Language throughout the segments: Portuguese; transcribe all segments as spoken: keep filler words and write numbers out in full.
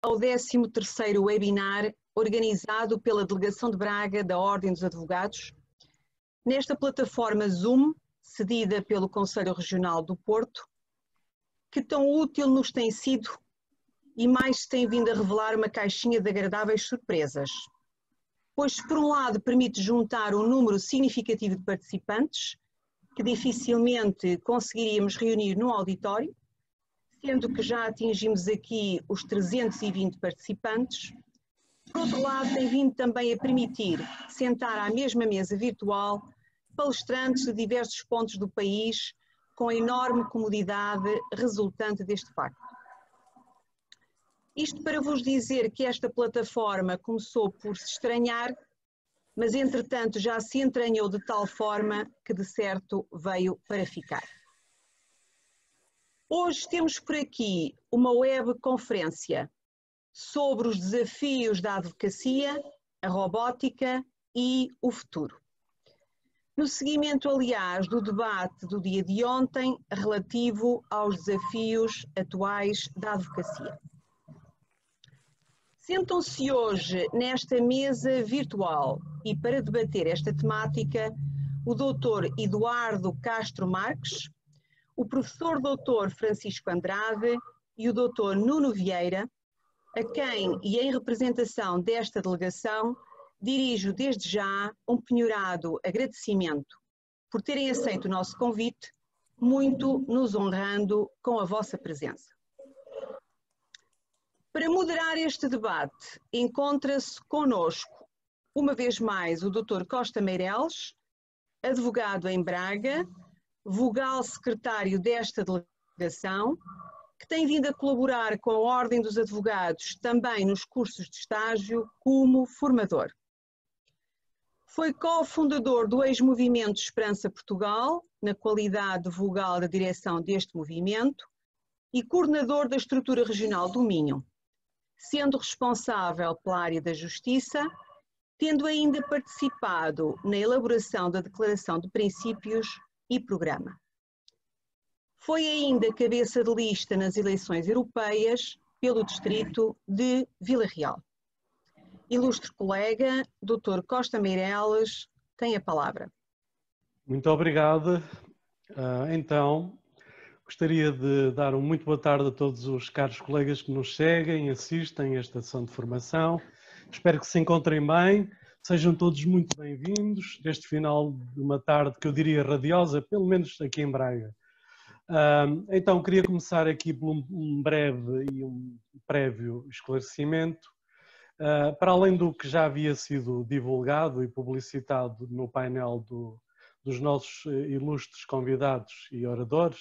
ao décimo terceiro webinar organizado pela Delegação de Braga da Ordem dos Advogados, nesta plataforma Zoom, cedida pelo Conselho Regional do Porto, que tão útil nos tem sido e mais tem vindo a revelar uma caixinha de agradáveis surpresas. Pois, por um lado, permite juntar um número significativo de participantes, que dificilmente conseguiríamos reunir num auditório, sendo que já atingimos aqui os trezentos e vinte participantes. Por outro lado, tem vindo também a permitir sentar à mesma mesa virtual palestrantes de diversos pontos do país, com a enorme comodidade resultante deste facto. Isto para vos dizer que esta plataforma começou por se estranhar, mas entretanto já se entranhou de tal forma que de certo veio para ficar. Hoje temos por aqui uma webconferência sobre os desafios da advocacia, a robótica e o futuro. No seguimento, aliás, do debate do dia de ontem relativo aos desafios atuais da advocacia. Sentam-se hoje nesta mesa virtual e para debater esta temática o doutor Eduardo Castro Marques, o professor doutor Francisco Andrade e o doutor Nuno Vieira, a quem e em representação desta delegação dirijo desde já um penhorado agradecimento por terem aceito o nosso convite, muito nos honrando com a vossa presença. Para moderar este debate, encontra-se conosco, uma vez mais, o doutor Costa Meireles, advogado em Braga, vogal secretário desta delegação, que tem vindo a colaborar com a Ordem dos Advogados também nos cursos de estágio como formador. Foi cofundador do ex-movimento Esperança Portugal, na qualidade de vogal da direção deste movimento, e coordenador da estrutura regional do Minho, sendo responsável pela área da Justiça, tendo ainda participado na elaboração da Declaração de Princípios e Programa. Foi ainda cabeça de lista nas eleições europeias pelo distrito de Vila Real. Ilustre colega, doutor Costa Meireles, tem a palavra. Muito obrigado. Então, gostaria de dar uma muito boa tarde a todos os caros colegas que nos seguem, assistem a esta sessão de formação. Espero que se encontrem bem, sejam todos muito bem-vindos neste final de uma tarde que eu diria radiosa, pelo menos aqui em Braga. Então, queria começar aqui por um breve e um prévio esclarecimento. Para além do que já havia sido divulgado e publicitado no painel do, dos nossos ilustres convidados e oradores,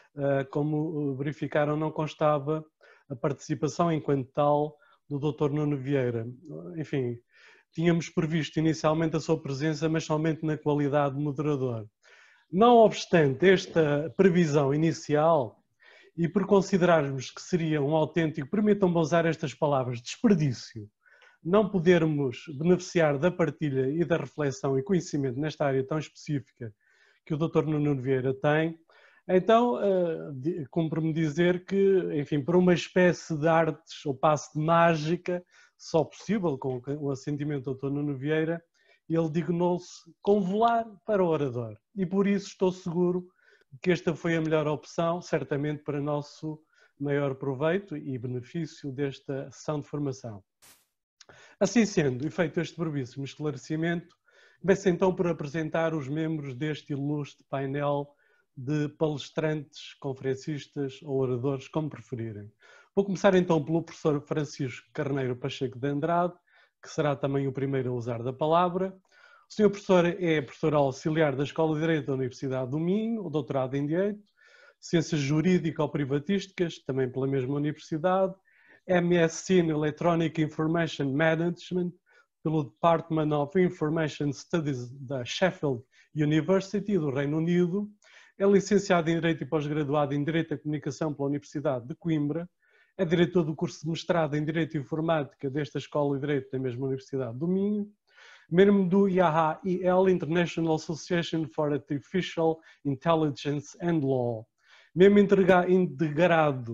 como verificaram, não constava a participação enquanto tal do doutor Nuno Vieira. Enfim, tínhamos previsto inicialmente a sua presença, mas somente na qualidade de moderador. Não obstante esta previsão inicial, e por considerarmos que seria um autêntico, permitam-me usar estas palavras, desperdício, não podermos beneficiar da partilha e da reflexão e conhecimento nesta área tão específica que o doutor Nuno Vieira tem, então cumpre-me dizer que, enfim, por uma espécie de artes ou passe de mágica, só possível com o assentimento do doutor Nuno Vieira, ele dignou-se convolar para o orador. E por isso estou seguro que esta foi a melhor opção, certamente para nosso maior proveito e benefício desta sessão de formação. Assim sendo, e feito este brevíssimo esclarecimento, começo então por apresentar os membros deste ilustre painel de palestrantes, conferencistas ou oradores, como preferirem. Vou começar então pelo professor Francisco Carneiro Pacheco de Andrade, que será também o primeiro a usar da palavra. O senhor professor é professor auxiliar da Escola de Direito da Universidade do Minho, o doutorado em Direito, Ciências Jurídico-Privatísticas, também pela mesma universidade, M S c in Electronic Information Management, pelo Department of Information Studies da Sheffield University, do Reino Unido, é licenciado em Direito e pós-graduado em Direito da Comunicação pela Universidade de Coimbra, é diretor do curso de mestrado em Direito e Informática desta Escola de Direito da mesma Universidade do Minho, membro do I A H I L, International Association for Artificial Intelligence and Law, membro integrado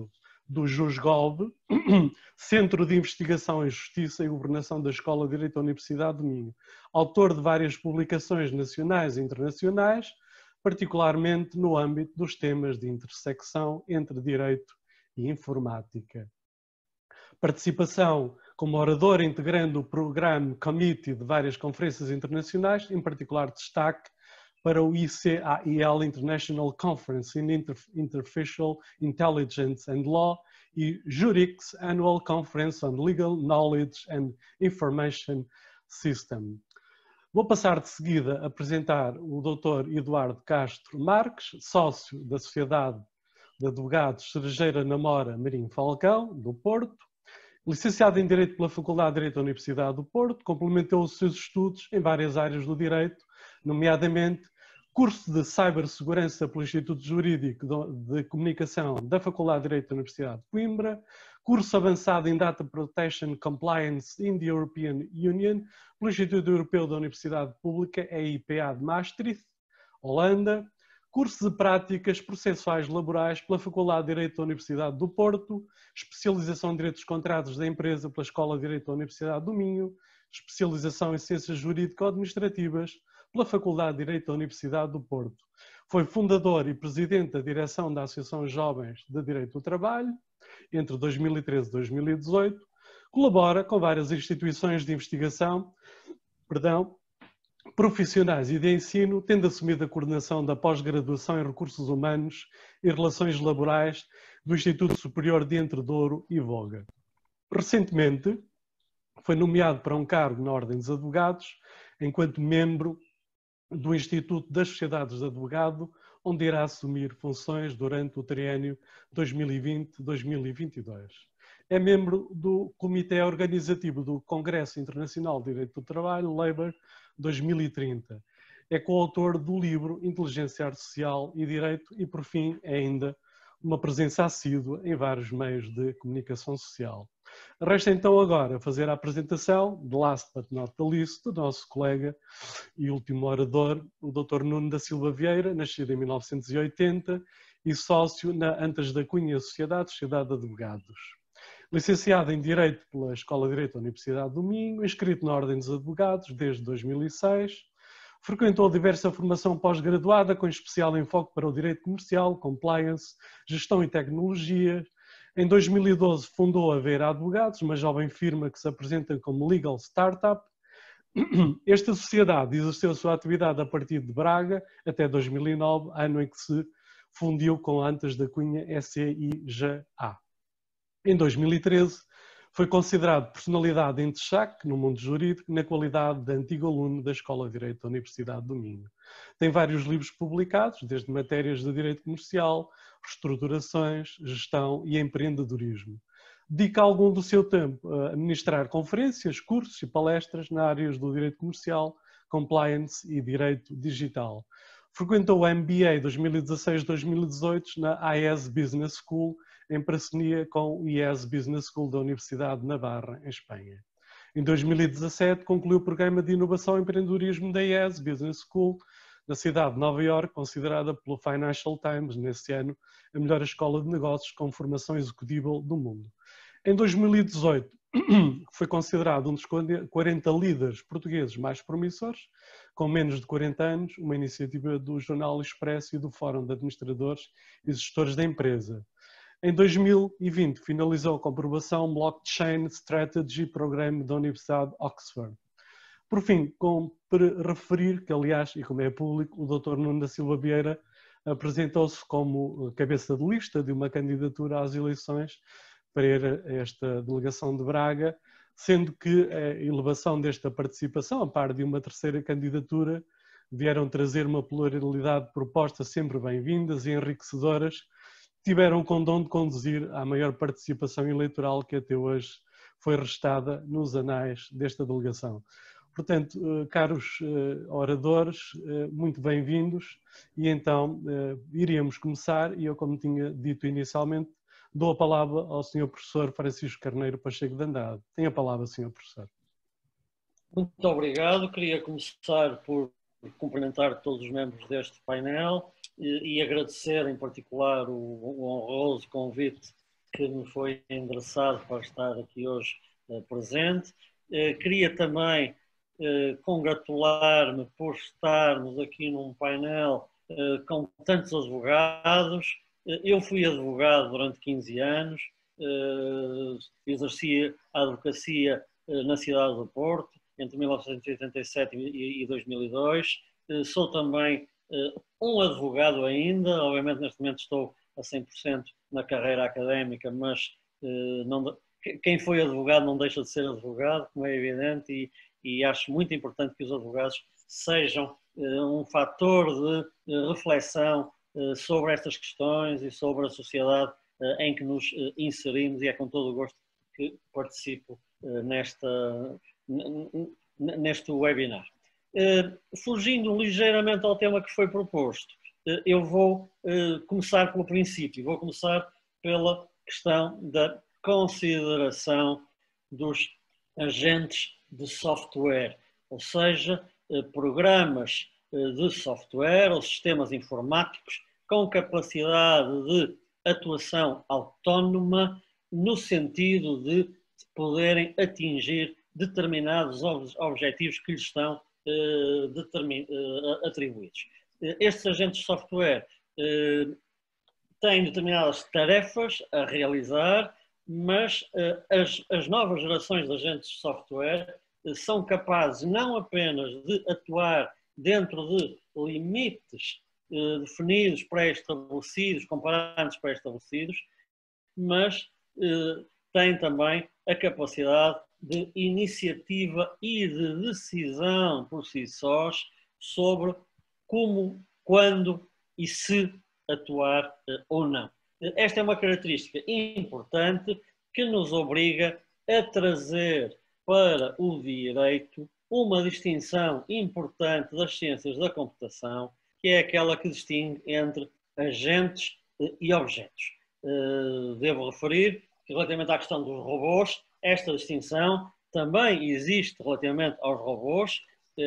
do JusGov, Centro de Investigação em Justiça e Governação da Escola de Direito da Universidade do Minho. Autor de várias publicações nacionais e internacionais, particularmente no âmbito dos temas de intersecção entre direito e informática. Participação como orador integrando o programa Committee de várias conferências internacionais, em particular destaque para o I C A I L International Conference in Interfacial Intelligence and Law e Jurix Annual Conference on Legal Knowledge and Information System. Vou passar de seguida a apresentar o doutor Eduardo Castro Marques, sócio da Sociedade de Advogados Cerejeira Namora Marinho Falcão, do Porto. Licenciado em Direito pela Faculdade de Direito da Universidade do Porto, complementou os seus estudos em várias áreas do direito, nomeadamente curso de Cibersegurança pelo Instituto Jurídico de Comunicação da Faculdade de Direito da Universidade de Coimbra, curso avançado em Data Protection Compliance in the European Union pelo Instituto Europeu da Universidade Pública, E I P A de Maastricht, Holanda, curso de Práticas Processuais Laborais pela Faculdade de Direito da Universidade do Porto, especialização em Direitos Contratos da Empresa pela Escola de Direito da Universidade do Minho, especialização em Ciências Jurídico-Administrativas pela Faculdade de Direito da Universidade do Porto. Foi fundador e presidente da direção da Associação Jovens de Direito do Trabalho entre dois mil e treze e dois mil e dezoito, colabora com várias instituições de investigação, perdão, profissionais e de ensino, tendo assumido a coordenação da pós-graduação em Recursos Humanos e Relações Laborais do Instituto Superior de Entredouro e Voga. Recentemente, foi nomeado para um cargo na Ordem dos Advogados, enquanto membro do Instituto das Sociedades de Advogado, onde irá assumir funções durante o triênio dois mil e vinte a dois mil e vinte e dois. É membro do Comitê Organizativo do Congresso Internacional de Direito do Trabalho, Labour dois mil e trinta. É coautor do livro Inteligência Artificial e Direito e, por fim, é ainda uma presença assídua em vários meios de comunicação social. Resta então agora fazer a apresentação, de last but not the least, do nosso colega e último orador, o doutor Nuno da Silva Vieira, nascido em mil novecentos e oitenta e sócio na Antas da Cunha Sociedade, Sociedade de Advogados. Licenciado em Direito pela Escola de Direito da Universidade do Minho, inscrito na Ordem dos Advogados desde dois mil e seis, frequentou diversa formação pós-graduada com especial enfoque para o Direito Comercial, Compliance, Gestão e Tecnologia. Em dois mil e doze fundou a Vera Advogados, uma jovem firma que se apresenta como Legal Startup. Esta sociedade exerceu a sua atividade a partir de Braga até dois mil e nove, ano em que se fundiu com a Antas da Cunha S I J A. Em dois mil e treze, foi considerado personalidade em destaque no mundo jurídico na qualidade de antigo aluno da Escola de Direito da Universidade do Minho. Tem vários livros publicados, desde matérias de direito comercial, reestruturações, gestão e empreendedorismo. Dedica algum do seu tempo a ministrar conferências, cursos e palestras nas áreas do direito comercial, compliance e direito digital. Frequentou o M B A dois mil e dezasseis a dois mil e dezoito na I E S Business School, em parceria com o I E S Business School da Universidade de Navarra, em Espanha. Em dois mil e dezassete, concluiu o programa de inovação e empreendedorismo da I E S Business School, na cidade de Nova Iorque, considerada pelo Financial Times, nesse ano, a melhor escola de negócios com formação executiva do mundo. Em dois mil e dezoito, foi considerado um dos quarenta líderes portugueses mais promissores, com menos de quarenta anos, uma iniciativa do Jornal Expresso e do Fórum de Administradores e Gestores da Empresa. Em dois mil e vinte, finalizou com aprovação Blockchain Strategy Program da Universidade de Oxford. Por fim, cumpre referir que, aliás, e como é público, o doutor Nuno da Silva Vieira apresentou-se como cabeça de lista de uma candidatura às eleições para esta delegação de Braga, sendo que a elevação desta participação, a par de uma terceira candidatura, vieram trazer uma pluralidade de propostas sempre bem-vindas e enriquecedoras, tiveram o condão de conduzir à maior participação eleitoral que até hoje foi restada nos anais desta delegação. Portanto, caros oradores, muito bem-vindos e então iríamos começar e eu, como tinha dito inicialmente, dou a palavra ao senhor professor Francisco Carneiro Pacheco de Andrade. Tem a palavra, senhor professor. Muito obrigado. Queria começar por cumprimentar todos os membros deste painel e, e agradecer em particular o, o honroso convite que me foi endereçado para estar aqui hoje presente. Queria também congratular-me por estarmos aqui num painel com tantos advogados. Eu fui advogado durante quinze anos, exerci a advocacia na cidade do Porto, entre mil novecentos e oitenta e sete e dois mil e dois. Sou também um advogado ainda, obviamente neste momento estou a cem por cento na carreira académica, mas não, quem foi advogado não deixa de ser advogado, como é evidente, e, e acho muito importante que os advogados sejam um fator de reflexão sobre estas questões e sobre a sociedade em que nos inserimos, e é com todo o gosto que participo nesta, neste webinar. Fugindo ligeiramente ao tema que foi proposto, eu vou começar pelo princípio, vou começar pela questão da consideração dos agentes de software, ou seja, programas de software ou sistemas informáticos com capacidade de atuação autónoma no sentido de poderem atingir determinados objetivos que lhes estão uh, atribuídos. Estes agentes de software uh, têm determinadas tarefas a realizar, mas uh, as, as novas gerações de agentes de software uh, são capazes não apenas de atuar dentro de limites uh, definidos, pré-estabelecidos, com parâmetros pré-estabelecidos, mas uh, têm também a capacidade de iniciativa e de decisão por si sós sobre como, quando e se atuar uh, ou não. Esta é uma característica importante que nos obriga a trazer para o direito uma distinção importante das ciências da computação, que é aquela que distingue entre agentes e objetos. Devo referir que, relativamente à questão dos robôs, esta distinção também existe relativamente aos robôs,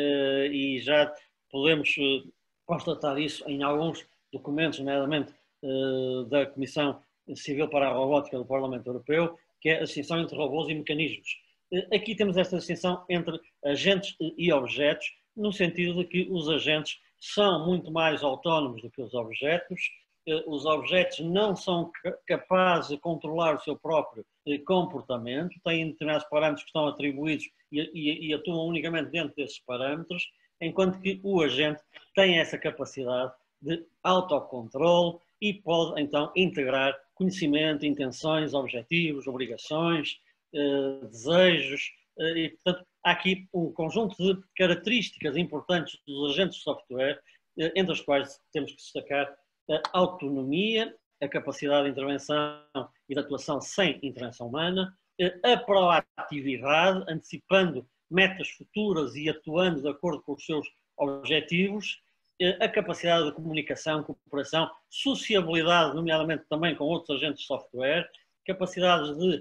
e já podemos constatar isso em alguns documentos, nomeadamente da Comissão Civil para a Robótica do Parlamento Europeu, que é a distinção entre robôs e mecanismos. Aqui temos esta distinção entre agentes e objetos, no sentido de que os agentes são muito mais autónomos do que os objetos. Os objetos não são capazes de controlar o seu próprio comportamento, têm determinados parâmetros que estão atribuídos e, e, e atuam unicamente dentro desses parâmetros, enquanto que o agente tem essa capacidade de autocontrole e pode então integrar conhecimento, intenções, objetivos, obrigações, eh, desejos, eh, e portanto há aqui um conjunto de características importantes dos agentes de software, eh, entre as quais temos que destacar a autonomia, a capacidade de intervenção e de atuação sem intervenção humana, eh, a proatividade, antecipando metas futuras e atuando de acordo com os seus objetivos, a capacidade de comunicação, cooperação, sociabilidade, nomeadamente também com outros agentes de software, capacidades de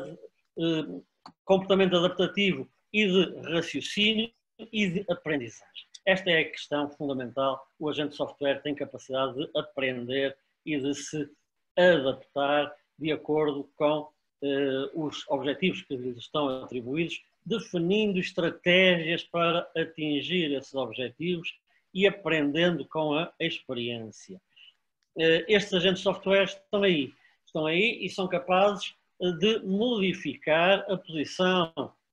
uh, comportamento adaptativo e de raciocínio e de aprendizagem. Esta é a questão fundamental. O agente de software tem capacidade de aprender e de se adaptar de acordo com uh, os objetivos que lhes estão atribuídos, definindo estratégias para atingir esses objetivos e aprendendo com a experiência. Estes agentes de software estão aí, estão aí e são capazes de modificar a posição,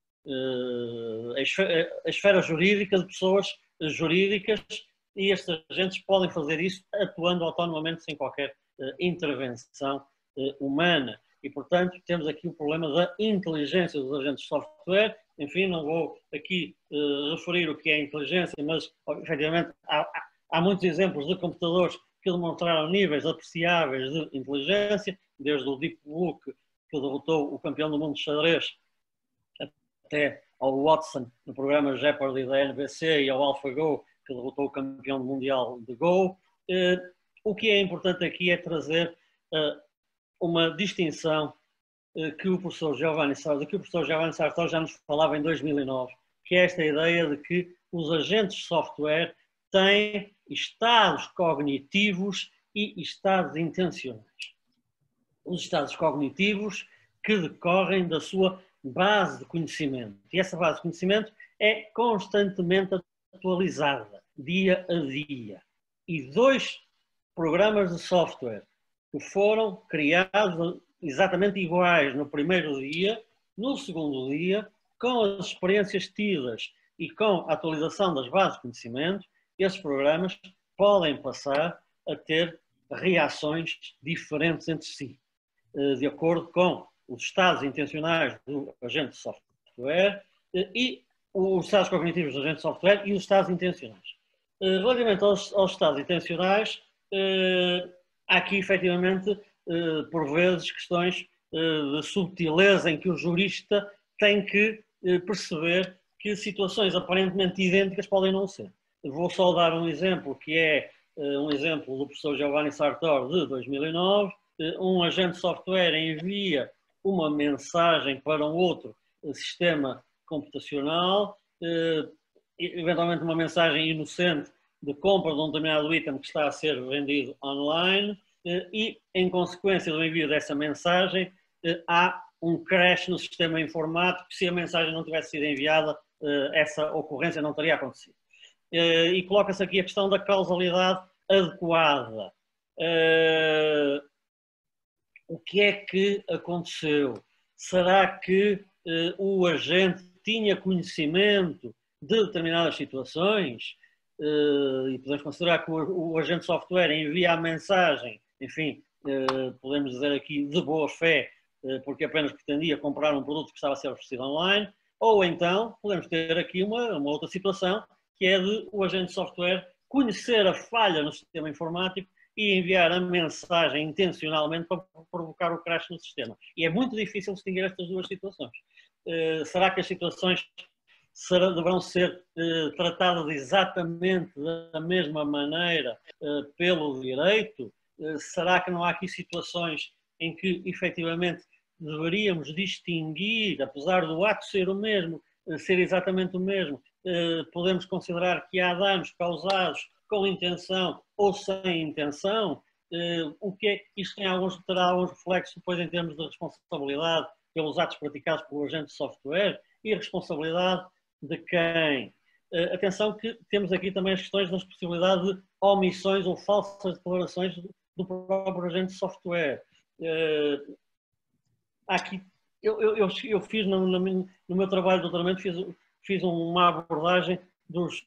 a esfera jurídica de pessoas jurídicas, e estes agentes podem fazer isso atuando autonomamente sem qualquer intervenção humana. E, portanto, temos aqui o problema da inteligência dos agentes de software. Enfim, não vou aqui uh, referir o que é inteligência, mas, efetivamente, há, há muitos exemplos de computadores que demonstraram níveis apreciáveis de inteligência, desde o Deep Blue, que, que derrotou o campeão do mundo de xadrez, até ao Watson, no programa Jeopardy da N B C, e ao AlphaGo, que derrotou o campeão mundial de Go. Uh, o que é importante aqui é trazer uh, uma distinção que o professor Giovanni Sartori, que o professor Giovanni Sartori já nos falava em dois mil e nove, que é esta ideia de que os agentes de software têm estados cognitivos e estados intencionais. os estados cognitivos que decorrem da sua base de conhecimento. E essa base de conhecimento é constantemente atualizada, dia a dia. E dois programas de software que foram criados exatamente iguais no primeiro dia, no segundo dia, com as experiências tidas e com a atualização das bases de conhecimento, esses programas podem passar a ter reações diferentes entre si, de acordo com os estados intencionais do agente de software e os estados cognitivos do agente de software e os estados intencionais. Relativamente aos, aos estados intencionais, há aqui efetivamente, por vezes, questões de subtileza em que o jurista tem que perceber que situações aparentemente idênticas podem não ser. Vou só dar um exemplo, que é um exemplo do professor Giovanni Sartor de dois mil e nove. Um agente de software envia uma mensagem para um outro sistema computacional, eventualmente uma mensagem inocente de compra de um determinado item que está a ser vendido online e, em consequência do envio dessa mensagem, há um crash no sistema informático. Se a mensagem não tivesse sido enviada, essa ocorrência não teria acontecido. E coloca-se aqui a questão da causalidade adequada. O que é que aconteceu? Será que o agente tinha conhecimento de determinadas situações? E podemos considerar que o agente de software envia a mensagem, enfim, podemos dizer aqui de boa fé, porque apenas pretendia comprar um produto que estava a ser oferecido online, ou então podemos ter aqui uma, uma outra situação, que é de o agente de software conhecer a falha no sistema informático e enviar a mensagem intencionalmente para provocar o crash no sistema. E é muito difícil distinguir estas duas situações. Uh, será que as situações será, deverão ser uh, tratadas exatamente da mesma maneira uh, pelo direito? Uh, será que não há aqui situações em que, efetivamente, deveríamos distinguir, apesar do ato ser o mesmo, uh, ser exatamente o mesmo, uh, podemos considerar que há danos causados com intenção ou sem intenção? Uh, o que é, isto tem alguns, terá alguns reflexos depois em termos de responsabilidade pelos atos praticados pelo agente de software e responsabilidade de quem? Uh, atenção que temos aqui também as questões das possibilidades de omissões ou falsas declarações do próprio agente de software. Uh, aqui, eu, eu, eu, eu fiz no, no, no meu trabalho de doutoramento, fiz, fiz uma abordagem dos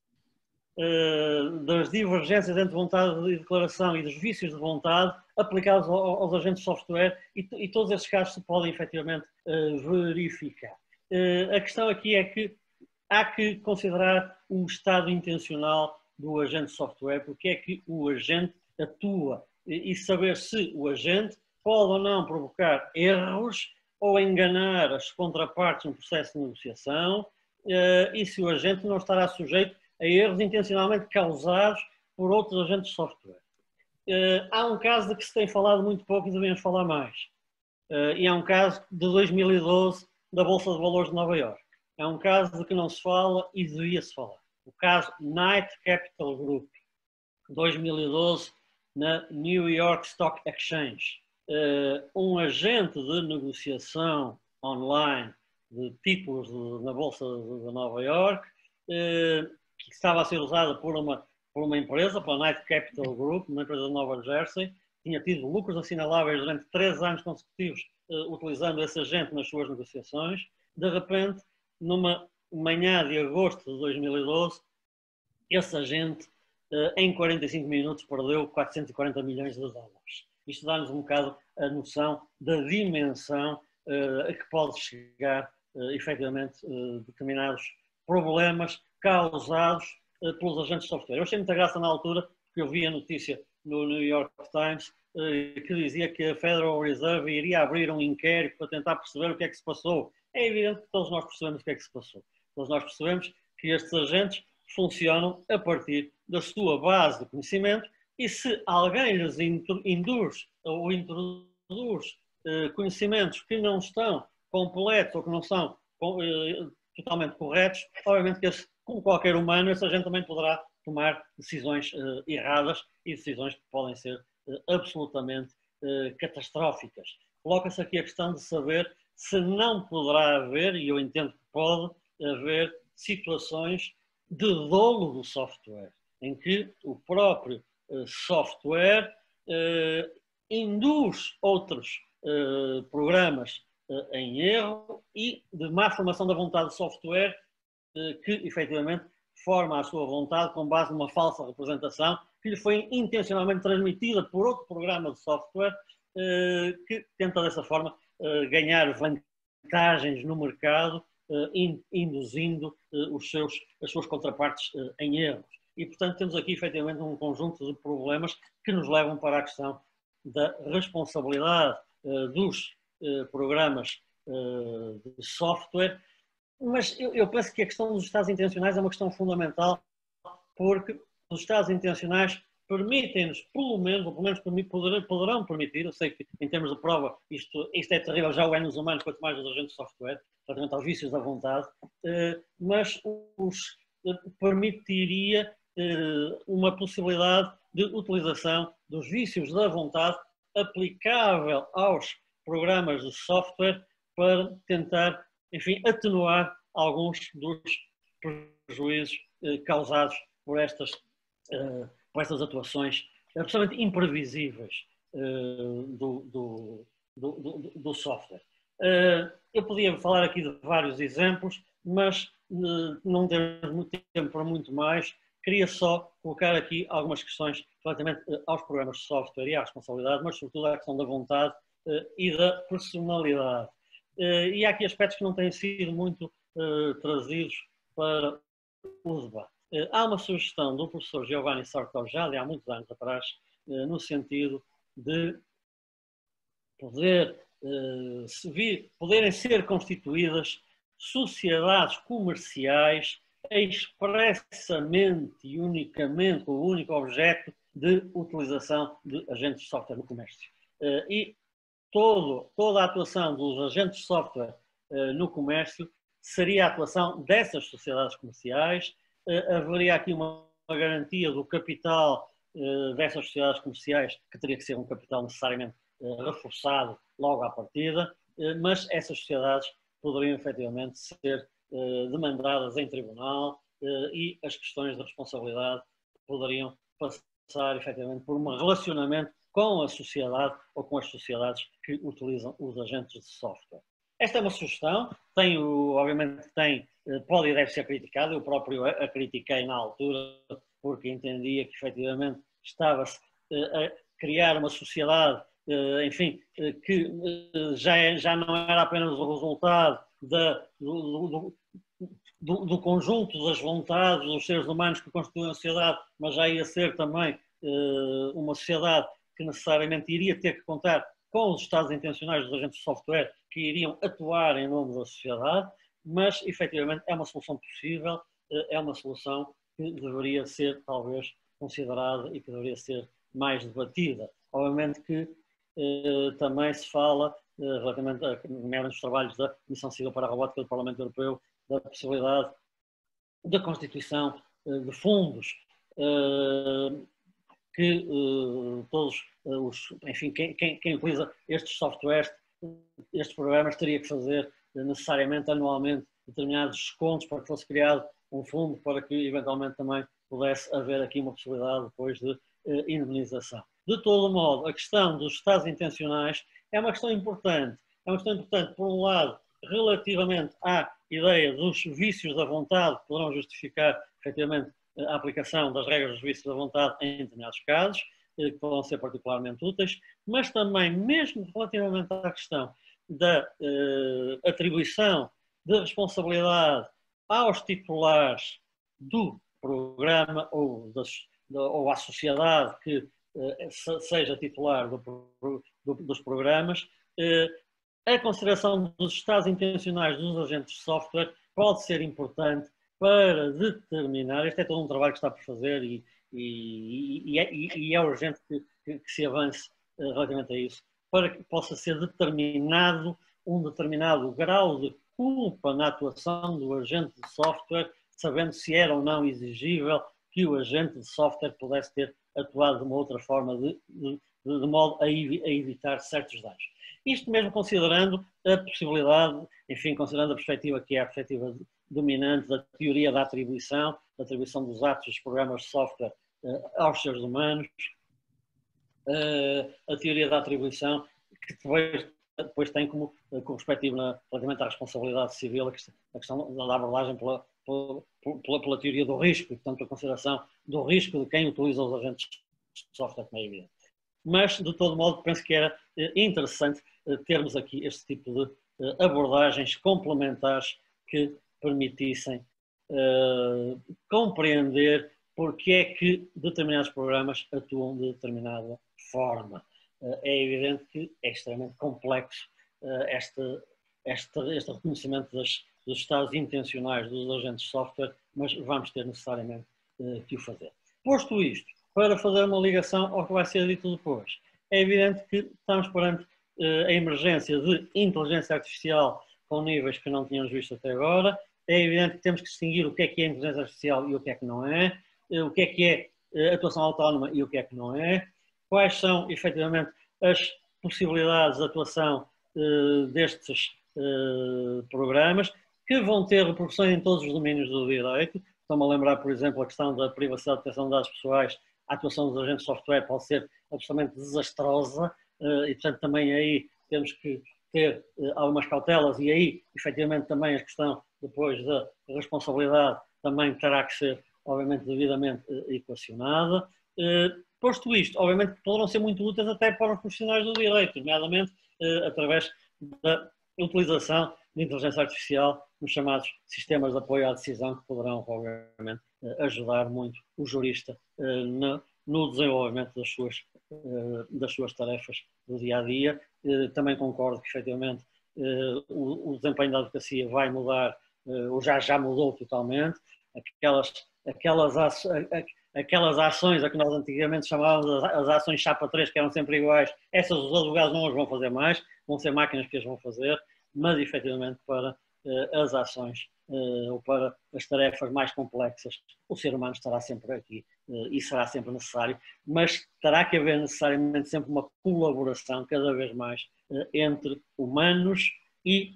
das divergências entre vontade e declaração e dos vícios de vontade aplicados aos agentes de software e, e todos esses casos se podem efetivamente verificar. A questão aqui é que há que considerar o estado intencional do agente de software, porque é que o agente atua e saber se o agente pode ou não provocar erros ou enganar as contrapartes no processo de negociação e se o agente não estará sujeito a erros intencionalmente causados por outros agentes de software. Uh, há um caso de que se tem falado muito pouco e devemos falar mais. Uh, e é um caso de dois mil e doze da Bolsa de Valores de Nova Iorque. É um caso de que não se fala e devia-se falar. O caso Knight Capital Group, dois mil e doze, na New York Stock Exchange. Uh, um agente de negociação online de títulos de, na Bolsa de, de Nova Iorque, uh, que estava a ser usada por uma, por uma empresa, pela Knight Capital Group, uma empresa de Nova Jersey, tinha tido lucros assinaláveis durante três anos consecutivos uh, utilizando esse agente nas suas negociações. De repente, numa manhã de agosto de dois mil e doze, esse agente, uh, em quarenta e cinco minutos, perdeu quatrocentos e quarenta milhões de dólares. Isto dá-nos um bocado a noção da dimensão uh, a que pode chegar, uh, efetivamente, uh, determinados problemas causados uh, pelos agentes de software. Eu achei muita graça na altura, porque eu vi a notícia no New York Times uh, que dizia que a Federal Reserve iria abrir um inquérito para tentar perceber o que é que se passou. É evidente que todos nós percebemos o que é que se passou. Todos nós percebemos que estes agentes funcionam a partir da sua base de conhecimento e se alguém lhes induz ou introduz uh, conhecimentos que não estão completos ou que não são uh, totalmente corretos, obviamente que esse, como qualquer humano, esse agente também poderá tomar decisões uh, erradas e decisões que podem ser uh, absolutamente eh, catastróficas. Coloca-se aqui a questão de saber se não poderá haver, e eu entendo que pode haver, situações de dolo do software, em que o próprio eh, software eh, induz outros eh, programas eh, em erro e de má formação da vontade de software eh, que, efetivamente, forma a sua vontade com base numa falsa representação que lhe foi intencionalmente transmitida por outro programa de software eh, que tenta, dessa forma, eh, ganhar vantagens no mercado, eh, induzindo eh, os seus, as suas contrapartes eh, em erros. E, portanto, temos aqui, efetivamente, um conjunto de problemas que nos levam para a questão da responsabilidade uh, dos uh, programas uh, de software, mas eu, eu penso que a questão dos estados intencionais é uma questão fundamental, porque os estados intencionais permitem-nos, pelo menos, ou pelo menos poderão, poderão permitir, eu sei que em termos de prova isto, isto é terrível, já o é nos humanos, quanto mais nos agentes de software, relativamente aos vícios da vontade, uh, mas os uh, permitiria uh, uma possibilidade de utilização dos vícios da vontade aplicável aos programas de software para tentar, enfim, atenuar alguns dos prejuízos eh, causados por estas, eh, por estas atuações absolutamente imprevisíveis eh, do, do, do, do, do software. Eh, eu podia falar aqui de vários exemplos, mas eh, não temos muito tempo para muito mais. Queria só colocar aqui algumas questões relativamente aos programas de software e à responsabilidade, mas sobretudo à questão da vontade uh, e da personalidade. Uh, e há aqui aspectos que não têm sido muito uh, trazidos para o debate. Uh, há uma sugestão do professor Giovanni Sartor, já há muitos anos atrás, uh, no sentido de poder, uh, se vir, poderem ser constituídas sociedades comerciais expressamente e unicamente com o único objeto de utilização de agentes de software no comércio. E todo, toda a atuação dos agentes de software no comércio seria a atuação dessas sociedades comerciais. Haveria aqui uma garantia do capital dessas sociedades comerciais, que teria que ser um capital necessariamente reforçado logo à partida, mas essas sociedades poderiam efetivamente ser demandadas em tribunal e as questões de responsabilidade poderiam passar efetivamente por um relacionamento com a sociedade ou com as sociedades que utilizam os agentes de software. Esta é uma sugestão, tem, obviamente tem, pode e deve ser criticada, eu próprio a critiquei na altura porque entendia que efetivamente estava-se a criar uma sociedade, enfim, que já, é, já não era apenas o resultado da, do, do, do, do conjunto das vontades dos seres humanos que constituem a sociedade, mas já ia ser também uh, uma sociedade que necessariamente iria ter que contar com os estados intencionais dos agentes de software que iriam atuar em nome da sociedade, mas efetivamente é uma solução possível, uh, é uma solução que deveria ser talvez considerada e que deveria ser mais debatida. Obviamente que uh, também se fala uh, relativamente a, nomeadamente, os trabalhos da Comissão Civil para a Robótica do Parlamento Europeu, da possibilidade da constituição uh, de fundos uh, que uh, todos uh, os, enfim, quem, quem, quem utiliza estes softwares, estes programas, teria que fazer uh, necessariamente anualmente determinados descontos para que fosse criado um fundo para que eventualmente também pudesse haver aqui uma possibilidade depois de uh, indemnização. De todo modo, a questão dos estados intencionais é uma questão importante. É uma questão importante, por um lado, relativamente à ideia dos vícios da vontade, que poderão justificar, efetivamente, a aplicação das regras dos vícios da vontade em determinados casos, que podem ser particularmente úteis, mas também, mesmo relativamente à questão da eh, atribuição de responsabilidade aos titulares do programa ou, das, ou à sociedade que eh, seja titular do, do, dos programas, eh, a consideração dos estados intencionais dos agentes de software pode ser importante para determinar, este é todo um trabalho que está por fazer e, e, e, é, e é urgente que, que, que se avance uh, relativamente a isso, para que possa ser determinado um determinado grau de culpa na atuação do agente de software, sabendo se era ou não exigível que o agente de software pudesse ter atuado de uma outra forma de, de, de, de modo a, evi, a evitar certos danos. Isto mesmo considerando a possibilidade, enfim, considerando a perspectiva que é a perspectiva dominante da teoria da atribuição, da atribuição dos atos dos programas de software uh, aos seres humanos, uh, a teoria da atribuição, que depois, depois tem como, como perspectiva na, relativamente à responsabilidade civil, a questão, a questão da abordagem pela, pela, pela, pela teoria do risco, e, portanto, a consideração do risco de quem utiliza os agentes de software, como é evidente. Mas, de todo modo, penso que era interessante termos aqui este tipo de abordagens complementares que permitissem uh, compreender porque é que determinados programas atuam de determinada forma. Uh, é evidente que é extremamente complexo uh, este, este, este reconhecimento das, dos estados intencionais dos agentes de software, mas vamos ter necessariamente uh, que o fazer. Posto isto, para fazer uma ligação ao que vai ser dito depois, é evidente que estamos perante uh, a emergência de inteligência artificial com níveis que não tínhamos visto até agora. É evidente que temos que distinguir o que é que é inteligência artificial e o que é que não é, uh, o que é que é uh, atuação autónoma e o que é que não é, quais são, efetivamente, as possibilidades de atuação uh, destes uh, programas, que vão ter repercussões em todos os domínios do direito. Estou-me a lembrar, por exemplo, a questão da privacidade e proteção de dados pessoais. A atuação dos agentes de software pode ser absolutamente desastrosa e, portanto, também aí temos que ter algumas cautelas e aí, efetivamente, também a questão depois da responsabilidade também terá que ser, obviamente, devidamente equacionada. Posto isto, obviamente, poderão ser muito úteis até para os profissionais do direito, nomeadamente através da utilização de inteligência artificial nos chamados sistemas de apoio à decisão, que poderão, obviamente, ajudar muito o jurista no desenvolvimento das suas, das suas tarefas do dia a dia. Também concordo que, efetivamente, o desempenho da advocacia vai mudar, ou já, já mudou totalmente. Aquelas, aquelas, aquelas ações a que nós antigamente chamávamos as ações chapa três, que eram sempre iguais, essas os advogados não as vão fazer mais, vão ser máquinas que as vão fazer, mas, efetivamente, para as ações ou para as tarefas mais complexas, o ser humano estará sempre aqui e será sempre necessário, mas terá que haver necessariamente sempre uma colaboração cada vez mais entre humanos e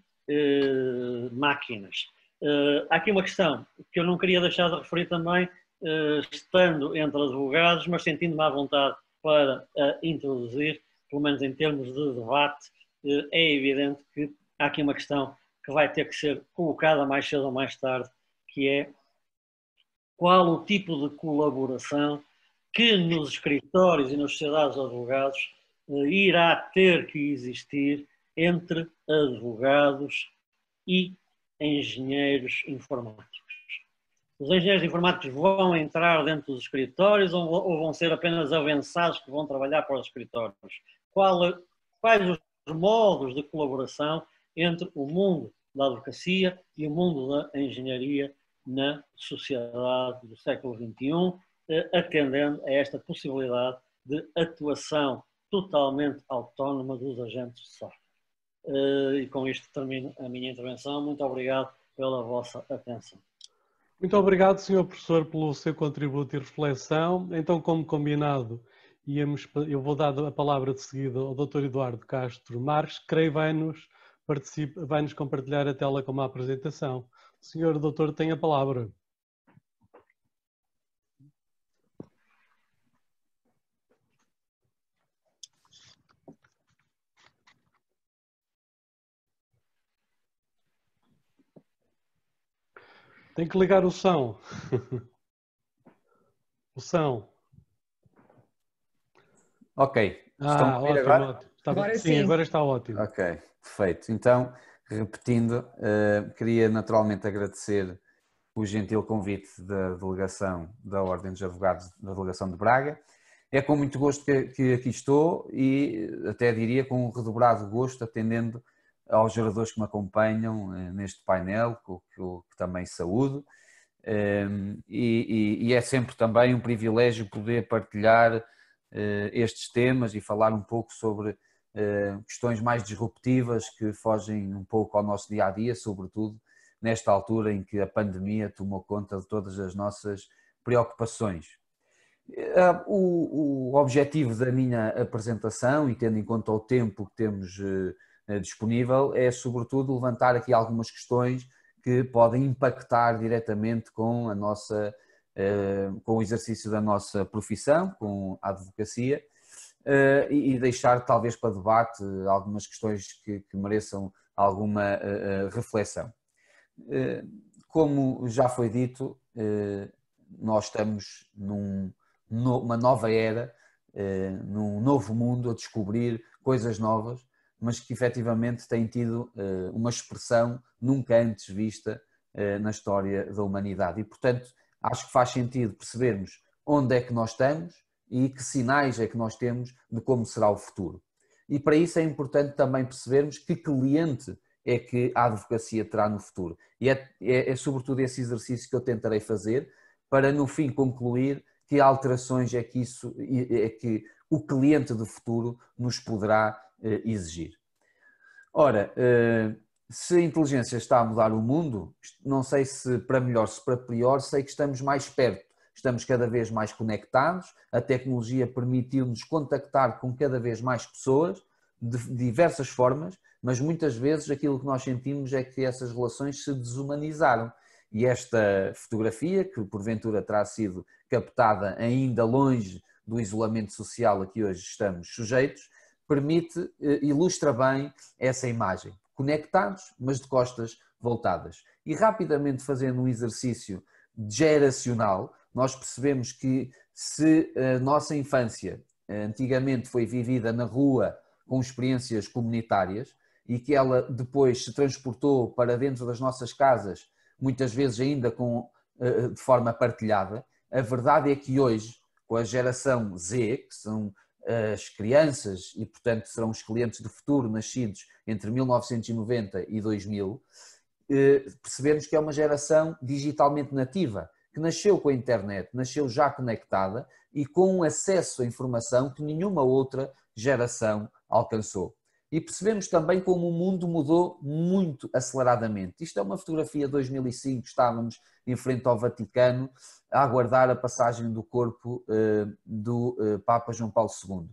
eh, máquinas. Eh, há aqui uma questão que eu não queria deixar de referir também, eh, estando entre advogados, mas sentindo-me à vontade para uh, introduzir, pelo menos em termos de debate, eh, é evidente que há aqui uma questão que vai ter que ser colocada mais cedo ou mais tarde, que é qual o tipo de colaboração que nos escritórios e nas sociedades de advogados eh, irá ter que existir entre advogados e engenheiros informáticos. Os engenheiros informáticos vão entrar dentro dos escritórios ou, ou vão ser apenas avançados que vão trabalhar para os escritórios? Qual, quais os modos de colaboração entre o mundo da advocacia e o mundo da engenharia na sociedade do século vinte e um, atendendo a esta possibilidade de atuação totalmente autónoma dos agentes de software. E com isto termino a minha intervenção. Muito obrigado pela vossa atenção. Muito obrigado, senhor Professor, pelo seu contributo e reflexão. Então, como combinado, íamos, eu vou dar a palavra de seguida ao doutor Eduardo Castro Marques, que creio vai-nos vai-nos compartilhar a tela com uma apresentação. O senhor doutor tem a palavra. Tem que ligar o som. O som. Ok. Ah, a ouvir ótimo, agora? ótimo. Está agora sim, sim. agora está ótimo. Ok, perfeito. Então, repetindo, uh, queria naturalmente agradecer o gentil convite da delegação da Ordem dos Advogados da Delegação de Braga. É com muito gosto que, que aqui estou e até diria com um redobrado gosto, atendendo aos geradores que me acompanham uh, neste painel, que, que, que também saúdo. Um, e, e, e é sempre também um privilégio poder partilhar uh, estes temas e falar um pouco sobre uh, questões mais disruptivas que fogem um pouco ao nosso dia-a-dia, sobretudo nesta altura em que a pandemia tomou conta de todas as nossas preocupações. O, o objetivo da minha apresentação, e tendo em conta o tempo que temos disponível, é sobretudo levantar aqui algumas questões que podem impactar diretamente com a nossa, com o exercício da nossa profissão, com a advocacia, e deixar talvez para debate algumas questões que, que mereçam alguma reflexão. Como já foi dito, nós estamos num, numa nova era, num novo mundo, a descobrir coisas novas, mas que efetivamente tem tido uma expressão nunca antes vista na história da humanidade. E, portanto, acho que faz sentido percebermos onde é que nós estamos e que sinais é que nós temos de como será o futuro. E para isso é importante também percebermos que cliente é que a advocacia terá no futuro. E é, é, é sobretudo esse exercício que eu tentarei fazer para, no fim, concluir que alterações é que, isso, é que o cliente do futuro nos poderá exigir. Ora, se a inteligência está a mudar o mundo, não sei se para melhor, se para pior, sei que estamos mais perto, estamos cada vez mais conectados, a tecnologia permitiu-nos contactar com cada vez mais pessoas, de diversas formas, mas muitas vezes aquilo que nós sentimos é que essas relações se desumanizaram. E esta fotografia, que porventura terá sido captada ainda longe do isolamento social a que hoje estamos sujeitos, permite, ilustra bem essa imagem. Conectados, mas de costas voltadas. E rapidamente fazendo um exercício geracional, nós percebemos que se a nossa infância antigamente foi vivida na rua com experiências comunitárias e que ela depois se transportou para dentro das nossas casas, muitas vezes ainda com, de forma partilhada, a verdade é que hoje, com a geração Z, que são as crianças e, portanto, serão os clientes do futuro nascidos entre mil novecentos e noventa e dois mil, percebemos que é uma geração digitalmente nativa, que nasceu com a internet, nasceu já conectada e com um acesso à informação que nenhuma outra geração alcançou. E percebemos também como o mundo mudou muito aceleradamente. Isto é uma fotografia de dois mil e cinco, estávamos em frente ao Vaticano a aguardar a passagem do corpo uh, do uh, Papa João Paulo segundo.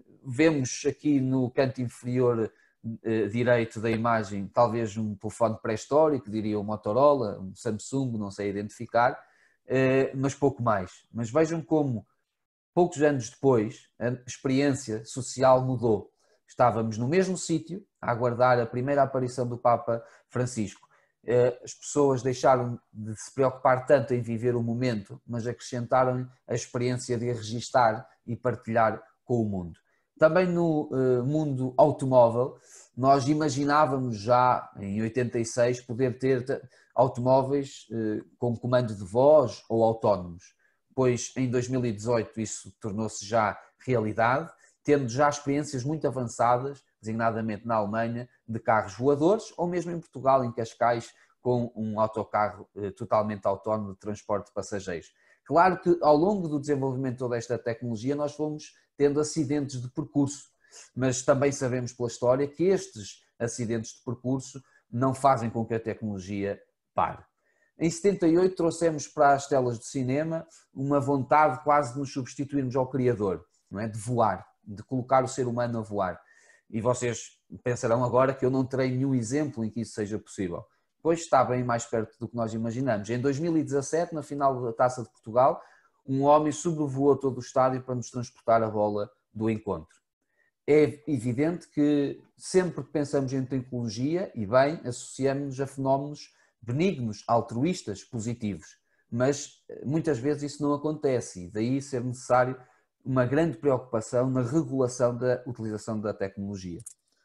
Vemos aqui no canto inferior uh, direito da imagem talvez um telefone pré-histórico, diria um Motorola, um Samsung, não sei identificar, uh, mas pouco mais. Mas vejam como, poucos anos depois, a experiência social mudou. Estávamos no mesmo sítio, a aguardar a primeira aparição do Papa Francisco. As pessoas deixaram de se preocupar tanto em viver o momento, mas acrescentaram a experiência de a registar e partilhar com o mundo. Também no mundo automóvel, nós imaginávamos já em oitenta e seis poder ter automóveis com comando de voz ou autónomos, pois em dois mil e dezoito isso tornou-se já realidade, tendo já experiências muito avançadas, designadamente na Alemanha, de carros voadores, ou mesmo em Portugal, em Cascais, com um autocarro eh, totalmente autónomo de transporte de passageiros. Claro que ao longo do desenvolvimento de toda esta tecnologia nós fomos tendo acidentes de percurso, mas também sabemos pela história que estes acidentes de percurso não fazem com que a tecnologia pare. Em setenta e oito trouxemos para as telas de cinema uma vontade quase de nos substituirmos ao Criador, não é? De voar, de colocar o ser humano a voar. E vocês pensarão agora que eu não terei nenhum exemplo em que isso seja possível. Pois está bem mais perto do que nós imaginamos. Em dois mil e dezassete, na final da Taça de Portugal, um homem sobrevoou todo o estádio para nos transportar a bola do encontro. É evidente que sempre que pensamos em tecnologia, e bem, associamos-nos a fenómenos benignos, altruístas, positivos. Mas muitas vezes isso não acontece e daí ser necessário uma grande preocupação na regulação da utilização da tecnologia.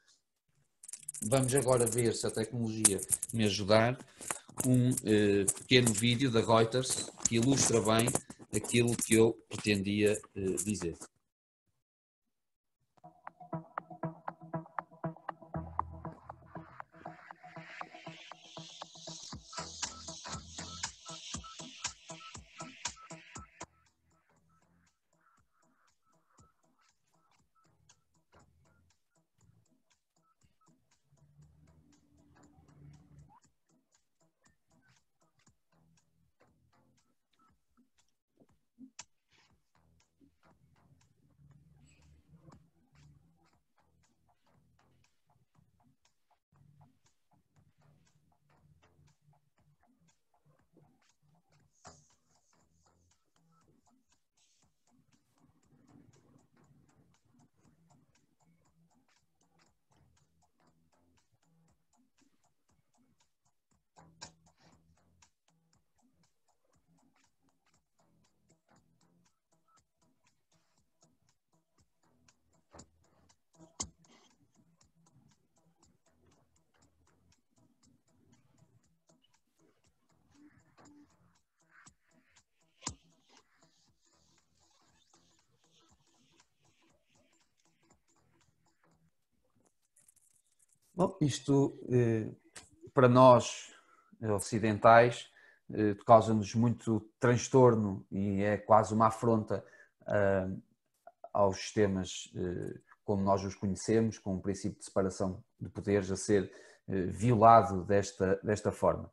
Vamos agora ver se a tecnologia me ajudar. Um eh, pequeno vídeo da Reuters que ilustra bem aquilo que eu pretendia eh, dizer. Bom, isto para nós ocidentais causa-nos muito transtorno e é quase uma afronta aos sistemas como nós os conhecemos, com o princípio de separação de poderes a ser violado desta, desta forma.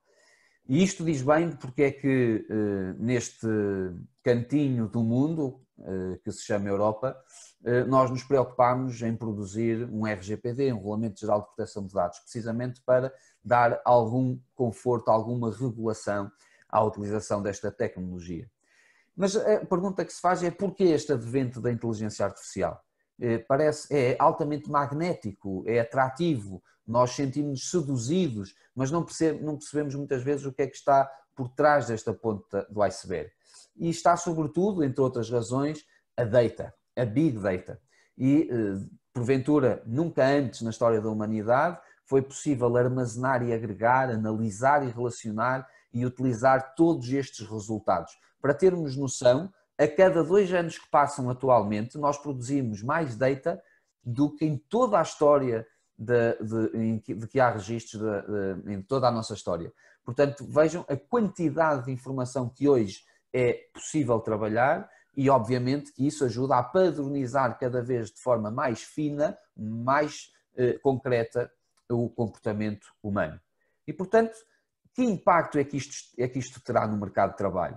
E isto diz bem porque é que neste cantinho do mundo, que se chama Europa, nós nos preocupamos em produzir um R G P D, um Regulamento Geral de Proteção de Dados, precisamente para dar algum conforto, alguma regulação à utilização desta tecnologia. Mas a pergunta que se faz é porquê este advento da inteligência artificial? Parece, é altamente magnético, é atrativo, nós sentimos-nos seduzidos, mas não percebemos, não percebemos muitas vezes o que é que está por trás desta ponta do iceberg. E está sobretudo, entre outras razões, a data, a big data. E, porventura, nunca antes na história da humanidade foi possível armazenar e agregar, analisar e relacionar e utilizar todos estes resultados. Para termos noção, a cada dois anos que passam atualmente, nós produzimos mais data do que em toda a história de, de, de que há registros de, de, em toda a nossa história. Portanto, vejam a quantidade de informação que hoje é possível trabalhar e, obviamente, que isso ajuda a padronizar cada vez de forma mais fina, mais eh, concreta o comportamento humano. E, portanto, que impacto é que isto, é que isto terá no mercado de trabalho?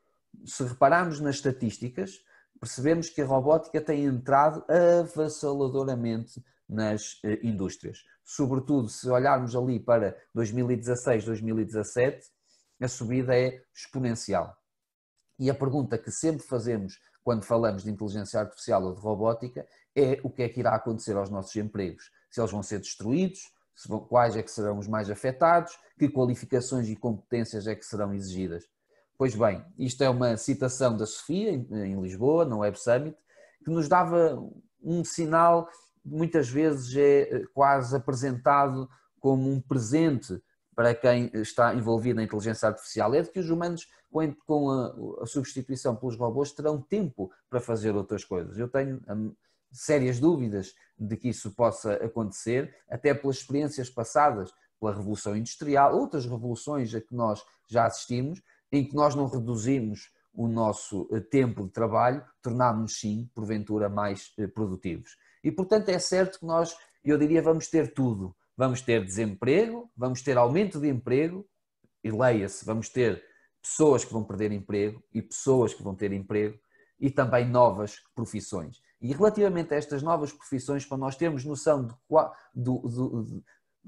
Se repararmos nas estatísticas, percebemos que a robótica tem entrado avassaladoramente nas eh, indústrias. Sobretudo, se olharmos ali para dois mil e dezasseis, dois mil e dezassete, a subida é exponencial. E a pergunta que sempre fazemos quando falamos de inteligência artificial ou de robótica é o que é que irá acontecer aos nossos empregos. Se eles vão ser destruídos, se vão, quais é que serão os mais afetados, que qualificações e competências é que serão exigidas. Pois bem, isto é uma citação da Sofia, em Lisboa, no Web Summit, que nos dava um sinal, muitas vezes é quase apresentado como um presente para quem está envolvido na inteligência artificial, é de que os humanos, com a, a substituição pelos robôs, terão tempo para fazer outras coisas. Eu tenho um, sérias dúvidas de que isso possa acontecer, até pelas experiências passadas, pela Revolução Industrial, outras revoluções a que nós já assistimos, em que nós não reduzimos o nosso tempo de trabalho, tornámos-nos sim, porventura, mais produtivos. E, portanto, é certo que nós, eu diria, vamos ter tudo. Vamos ter desemprego, vamos ter aumento de emprego, e leia-se, vamos ter pessoas que vão perder emprego e pessoas que vão ter emprego e também novas profissões. E relativamente a estas novas profissões, para nós termos noção de, do, do, de,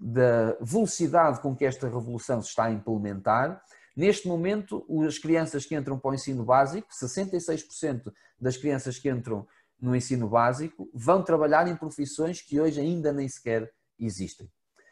da velocidade com que esta revolução se está a implementar, neste momento, as crianças que entram para o ensino básico, sessenta e seis por cento das crianças que entram no ensino básico vão trabalhar em profissões que hoje ainda nem sequer existem.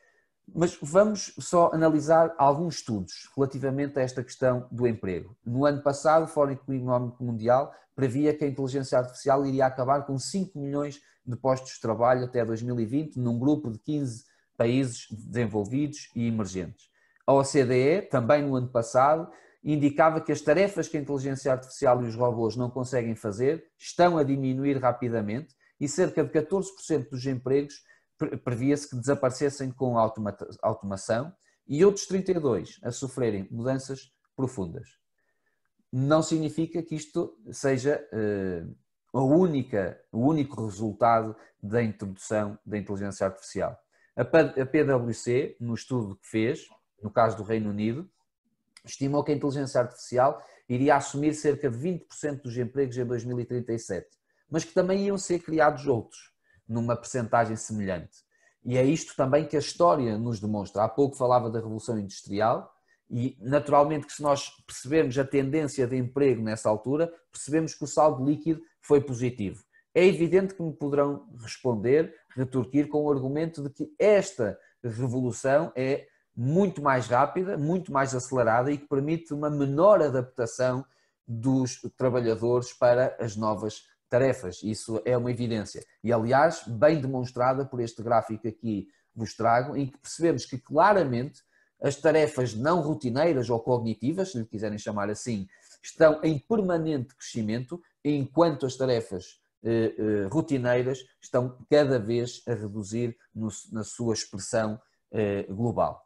Mas vamos só analisar alguns estudos relativamente a esta questão do emprego. No ano passado, o Fórum Económico Mundial previa que a inteligência artificial iria acabar com cinco milhões de postos de trabalho até dois mil e vinte, num grupo de quinze países desenvolvidos e emergentes. A O C D E, também no ano passado, indicava que as tarefas que a inteligência artificial e os robôs não conseguem fazer estão a diminuir rapidamente e cerca de catorze por cento dos empregos previa-se que desaparecessem com a automação e outros trinta e dois por cento a sofrerem mudanças profundas. Não significa que isto seja uh, a única, o único resultado da introdução da inteligência artificial. A P W C, no estudo que fez, no caso do Reino Unido, estimou que a inteligência artificial iria assumir cerca de vinte por cento dos empregos em dois mil e trinta e sete, mas que também iam ser criados outros, numa percentagem semelhante. E é isto também que a história nos demonstra. Há pouco falava da Revolução Industrial e, naturalmente, que se nós percebermos a tendência de emprego nessa altura, percebemos que o saldo líquido foi positivo. É evidente que me poderão responder, retorquir com o argumento de que esta revolução é muito mais rápida, muito mais acelerada e que permite uma menor adaptação dos trabalhadores para as novas tarefas. Isso é uma evidência. E, aliás, bem demonstrada por este gráfico aqui vos trago, em que percebemos que claramente as tarefas não rotineiras ou cognitivas, se lhe quiserem chamar assim, estão em permanente crescimento, enquanto as tarefas eh, eh, rotineiras estão cada vez a reduzir no, na sua expressão eh, global.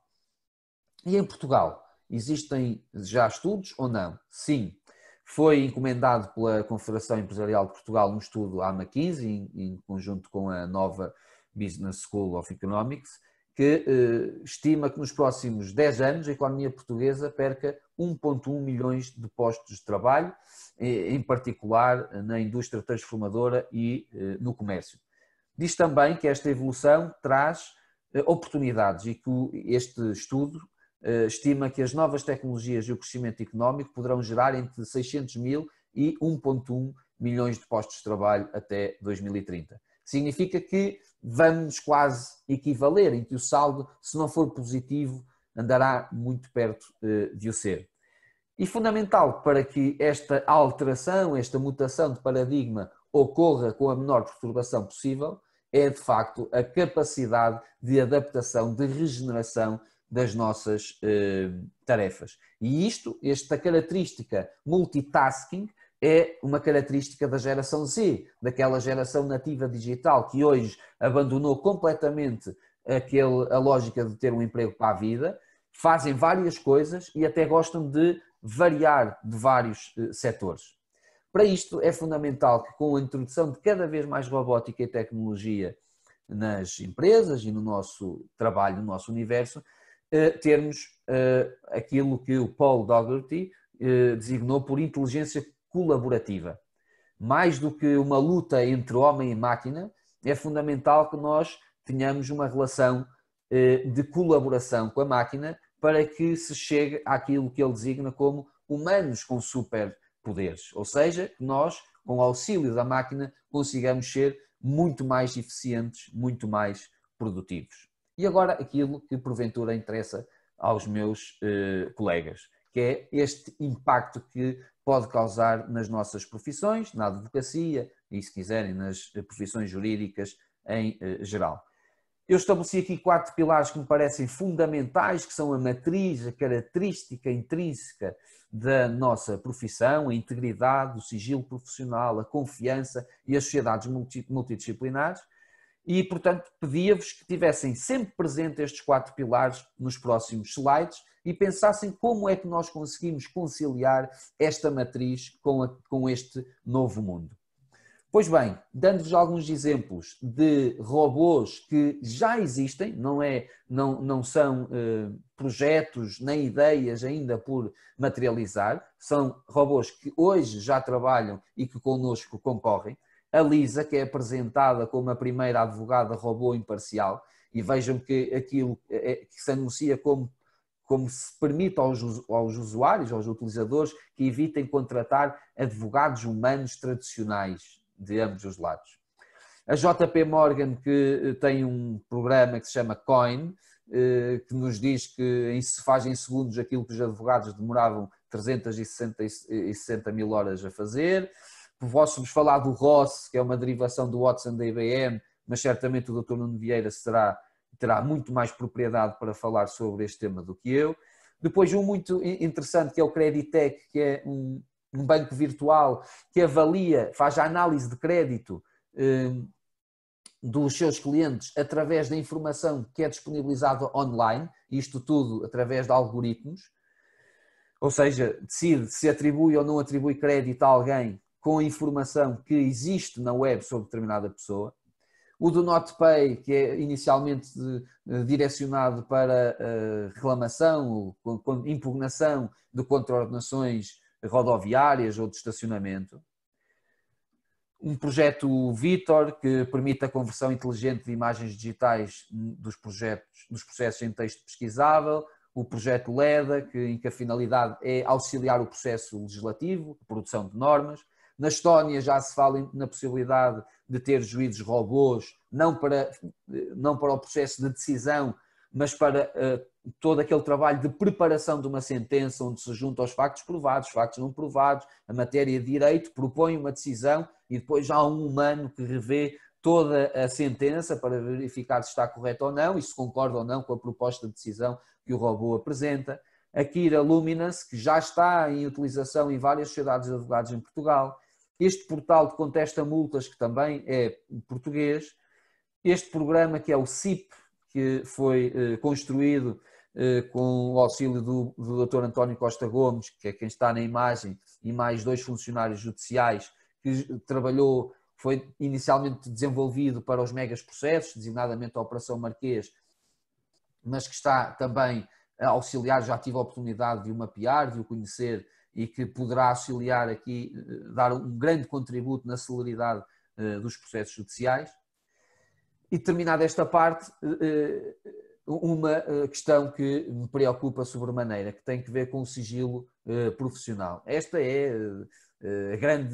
E em Portugal, existem já estudos ou não? Sim. Foi encomendado pela Confederação Empresarial de Portugal um estudo à McKinsey, em, em conjunto com a nova Business School of Economics, que eh, estima que nos próximos dez anos a economia portuguesa perca um vírgula um milhões de postos de trabalho, eh, em particular na indústria transformadora e eh, no comércio. Diz também que esta evolução traz eh, oportunidades e que este estudo eh, estima que as novas tecnologias e o crescimento económico poderão gerar entre seiscentos mil e um vírgula um milhões de postos de trabalho até dois mil e trinta. Significa que vamos quase equivaler, em que o saldo, se não for positivo, andará muito perto de o ser. E fundamental para que esta alteração, esta mutação de paradigma ocorra com a menor perturbação possível, é de facto a capacidade de adaptação, de regeneração das nossas eh, tarefas. E isto, esta característica multitasking, é uma característica da geração Z, daquela geração nativa digital que hoje abandonou completamente aquele, a lógica de ter um emprego para a vida, fazem várias coisas e até gostam de variar de vários eh, setores. Para isto é fundamental que, com a introdução de cada vez mais robótica e tecnologia nas empresas e no nosso trabalho, no nosso universo, eh, termos eh, aquilo que o Paul Daugherty eh, designou por inteligência colaborativa. Mais do que uma luta entre homem e máquina, é fundamental que nós tenhamos uma relação de colaboração com a máquina para que se chegue àquilo que ele designa como humanos com superpoderes. Ou seja, que nós, com o auxílio da máquina, consigamos ser muito mais eficientes, muito mais produtivos. E agora aquilo que porventura interessa aos meus eh, colegas, que é este impacto que pode causar nas nossas profissões, na advocacia e, se quiserem, nas profissões jurídicas em eh, geral. Eu estabeleci aqui quatro pilares que me parecem fundamentais, que são a matriz, a característica intrínseca da nossa profissão, a integridade, o sigilo profissional, a confiança e as sociedades multidisciplinares. E, portanto, pedia-vos que tivessem sempre presente estes quatro pilares nos próximos slides e pensassem como é que nós conseguimos conciliar esta matriz com, a, com este novo mundo. Pois bem, dando-vos alguns exemplos de robôs que já existem, não, é, não, não são eh, projetos nem ideias ainda por materializar, são robôs que hoje já trabalham e que connosco concorrem. A Lisa, que é apresentada como a primeira advogada robô imparcial, e vejam que aquilo que se anuncia como, como se permite aos, aos usuários, aos utilizadores, que evitem contratar advogados humanos tradicionais de ambos os lados. A J P Morgan, que tem um programa que se chama Coin, que nos diz que se faz em segundos aquilo que os advogados demoravam trezentas e sessenta mil horas a fazer. Posso-vos falar do Ross, que é uma derivação do Watson da I B M, mas certamente o doutor Nuno Vieira será, terá muito mais propriedade para falar sobre este tema do que eu. Depois um muito interessante que é o Creditec, que é um, um banco virtual que avalia, faz a análise de crédito eh, dos seus clientes através da informação que é disponibilizada online, isto tudo através de algoritmos, ou seja, decide se atribui ou não atribui crédito a alguém com a informação que existe na web sobre determinada pessoa. O do NotPay, que é inicialmente direcionado para reclamação, impugnação de contraordenações rodoviárias ou de estacionamento. Um projeto Vitor, que permite a conversão inteligente de imagens digitais dos, projetos, dos processos em texto pesquisável. O projeto LEDA, que, em que a finalidade é auxiliar o processo legislativo, a produção de normas. Na Estónia já se fala na possibilidade de ter juízes robôs, não para, não para o processo de decisão, mas para uh, todo aquele trabalho de preparação de uma sentença, onde se junta os factos provados, factos não provados, a matéria de direito, propõe uma decisão e depois já há um humano que revê toda a sentença para verificar se está correto ou não e se concorda ou não com a proposta de decisão que o robô apresenta. A Kira Luminance, que já está em utilização em várias sociedades de advogados em Portugal. este portal de contesta multas, que também é português, este programa que é o C I P, que foi eh, construído eh, com o auxílio do, do doutor António Costa Gomes, que é quem está na imagem, e mais dois funcionários judiciais, que trabalhou, foi inicialmente desenvolvido para os megas processos, designadamente a Operação Marquês, mas que está também a auxiliar, já tive a oportunidade de o mapear, de o conhecer, e que poderá auxiliar aqui, dar um grande contributo na celeridade dos processos judiciais. E terminada esta parte, uma questão que me preocupa sobremaneira, que tem que ver com o sigilo profissional. Esta é a grande,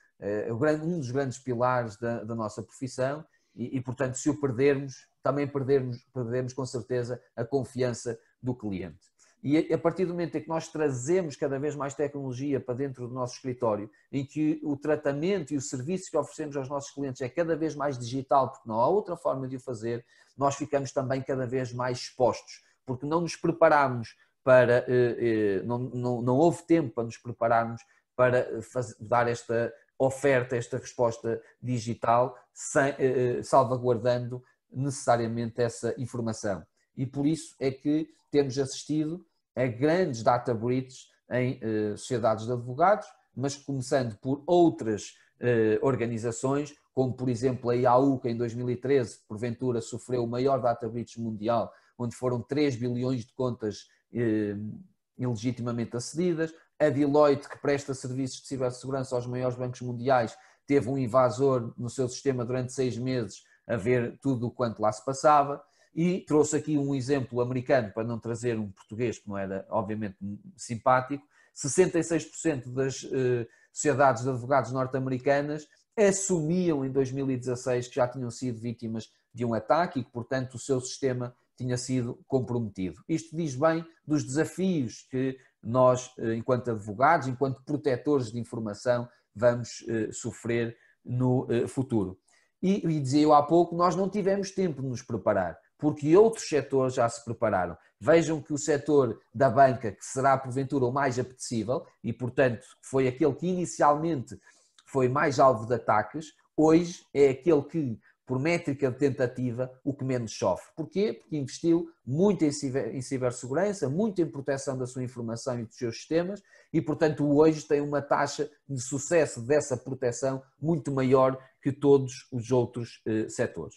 um dos grandes pilares da, da nossa profissão e, e, portanto, se o perdermos, também perdermos, perdemos com certeza a confiança do cliente. E a partir do momento em que nós trazemos cada vez mais tecnologia para dentro do nosso escritório, em que o tratamento e o serviço que oferecemos aos nossos clientes é cada vez mais digital, porque não há outra forma de o fazer, nós ficamos também cada vez mais expostos, porque não nos preparamos para, não, não, não houve tempo para nos prepararmos para fazer, dar esta oferta, esta resposta digital, sem, salvaguardando necessariamente essa informação. E por isso é que temos assistido a grandes data breaches em eh, sociedades de advogados, mas começando por outras eh, organizações, como por exemplo a I A U, que em dois mil e treze, porventura, sofreu o maior data breach mundial, onde foram três bilhões de contas eh, ilegitimamente acedidas. A Deloitte, que presta serviços de cibersegurança aos maiores bancos mundiais, teve um invasor no seu sistema durante seis meses a ver tudo o quanto lá se passava. E trouxe aqui um exemplo americano, para não trazer um português, que não era, obviamente, simpático. sessenta e seis por cento das eh, sociedades de advogados norte-americanas assumiam em dois mil e dezasseis que já tinham sido vítimas de um ataque e que, portanto, o seu sistema tinha sido comprometido. Isto diz bem dos desafios que nós, enquanto advogados, enquanto protetores de informação, vamos eh, sofrer no eh, futuro. E, e dizia eu há pouco, nós não tivemos tempo de nos preparar, porque outros setores já se prepararam. Vejam que o setor da banca, que será porventura o mais apetecível, e portanto foi aquele que inicialmente foi mais alvo de ataques, hoje é aquele que, por métrica de tentativa, o que menos sofre. Porquê? Porque investiu muito em, ciber, em cibersegurança, muito em proteção da sua informação e dos seus sistemas, e portanto hoje tem uma taxa de sucesso dessa proteção muito maior que todos os outros eh, setores.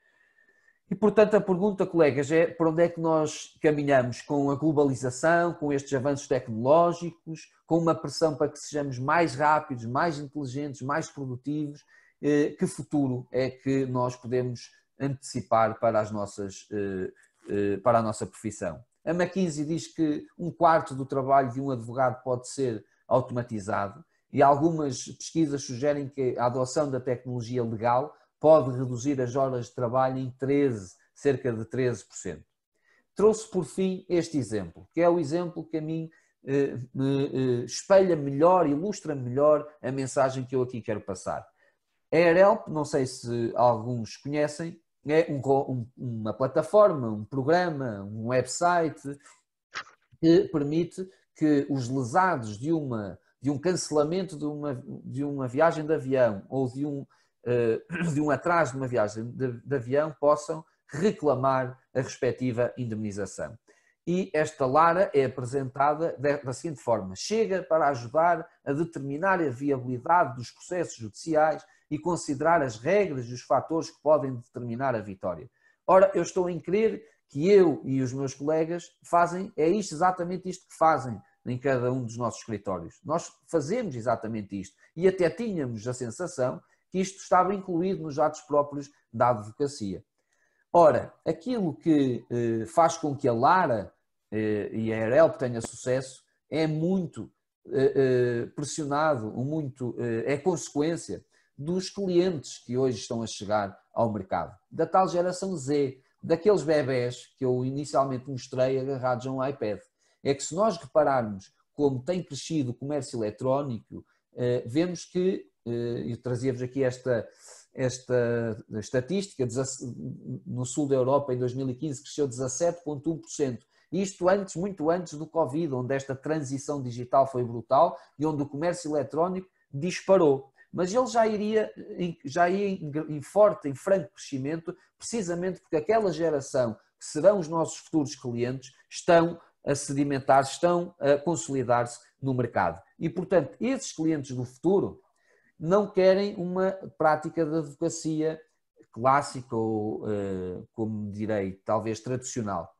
E, portanto, a pergunta, colegas, é para onde é que nós caminhamos com a globalização, com estes avanços tecnológicos, com uma pressão para que sejamos mais rápidos, mais inteligentes, mais produtivos? Que futuro é que nós podemos antecipar para, as nossas, para a nossa profissão? A McKinsey diz que um quarto do trabalho de um advogado pode ser automatizado e algumas pesquisas sugerem que a adoção da tecnologia legal pode reduzir as horas de trabalho em treze, cerca de treze por cento. Trouxe por fim este exemplo, que é o exemplo que a mim eh, me eh, espelha melhor, ilustra melhor a mensagem que eu aqui quero passar. A AirHelp, não sei se alguns conhecem, é um, um, uma plataforma, um programa, um website que permite que os lesados de, uma, de um cancelamento de uma, de uma viagem de avião ou de um de um atraso de uma viagem de, de avião possam reclamar a respectiva indemnização. E esta Lara é apresentada da seguinte forma: chega para ajudar a determinar a viabilidade dos processos judiciais e considerar as regras e os fatores que podem determinar a vitória. Ora, eu estou em crer que eu e os meus colegas fazem, é isto, exatamente isto que fazem em cada um dos nossos escritórios. Nós fazemos exatamente isto e até tínhamos a sensação que isto estava incluído nos atos próprios da advocacia. Ora, aquilo que eh, faz com que a Lara eh, e a AirHelp tenha sucesso é muito eh, eh, pressionado, muito, eh, é consequência dos clientes que hoje estão a chegar ao mercado, da tal geração Z, daqueles bebés que eu inicialmente mostrei agarrados a um iPad. É que se nós repararmos como tem crescido o comércio eletrónico, eh, vemos que eu trazia-vos aqui esta, esta estatística, no sul da Europa em dois mil e quinze cresceu dezassete vírgula um por cento. Isto antes, muito antes do Covid, onde esta transição digital foi brutal e onde o comércio eletrónico disparou. mas ele já iria, já ia em, em forte, em franco crescimento, precisamente porque aquela geração que serão os nossos futuros clientes estão a sedimentar, estão a consolidar-se no mercado. E, portanto, esses clientes do futuro não querem uma prática de advocacia clássica ou, como direi, talvez tradicional.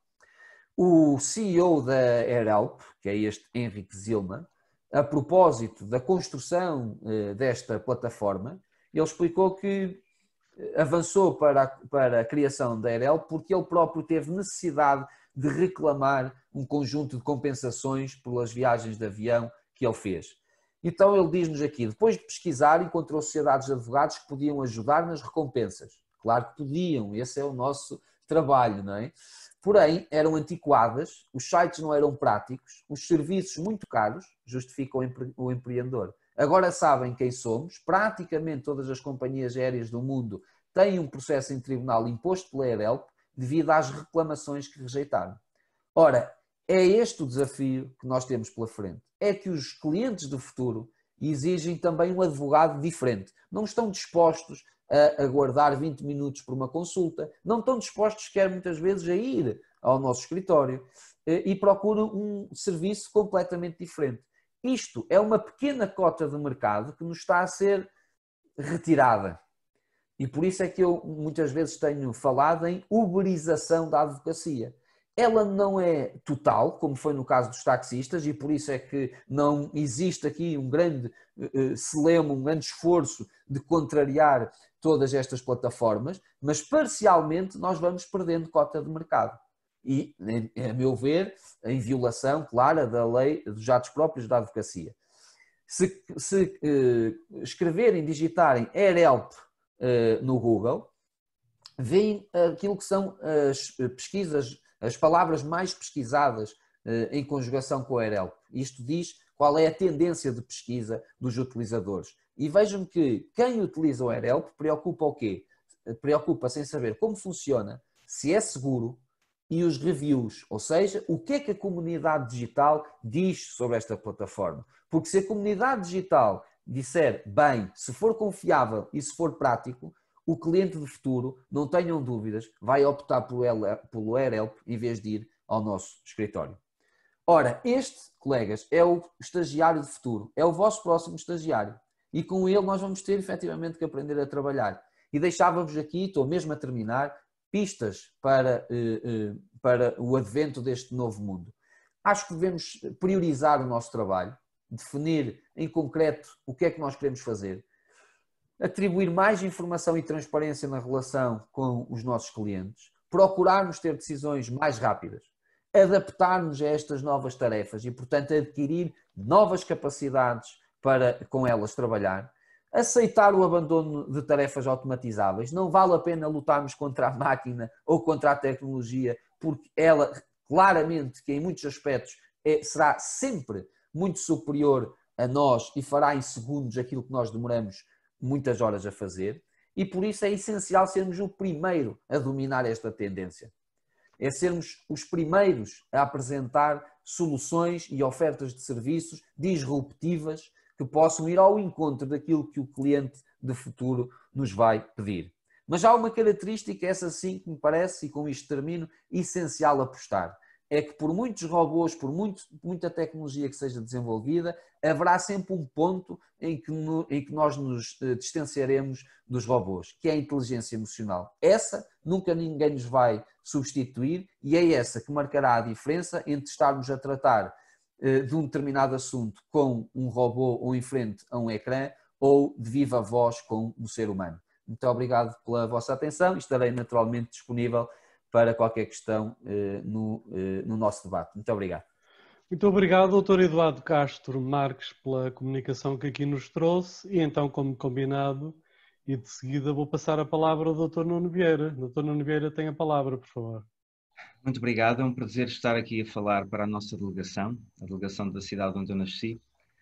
O C E O da AirHelp, que é este Henrique Zilma, a propósito da construção desta plataforma, ele explicou que avançou para a, para a criação da AirHelp porque ele próprio teve necessidade de reclamar um conjunto de compensações pelas viagens de avião que ele fez. Então ele diz-nos aqui, depois de pesquisar, encontrou sociedades de advogados que podiam ajudar nas recompensas. Claro que podiam, esse é o nosso trabalho, não é? Porém, eram antiquadas, os sites não eram práticos, os serviços muito caros, justificam o empreendedor. Agora sabem quem somos, praticamente todas as companhias aéreas do mundo têm um processo em tribunal imposto pela AirHelp devido às reclamações que rejeitaram. Ora, é este o desafio que nós temos pela frente. É que os clientes do futuro exigem também um advogado diferente. Não estão dispostos a aguardar vinte minutos por uma consulta, não estão dispostos sequer muitas vezes a ir ao nosso escritório e procuram um serviço completamente diferente. Isto é uma pequena cota de mercado que nos está a ser retirada. E por isso é que eu muitas vezes tenho falado em uberização da advocacia. Ela não é total, como foi no caso dos taxistas, e por isso é que não existe aqui um grande uh, celema, um grande esforço de contrariar todas estas plataformas, mas parcialmente nós vamos perdendo cota de mercado. E, a meu ver, em violação clara da lei dos atos próprios da advocacia. Se, se uh, escreverem, digitarem AirHelp uh, no Google, veem aquilo que são as pesquisas, as palavras mais pesquisadas uh, em conjugação com a AirHelp. Isto diz qual é a tendência de pesquisa dos utilizadores. E vejam que quem utiliza o AirHelp preocupa o quê? Preocupa-se em saber como funciona, se é seguro, e os reviews, ou seja, o que é que a comunidade digital diz sobre esta plataforma. Porque se a comunidade digital disser bem, se for confiável e se for prático, o cliente do futuro, não tenham dúvidas, vai optar pelo AirHelp em vez de ir ao nosso escritório. Ora, este, colegas, é o estagiário do futuro, é o vosso próximo estagiário. E com ele nós vamos ter efetivamente que aprender a trabalhar. E deixava-vos aqui, estou mesmo a terminar, pistas para, para o advento deste novo mundo. Acho que devemos priorizar o nosso trabalho, definir em concreto o que é que nós queremos fazer, atribuir mais informação e transparência na relação com os nossos clientes, procurarmos ter decisões mais rápidas, adaptarmos a estas novas tarefas e, portanto, adquirir novas capacidades para com elas trabalhar, aceitar o abandono de tarefas automatizáveis. Não vale a pena lutarmos contra a máquina ou contra a tecnologia, porque ela, claramente, que em muitos aspectos é, será sempre muito superior a nós e fará em segundos aquilo que nós demoramos muitas horas a fazer. E por isso é essencial sermos o primeiro a dominar esta tendência. É sermos os primeiros a apresentar soluções e ofertas de serviços disruptivas que possam ir ao encontro daquilo que o cliente de futuro nos vai pedir. Mas há uma característica, essa sim que me parece, e com isto termino, essencial apostar. É que por muitos robôs, por muito, muita tecnologia que seja desenvolvida, haverá sempre um ponto em que, no, em que nós nos distanciaremos dos robôs, que é a inteligência emocional. Essa nunca ninguém nos vai substituir e é essa que marcará a diferença entre estarmos a tratar de um determinado assunto com um robô ou em frente a um ecrã ou de viva voz com um ser humano. Muito obrigado pela vossa atenção e estarei naturalmente disponível para qualquer questão eh, no, eh, no nosso debate. Muito obrigado. Muito obrigado, doutor Eduardo Castro Marques, pela comunicação que aqui nos trouxe e então, como combinado, e de seguida vou passar a palavra ao doutor Nuno Vieira. doutor Nuno Vieira tem a palavra, por favor. Muito obrigado, é um prazer estar aqui a falar para a nossa delegação, a delegação da cidade onde eu nasci.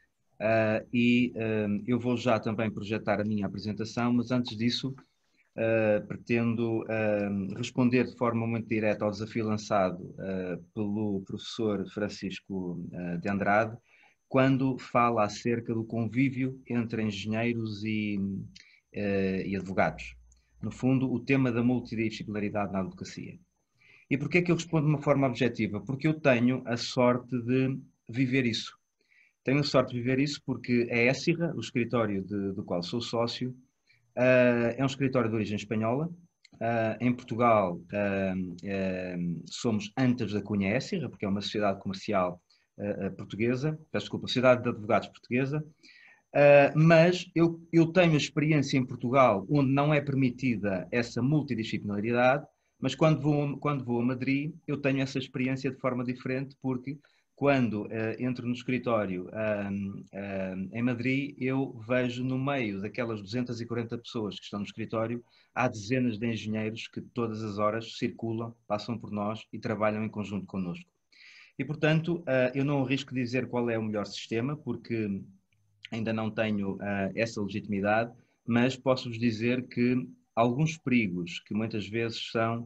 Uh, e uh, eu vou já também projetar a minha apresentação, mas antes disso uh, pretendo uh, responder de forma muito direta ao desafio lançado uh, pelo professor Francisco uh, de Andrade, quando fala acerca do convívio entre engenheiros e, uh, e advogados. No fundo, o tema da multidisciplinaridade na advocacia. E porquê é que eu respondo de uma forma objetiva? Porque eu tenho a sorte de viver isso. Tenho a sorte de viver isso porque a Éssira, o escritório de, do qual sou sócio, uh, é um escritório de origem espanhola. Uh, em Portugal uh, uh, somos antes da Cunha Éssira, porque é uma sociedade comercial uh, portuguesa, peço desculpa, sociedade de advogados portuguesa, uh, mas eu, eu tenho a experiência em Portugal onde não é permitida essa multidisciplinaridade, mas quando vou, quando vou a Madrid eu tenho essa experiência de forma diferente, porque quando uh, entro no escritório uh, uh, em Madrid, eu vejo no meio daquelas duzentas e quarenta pessoas que estão no escritório, há dezenas de engenheiros que todas as horas circulam, passam por nós e trabalham em conjunto connosco. E, portanto, uh, eu não arrisco dizer qual é o melhor sistema, porque ainda não tenho uh, essa legitimidade, mas posso-vos dizer que alguns perigos que muitas vezes são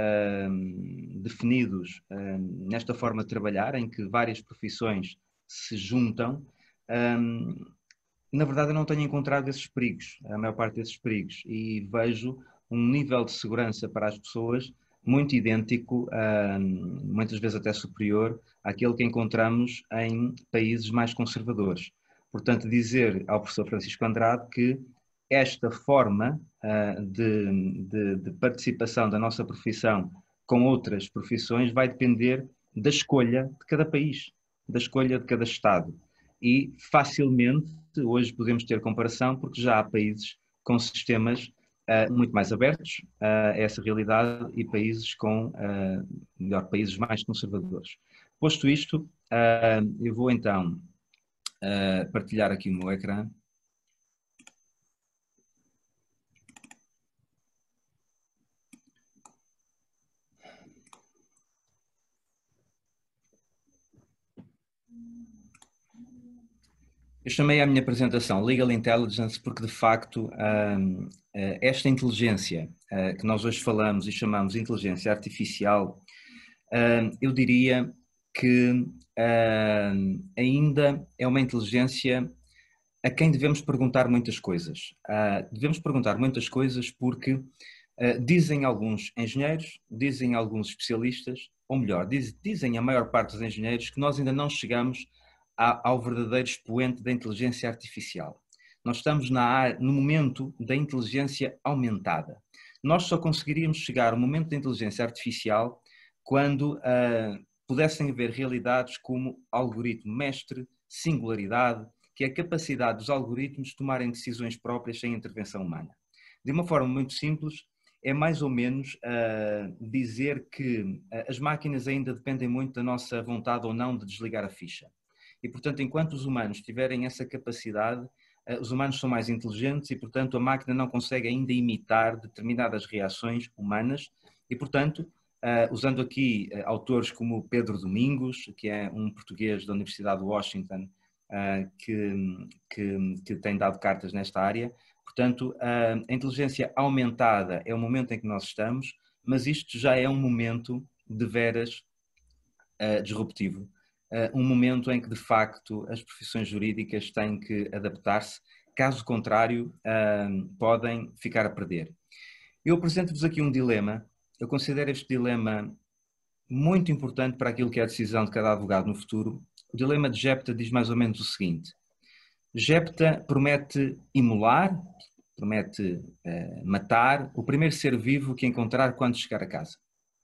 Uh, definidos uh, nesta forma de trabalhar, em que várias profissões se juntam, um, na verdade eu não tenho encontrado esses perigos, a maior parte desses perigos, e vejo um nível de segurança para as pessoas muito idêntico, uh, muitas vezes até superior, àquele que encontramos em países mais conservadores. Portanto, dizer ao professor Francisco Andrade que esta forma uh, de, de, de participação da nossa profissão com outras profissões vai depender da escolha de cada país, da escolha de cada Estado. E facilmente, hoje podemos ter comparação, porque já há países com sistemas uh, muito mais abertos uh, a essa realidade e países com, uh, melhor, países mais conservadores. Posto isto, uh, eu vou então uh, partilhar aqui o meu ecrã. Eu chamei a minha apresentação Legal Intelligence porque, de facto, esta inteligência que nós hoje falamos e chamamos de inteligência artificial, eu diria que ainda é uma inteligência a quem devemos perguntar muitas coisas. Devemos perguntar muitas coisas porque dizem alguns engenheiros, dizem alguns especialistas, ou melhor, dizem a maior parte dos engenheiros que nós ainda não chegamos ao verdadeiro expoente da inteligência artificial. Nós estamos na, no momento da inteligência aumentada. Nós só conseguiríamos chegar ao momento da inteligência artificial quando uh, pudessem haver realidades como algoritmo mestre, singularidade, que é a capacidade dos algoritmos de tomarem decisões próprias sem intervenção humana. De uma forma muito simples, é mais ou menos uh, dizer que uh, as máquinas ainda dependem muito da nossa vontade ou não de desligar a ficha. E, portanto, enquanto os humanos tiverem essa capacidade, os humanos são mais inteligentes e, portanto, a máquina não consegue ainda imitar determinadas reações humanas e, portanto, usando aqui autores como Pedro Domingos, que é um português da Universidade de Washington, que, que, que tem dado cartas nesta área, portanto, a inteligência aumentada é o momento em que nós estamos, mas isto já é um momento de veras disruptivo. Uh, um momento em que, de facto, as profissões jurídicas têm que adaptar-se, caso contrário, uh, podem ficar a perder. Eu apresento-vos aqui um dilema, eu considero este dilema muito importante para aquilo que é a decisão de cada advogado no futuro. O dilema de Jepta diz mais ou menos o seguinte: Jepta promete imolar, promete uh, matar o primeiro ser vivo que encontrar quando chegar a casa.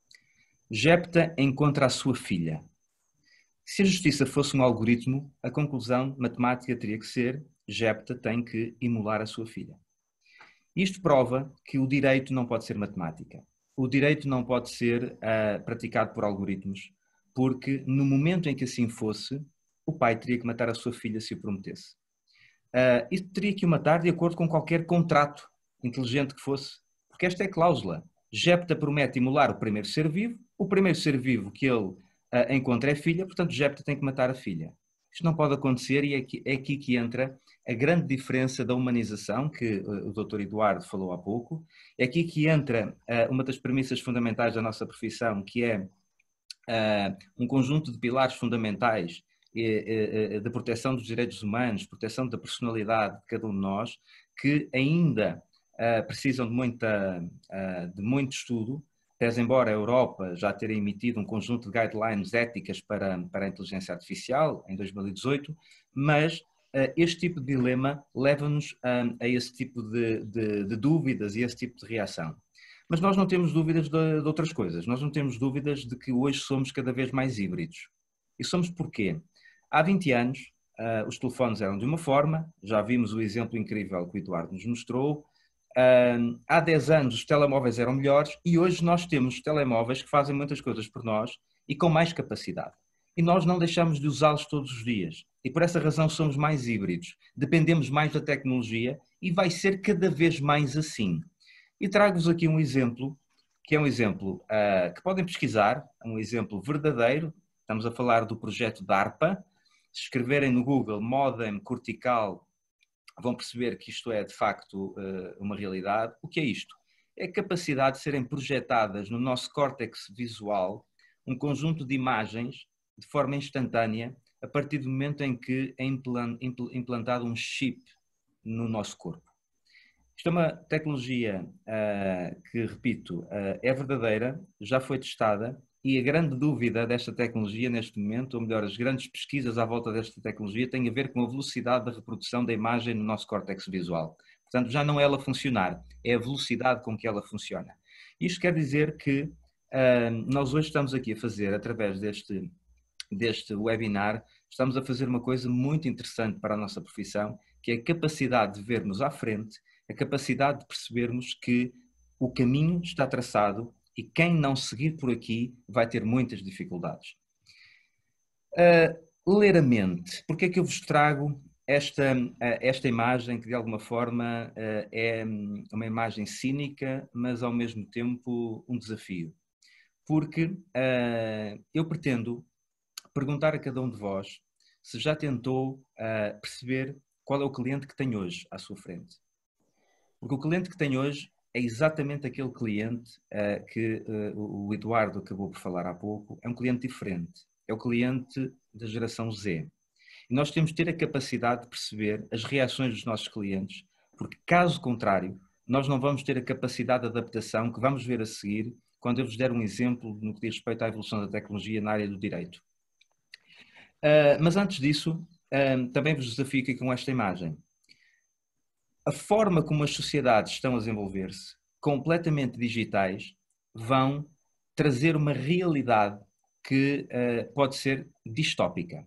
Jepta encontra a sua filha. Se a justiça fosse um algoritmo, a conclusão matemática teria que ser: Jepta tem que imolar a sua filha. Isto prova que o direito não pode ser matemática. O direito não pode ser uh, praticado por algoritmos, porque no momento em que assim fosse, o pai teria que matar a sua filha se o prometesse. Uh, e teria que o matar de acordo com qualquer contrato inteligente que fosse, porque esta é a cláusula. Jepta promete imolar o primeiro ser vivo, o primeiro ser vivo que ele Uh, encontra a filha, portanto Jepta tem que matar a filha. Isto não pode acontecer e é aqui, é aqui que entra a grande diferença da humanização, que uh, o doutor Eduardo falou há pouco, é aqui que entra uh, uma das premissas fundamentais da nossa profissão, que é uh, um conjunto de pilares fundamentais de proteção dos direitos humanos, proteção da personalidade de cada um de nós, que ainda precisam de, muita, de muito estudo, pese embora a Europa já ter emitido um conjunto de guidelines éticas para, para a inteligência artificial em dois mil e dezoito, mas este tipo de dilema leva-nos a, a esse tipo de, de, de dúvidas e esse tipo de reação. Mas nós não temos dúvidas de, de outras coisas, nós não temos dúvidas de que hoje somos cada vez mais híbridos. E somos porquê? Há vinte anos uh, os telefones eram de uma forma, já vimos o exemplo incrível que o Eduardo nos mostrou. Uh, há dez anos os telemóveis eram melhores e hoje nós temos telemóveis que fazem muitas coisas por nós e com mais capacidade. E nós não deixamos de usá-los todos os dias. E por essa razão somos mais híbridos, dependemos mais da tecnologia e vai ser cada vez mais assim. E trago-vos aqui um exemplo, que é um exemplo uh, que podem pesquisar, um exemplo verdadeiro. Estamos a falar do projeto DARPA. Se escreverem no Google Modem Cortical, vão perceber que isto é de facto uh, uma realidade. O que é isto? É a capacidade de serem projetadas no nosso córtex visual um conjunto de imagens de forma instantânea a partir do momento em que é implantado um chip no nosso corpo. Isto é uma tecnologia uh, que, repito, uh, é verdadeira, já foi testada e a grande dúvida desta tecnologia neste momento, ou melhor, as grandes pesquisas à volta desta tecnologia têm a ver com a velocidade da reprodução da imagem no nosso córtex visual. Portanto, já não é ela funcionar, é a velocidade com que ela funciona. Isto quer dizer que uh, nós hoje estamos aqui a fazer, através deste, deste webinar, estamos a fazer uma coisa muito interessante para a nossa profissão, que é a capacidade de vermos à frente, a capacidade de percebermos que o caminho está traçado e quem não seguir por aqui vai ter muitas dificuldades. Uh, ler a mente. Porque é que eu vos trago esta, uh, esta imagem que de alguma forma uh, é uma imagem cínica, mas ao mesmo tempo um desafio? Porque uh, eu pretendo perguntar a cada um de vós se já tentou uh, perceber qual é o cliente que tem hoje à sua frente. Porque o cliente que tem hoje é exatamente aquele cliente uh, que uh, o Eduardo acabou por falar há pouco, é um cliente diferente, é o cliente da geração Z. E nós temos de ter a capacidade de perceber as reações dos nossos clientes, porque caso contrário, nós não vamos ter a capacidade de adaptação que vamos ver a seguir quando eu vos der um exemplo no que diz respeito à evolução da tecnologia na área do direito. Uh, mas antes disso, uh, também vos desafio aqui com esta imagem. A forma como as sociedades estão a desenvolver-se, completamente digitais, vão trazer uma realidade que uh, pode ser distópica.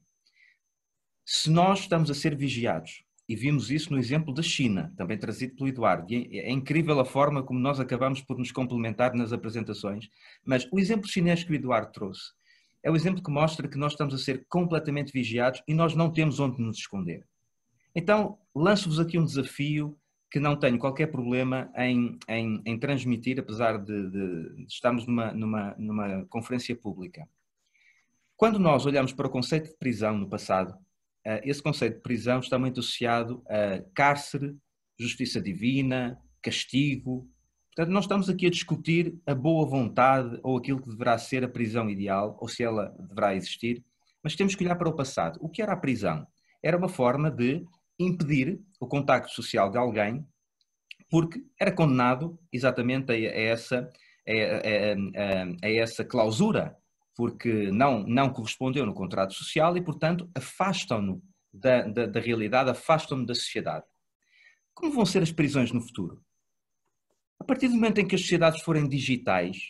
Se nós estamos a ser vigiados, e vimos isso no exemplo da China, também trazido pelo Eduardo, e é incrível a forma como nós acabamos por nos complementar nas apresentações, mas o exemplo chinês que o Eduardo trouxe é o exemplo que mostra que nós estamos a ser completamente vigiados e nós não temos onde nos esconder. Então, lanço-vos aqui um desafio que não tenho qualquer problema em, em, em transmitir, apesar de, de, de estarmos numa, numa, numa conferência pública. Quando nós olhamos para o conceito de prisão no passado, esse conceito de prisão está muito associado a cárcere, justiça divina, castigo. Portanto, nós estamos aqui a discutir a boa vontade ou aquilo que deverá ser a prisão ideal, ou se ela deverá existir, mas temos que olhar para o passado. O que era a prisão? Era uma forma de impedir o contacto social de alguém porque era condenado exatamente a essa, a, a, a, a essa clausura, porque não, não correspondeu no contrato social e, portanto, afastam-no da, da, da realidade, afastam-no da sociedade. Como vão ser as prisões no futuro? A partir do momento em que as sociedades forem digitais,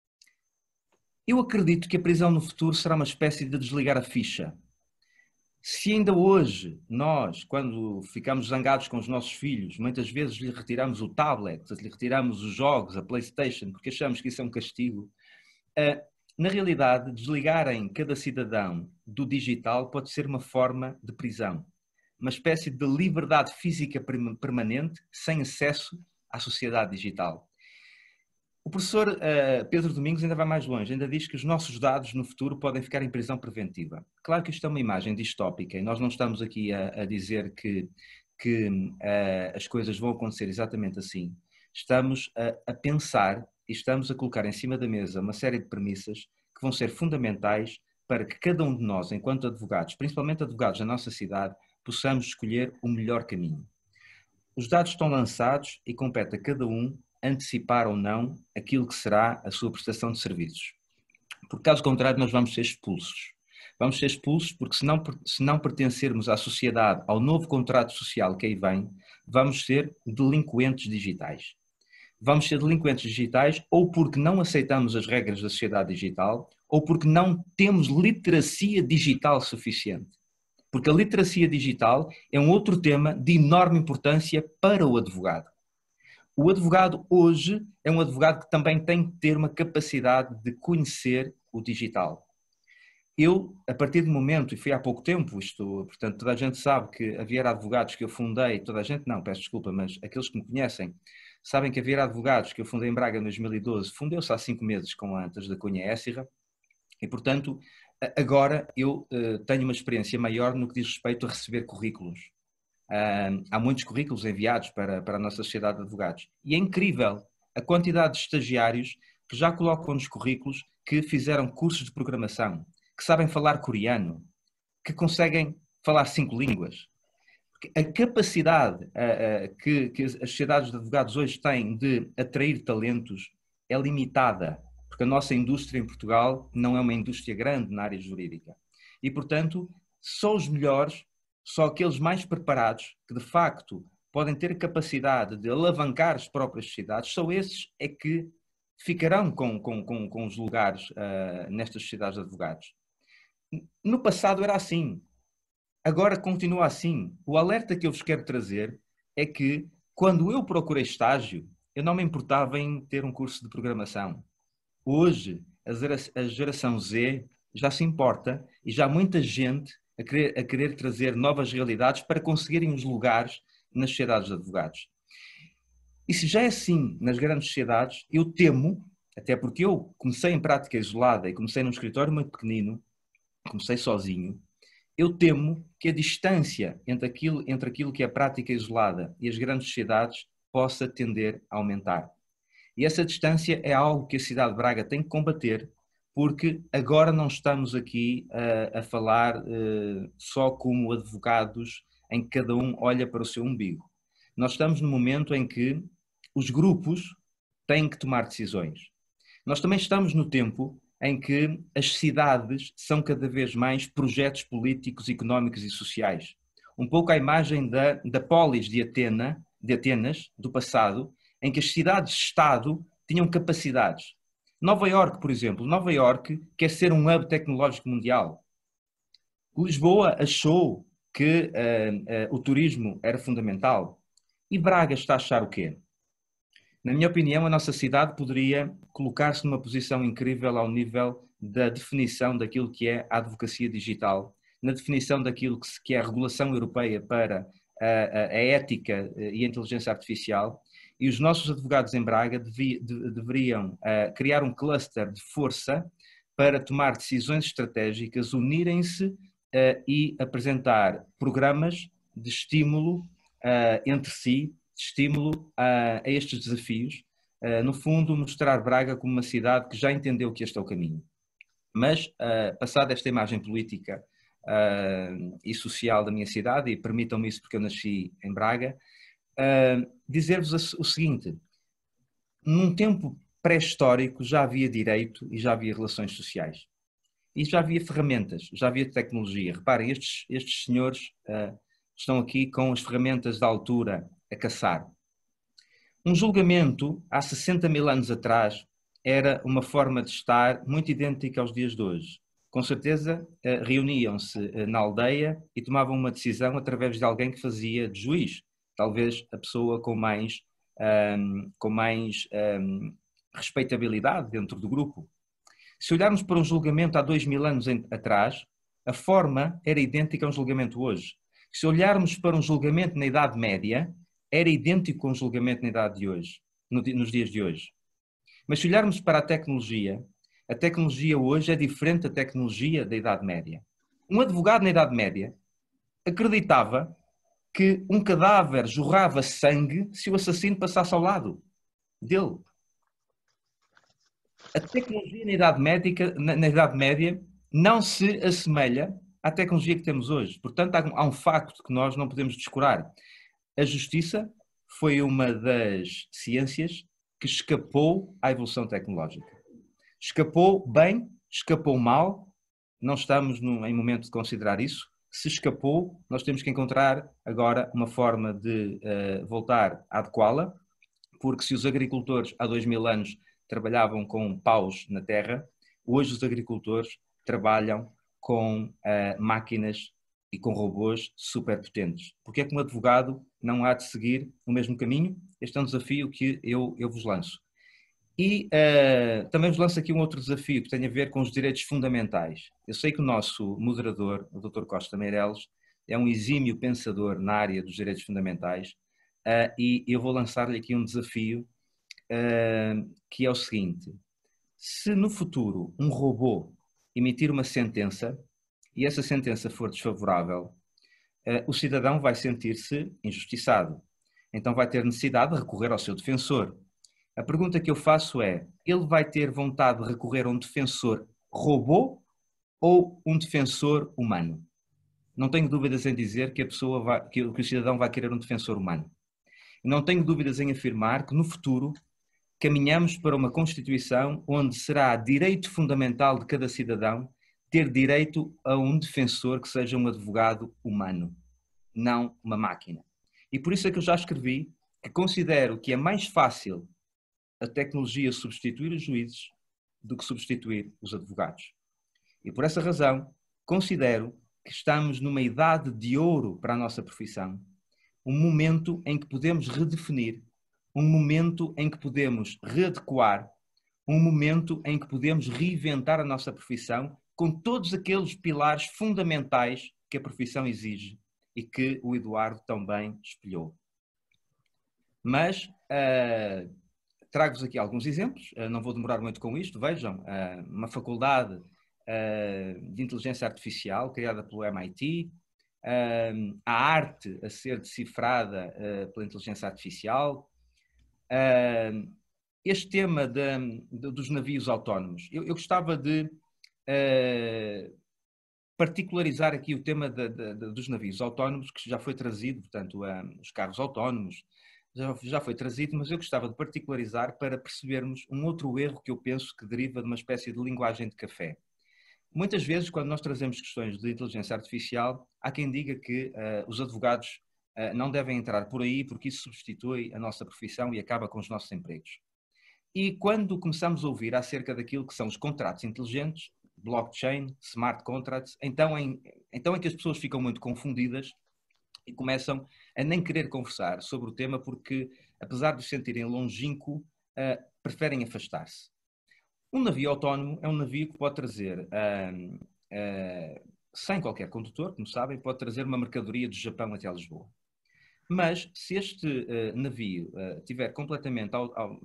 eu acredito que a prisão no futuro será uma espécie de desligar a ficha. Se ainda hoje nós, quando ficamos zangados com os nossos filhos, muitas vezes lhe retiramos o tablet, lhe retiramos os jogos, a PlayStation, porque achamos que isso é um castigo, na realidade, desligarem cada cidadão do digital pode ser uma forma de prisão, uma espécie de liberdade física permanente sem acesso à sociedade digital. O professor uh, Pedro Domingos ainda vai mais longe, ainda diz que os nossos dados no futuro podem ficar em prisão preventiva. Claro que isto é uma imagem distópica e nós não estamos aqui a, a dizer que, que uh, as coisas vão acontecer exatamente assim. Estamos a, a pensar e estamos a colocar em cima da mesa uma série de premissas que vão ser fundamentais para que cada um de nós, enquanto advogados, principalmente advogados da nossa cidade, possamos escolher o melhor caminho. Os dados estão lançados e compete a cada um antecipar ou não aquilo que será a sua prestação de serviços. Porque caso contrário nós vamos ser expulsos. Vamos ser expulsos porque se não, se não pertencermos à sociedade, ao novo contrato social que aí vem, vamos ser delinquentes digitais. Vamos ser delinquentes digitais ou porque não aceitamos as regras da sociedade digital ou porque não temos literacia digital suficiente. Porque a literacia digital é um outro tema de enorme importância para o advogado. O advogado hoje é um advogado que também tem que ter uma capacidade de conhecer o digital. Eu, a partir do momento, e foi há pouco tempo, isto, portanto, toda a gente sabe que a Vieira Advogados que eu fundei, toda a gente não, peço desculpa, mas aqueles que me conhecem, sabem que a Vieira Advogados que eu fundei em Braga em dois mil e doze, fundeu-se há cinco meses com a Antas da Cunha Éssira, e portanto, agora eu uh, tenho uma experiência maior no que diz respeito a receber currículos. Uh, há muitos currículos enviados para, para a nossa sociedade de advogados. E é incrível a quantidade de estagiários que já colocam nos currículos que fizeram cursos de programação, que sabem falar coreano, que conseguem falar cinco línguas. A capacidade uh, uh, que, que as sociedades de advogados hoje têm de atrair talentos é limitada, porque a nossa indústria em Portugal não é uma indústria grande na área jurídica. E, portanto, só os melhores, só aqueles mais preparados, que de facto podem ter capacidade de alavancar as próprias sociedades, só esses é que ficarão com, com, com, com os lugares uh, nestas sociedades de advogados. No passado era assim, agora continua assim. O alerta que eu vos quero trazer é que quando eu procurei estágio, eu não me importava em ter um curso de programação. Hoje, a geração Z já se importa e já há muita gente a querer, a querer trazer novas realidades para conseguirem os lugares nas sociedades de advogados. E se já é assim nas grandes sociedades, eu temo, até porque eu comecei em prática isolada e comecei num escritório muito pequenino, comecei sozinho, eu temo que a distância entre aquilo, entre aquilo que é a prática isolada e as grandes sociedades possa tender a aumentar. E essa distância é algo que a cidade de Braga tem que combater, porque agora não estamos aqui uh, a falar uh, só como advogados em que cada um olha para o seu umbigo. Nós estamos no momento em que os grupos têm que tomar decisões. Nós também estamos no tempo em que as cidades são cada vez mais projetos políticos, económicos e sociais. Um pouco a imagem da, da polis de, Atena, de Atenas, do passado, em que as cidades-estado tinham capacidades. Nova Iorque, por exemplo, Nova Iorque quer ser um hub tecnológico mundial. Lisboa achou que uh, uh, o turismo era fundamental. E Braga está a achar o quê? Na minha opinião, a nossa cidade poderia colocar-se numa posição incrível ao nível da definição daquilo que é a advocacia digital, na definição daquilo que é a regulação europeia para a, a, a ética e a inteligência artificial, e os nossos advogados em Braga devi, de, deveriam uh, criar um cluster de força para tomar decisões estratégicas, unirem-se uh, e apresentar programas de estímulo uh, entre si, estímulo a, a estes desafios, uh, no fundo mostrar Braga como uma cidade que já entendeu que este é o caminho. Mas, uh, passada esta imagem política uh, e social da minha cidade, e permitam-me isso porque eu nasci em Braga, uh, dizer-vos o seguinte: num tempo pré-histórico já havia direito e já havia relações sociais. E já havia ferramentas, já havia tecnologia. Reparem, estes, estes senhores uh, estão aqui com as ferramentas da altura a caçar. Um julgamento, há sessenta mil anos atrás, era uma forma de estar muito idêntica aos dias de hoje. Com certeza, reuniam-se na aldeia e tomavam uma decisão através de alguém que fazia de juiz. Talvez a pessoa com mais, um, com mais um, respeitabilidade dentro do grupo. Se olharmos para um julgamento há dois mil anos atrás, a forma era idêntica a um julgamento hoje. Se olharmos para um julgamento na Idade Média, era idêntico com o julgamento na idade de hoje, nos dias de hoje. Mas se olharmos para a tecnologia, a tecnologia hoje é diferente da tecnologia da Idade Média. Um advogado na Idade Média acreditava que um cadáver jorrava sangue se o assassino passasse ao lado dele. A tecnologia na Idade Média, na, na Idade Média não se assemelha à tecnologia que temos hoje. Portanto, há um facto que nós não podemos descurar. A justiça foi uma das ciências que escapou à evolução tecnológica. Escapou bem, escapou mal, não estamos no, em momento de considerar isso. Se escapou, nós temos que encontrar agora uma forma de uh, voltar a adequá-la, porque se os agricultores há dois mil anos trabalhavam com paus na terra, hoje os agricultores trabalham com uh, máquinas e com robôs superpotentes. Porque é que um advogado não há de seguir o mesmo caminho? Este é um desafio que eu, eu vos lanço. E uh, também vos lanço aqui um outro desafio que tem a ver com os direitos fundamentais. Eu sei que o nosso moderador, o doutor Costa Meireles, é um exímio pensador na área dos direitos fundamentais uh, e eu vou lançar-lhe aqui um desafio uh, que é o seguinte. Se no futuro um robô emitir uma sentença e essa sentença for desfavorável, uh, o cidadão vai sentir-se injustiçado. Então vai ter necessidade de recorrer ao seu defensor. A pergunta que eu faço é, ele vai ter vontade de recorrer a um defensor robô ou um defensor humano? Não tenho dúvidas em dizer que, a pessoa vai, que o cidadão vai querer um defensor humano. Não tenho dúvidas em afirmar que no futuro caminhamos para uma Constituição onde será direito fundamental de cada cidadão ter direito a um defensor que seja um advogado humano, não uma máquina. E por isso é que eu já escrevi que considero que é mais fácil a tecnologia substituir os juízes do que substituir os advogados. E por essa razão, considero que estamos numa idade de ouro para a nossa profissão, um momento em que podemos redefinir, um momento em que podemos readequar, um momento em que podemos reinventar a nossa profissão com todos aqueles pilares fundamentais que a profissão exige e que o Eduardo também espelhou. Mas uh, trago-vos aqui alguns exemplos, uh, não vou demorar muito com isto. Vejam, uh, uma faculdade uh, de inteligência artificial criada pelo M I T, uh, a arte a ser decifrada uh, pela inteligência artificial, uh, este tema de, de, dos navios autónomos. Eu, eu gostava de uh, particularizar aqui o tema de, de, de, dos navios autónomos, que já foi trazido, portanto, uh, os carros autónomos, já, já foi trazido, mas eu gostava de particularizar para percebermos um outro erro que eu penso que deriva de uma espécie de linguagem de café. Muitas vezes, quando nós trazemos questões de inteligência artificial, há quem diga que uh, os advogados uh, não devem entrar por aí porque isso substitui a nossa profissão e acaba com os nossos empregos. E quando começamos a ouvir acerca daquilo que são os contratos inteligentes, blockchain, smart contracts, então, em, então é que as pessoas ficam muito confundidas e começam a nem querer conversar sobre o tema porque, apesar de se sentirem longínquo, uh, preferem afastar-se. Um navio autónomo é um navio que pode trazer, uh, uh, sem qualquer condutor, como sabem, pode trazer uma mercadoria do Japão até Lisboa. Mas se este uh, navio uh, estiver completamente au au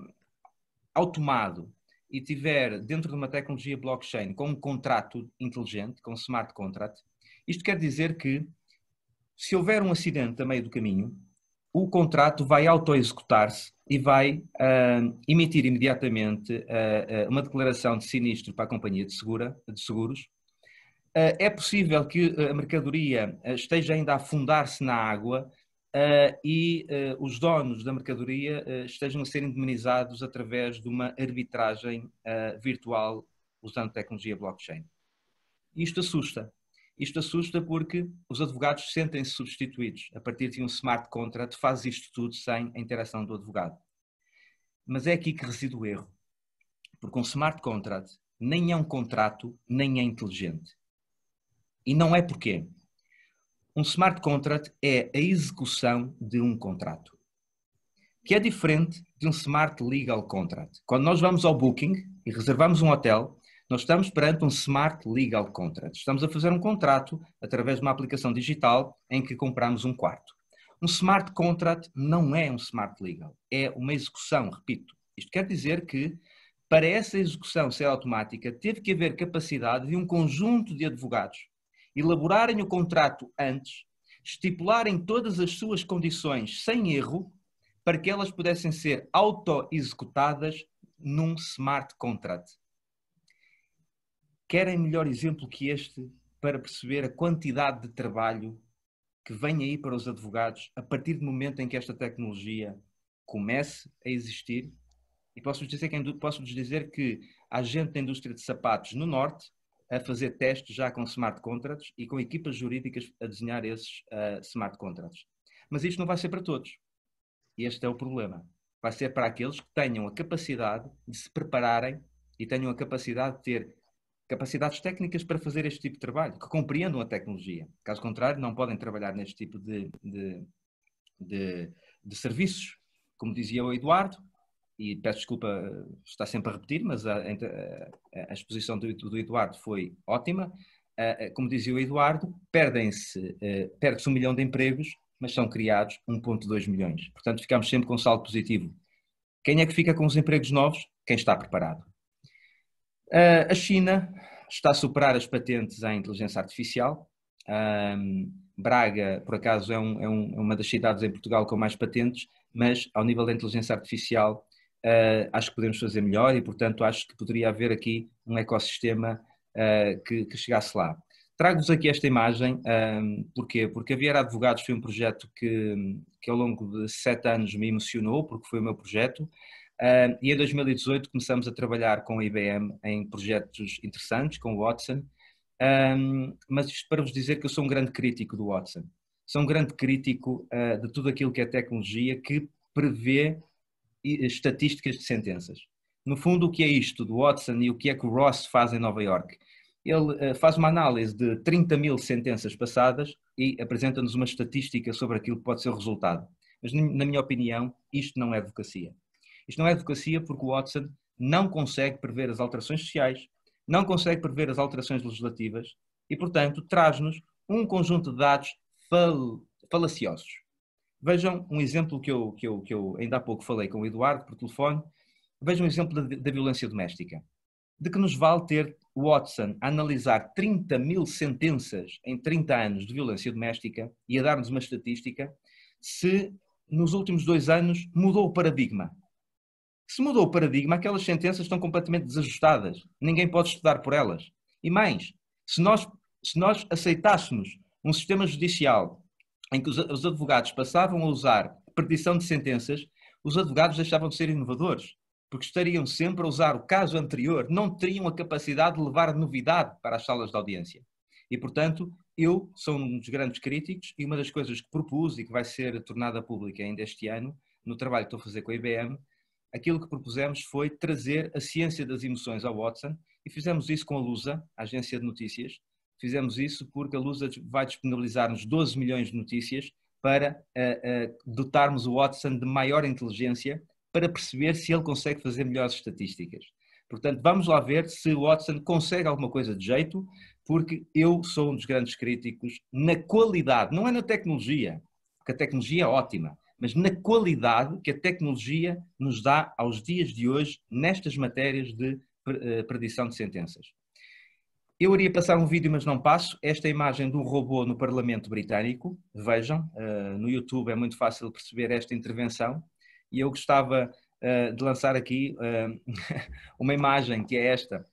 automado e tiver dentro de uma tecnologia blockchain com um contrato inteligente, com um smart contract, isto quer dizer que se houver um acidente a meio do caminho, o contrato vai auto-executar-se e vai uh, emitir imediatamente uh, uh, uma declaração de sinistro para a companhia de, segura, de seguros. Uh, é possível que a mercadoria uh, esteja ainda a afundar-se na água uh, e uh, os donos da mercadoria uh, estejam a ser indemnizados através de uma arbitragem uh, virtual usando tecnologia blockchain. Isto assusta. Isto assusta porque os advogados sentem-se substituídos. A partir de um smart contract faz isto tudo sem a interação do advogado. Mas é aqui que reside o erro. Porque um smart contract nem é um contrato, nem é inteligente. E não é porquê. Um smart contract é a execução de um contrato. Que é diferente de um smart legal contract. Quando nós vamos ao Booking e reservamos um hotel, nós estamos perante um smart legal contract. Estamos a fazer um contrato através de uma aplicação digital em que compramos um quarto. Um smart contract não é um smart legal, é uma execução, repito. Isto quer dizer que, para essa execução ser automática, teve que haver capacidade de um conjunto de advogados elaborarem o contrato antes, estipularem todas as suas condições sem erro, para que elas pudessem ser auto-executadas num smart contract. querem melhor exemplo que este para perceber a quantidade de trabalho que vem aí para os advogados a partir do momento em que esta tecnologia comece a existir? E posso-vos dizer, que, posso-vos dizer que há gente da indústria de sapatos no Norte a fazer testes já com smart contracts e com equipas jurídicas a desenhar esses uh, smart contracts. Mas isto não vai ser para todos. E este é o problema. Vai ser para aqueles que tenham a capacidade de se prepararem e tenham a capacidade de ter capacidades técnicas para fazer este tipo de trabalho, que compreendam a tecnologia. Caso contrário, não podem trabalhar neste tipo de, de, de, de serviços. Como dizia o Eduardo, e peço desculpa estar sempre a repetir, mas a, a, a exposição do, do Eduardo foi ótima. Como dizia o Eduardo, perdem-se, perde-se um milhão de empregos, mas são criados um vírgula dois milhões. Portanto, ficamos sempre com um saldo positivo. Quem é que fica com os empregos novos? Quem está preparado. A China está a superar as patentes em inteligência artificial. Braga, por acaso, é, um, é, um, é uma das cidades em Portugal com mais patentes, mas ao nível da inteligência artificial acho que podemos fazer melhor e, portanto, acho que poderia haver aqui um ecossistema que, que chegasse lá. Trago-vos aqui esta imagem, porquê? Porque a Vieira Advogados foi um projeto que, que ao longo de sete anos me emocionou, porque foi o meu projeto. Uh, e em dois mil e dezoito começamos a trabalhar com a I B M em projetos interessantes, com o Watson, um, mas isto para vos dizer que eu sou um grande crítico do Watson. Sou um grande crítico uh, de tudo aquilo que é tecnologia que prevê estatísticas de sentenças. No fundo, o que é isto do Watson e o que é que o Ross faz em Nova Iorque? Ele uh, faz uma análise de trinta mil sentenças passadas e apresenta-nos uma estatística sobre aquilo que pode ser o resultado. Mas, na minha opinião, isto não é advocacia. Isto não é advocacia porque o Watson não consegue prever as alterações sociais, não consegue prever as alterações legislativas e, portanto, traz-nos um conjunto de dados fal falaciosos. Vejam um exemplo que eu, que, eu, que eu ainda há pouco falei com o Eduardo por telefone. Vejam um exemplo da, da violência doméstica. De que nos vale ter o Watson a analisar trinta mil sentenças em trinta anos de violência doméstica e a dar-nos uma estatística se nos últimos dois anos mudou o paradigma? Se mudou o paradigma, aquelas sentenças estão completamente desajustadas. Ninguém pode estudar por elas. E mais, se nós, se nós aceitássemos um sistema judicial em que os, os advogados passavam a usar predição de sentenças, os advogados deixavam de ser inovadores, porque estariam sempre a usar o caso anterior, não teriam a capacidade de levar novidade para as salas de audiência. E, portanto, eu sou um dos grandes críticos e uma das coisas que propus e que vai ser tornada pública ainda este ano, no trabalho que estou a fazer com a I B M, aquilo que propusemos foi trazer a ciência das emoções ao Watson e fizemos isso com a Lusa, a agência de notícias. Fizemos isso porque a Lusa vai disponibilizar-nos doze milhões de notícias para uh, uh, dotarmos o Watson de maior inteligência para perceber se ele consegue fazer melhores estatísticas. Portanto, vamos lá ver se o Watson consegue alguma coisa de jeito, porque eu sou um dos grandes críticos na qualidade, não é na tecnologia, porque a tecnologia é ótima, mas na qualidade que a tecnologia nos dá aos dias de hoje nestas matérias de predição de sentenças. Eu iria passar um vídeo, mas não passo. Esta é a imagem de um robô no Parlamento Britânico. Vejam, no YouTube é muito fácil perceber esta intervenção. E eu gostava de lançar aqui uma imagem que é esta.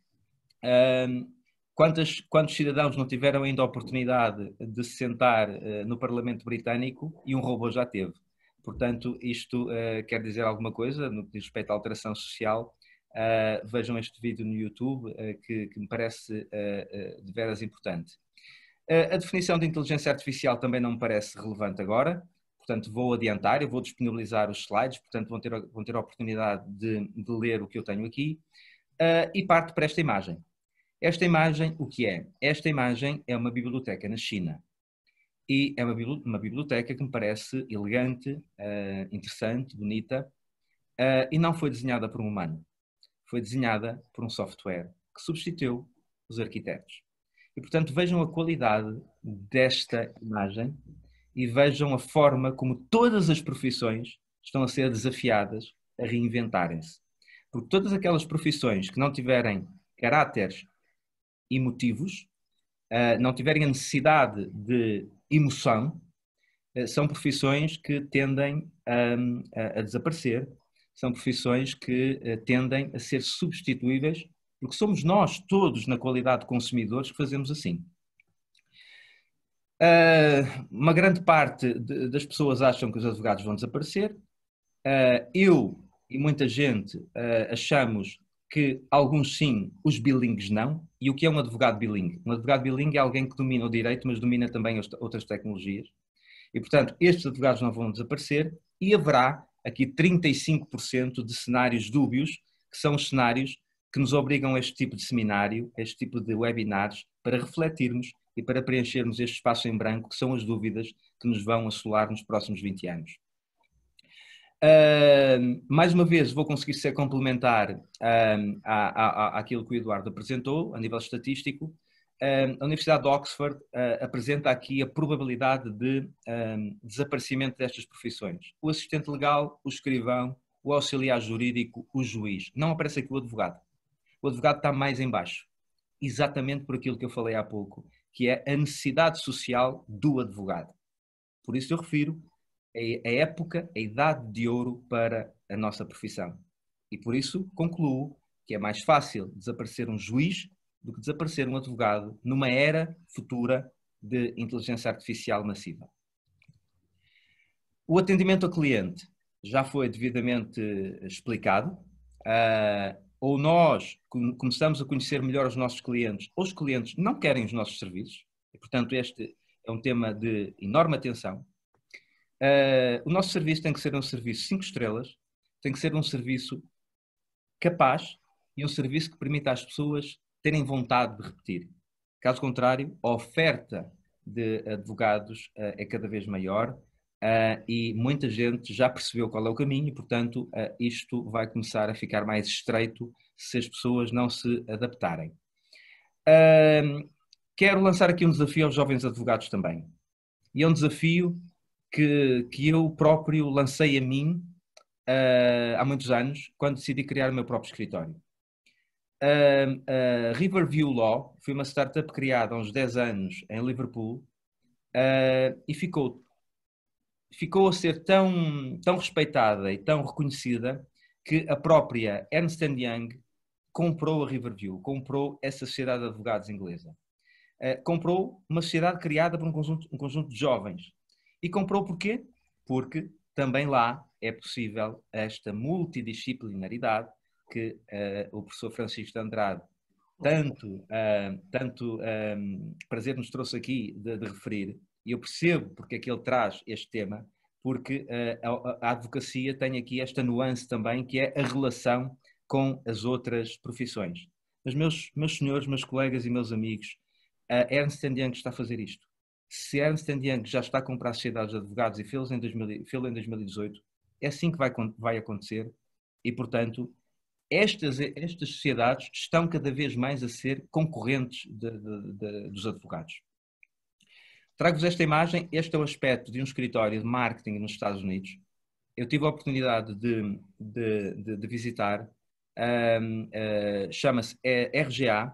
Quantos, quantos cidadãos não tiveram ainda a oportunidade de se sentar no Parlamento Britânico e um robô já teve? Portanto, isto uh, quer dizer alguma coisa no que diz respeito à alteração social. Uh, vejam este vídeo no YouTube, uh, que, que me parece uh, uh, de veras importante. Uh, a definição de inteligência artificial também não me parece relevante agora, portanto vou adiantar, eu vou disponibilizar os slides, portanto vão ter, vão ter a oportunidade de, de ler o que eu tenho aqui, uh, e parto para esta imagem. Esta imagem, o que é? Esta imagem é uma biblioteca na China. E é uma biblioteca que me parece elegante, uh, interessante, bonita, uh, e não foi desenhada por um humano. Foi desenhada por um software que substituiu os arquitetos. E, portanto, vejam a qualidade desta imagem e vejam a forma como todas as profissões estão a ser desafiadas a reinventarem-se. Porque todas aquelas profissões que não tiverem caráteres emotivos, uh, não tiverem a necessidade de emoção, são profissões que tendem a, a, a desaparecer, são profissões que tendem a ser substituíveis porque somos nós todos, na qualidade de consumidores, que fazemos assim. Uh, uma grande parte de, das pessoas acham que os advogados vão desaparecer. Uh, eu e muita gente uh, achamos que alguns sim, os bilíngues não. E o que é um advogado bilíngue? Um advogado bilíngue é alguém que domina o direito, mas domina também outras tecnologias. E, portanto, estes advogados não vão desaparecer e haverá aqui trinta e cinco por cento de cenários dúbios, que são os cenários que nos obrigam a este tipo de seminário, a este tipo de webinars, para refletirmos e para preenchermos este espaço em branco, que são as dúvidas que nos vão assolar nos próximos vinte anos. Uh, mais uma vez, vou conseguir ser complementar uh, à, à, àquilo que o Eduardo apresentou, a nível estatístico. Uh, a Universidade de Oxford uh, apresenta aqui a probabilidade de um, desaparecimento destas profissões. O assistente legal, o escrivão, o auxiliar jurídico, o juiz. Não aparece aqui o advogado. O advogado está mais em baixo. Exatamente por aquilo que eu falei há pouco, que é a necessidade social do advogado. Por isso eu refiro a época, a idade de ouro para a nossa profissão. E por isso concluo que é mais fácil desaparecer um juiz do que desaparecer um advogado numa era futura de inteligência artificial massiva. O atendimento ao cliente já foi devidamente explicado. Uh, ou nós começamos a conhecer melhor os nossos clientes, ou os clientes não querem os nossos serviços. E, portanto, este é um tema de enorme atenção. Uh, o nosso serviço tem que ser um serviço cinco estrelas, tem que ser um serviço capaz e um serviço que permita às pessoas terem vontade de repetir. Caso contrário, a oferta de advogados uh, é cada vez maior uh, e muita gente já percebeu qual é o caminho e, portanto, uh, isto vai começar a ficar mais estreito se as pessoas não se adaptarem. Uh, quero lançar aqui um desafio aos jovens advogados também. E é um desafio Que, que eu próprio lancei a mim uh, há muitos anos, quando decidi criar o meu próprio escritório. Uh, uh, Riverview Law foi uma startup criada há uns dez anos em Liverpool uh, e ficou, ficou a ser tão, tão respeitada e tão reconhecida que a própria Ernst and Young comprou a Riverview, comprou essa sociedade de advogados inglesa. Uh, comprou uma sociedade criada por um conjunto, um conjunto de jovens. E comprou porquê? Porque também lá é possível esta multidisciplinaridade que uh, o professor Francisco de Andrade tanto, uh, tanto um, prazer nos trouxe aqui de, de referir. E eu percebo porque é que ele traz este tema, porque uh, a, a advocacia tem aqui esta nuance também, que é a relação com as outras profissões. Mas meus, meus senhores, meus colegas e meus amigos, a Ernst and Young está a fazer isto. Se Ernst and Young já está a comprar sociedades de advogados e fê-lo em dois mil e dezoito, é assim que vai, vai acontecer e, portanto, estas, estas sociedades estão cada vez mais a ser concorrentes de, de, de, dos advogados. Trago-vos esta imagem. Este é o aspecto de um escritório de marketing nos Estados Unidos. Eu tive a oportunidade de, de, de, de visitar, um, uh, chama-se R G A,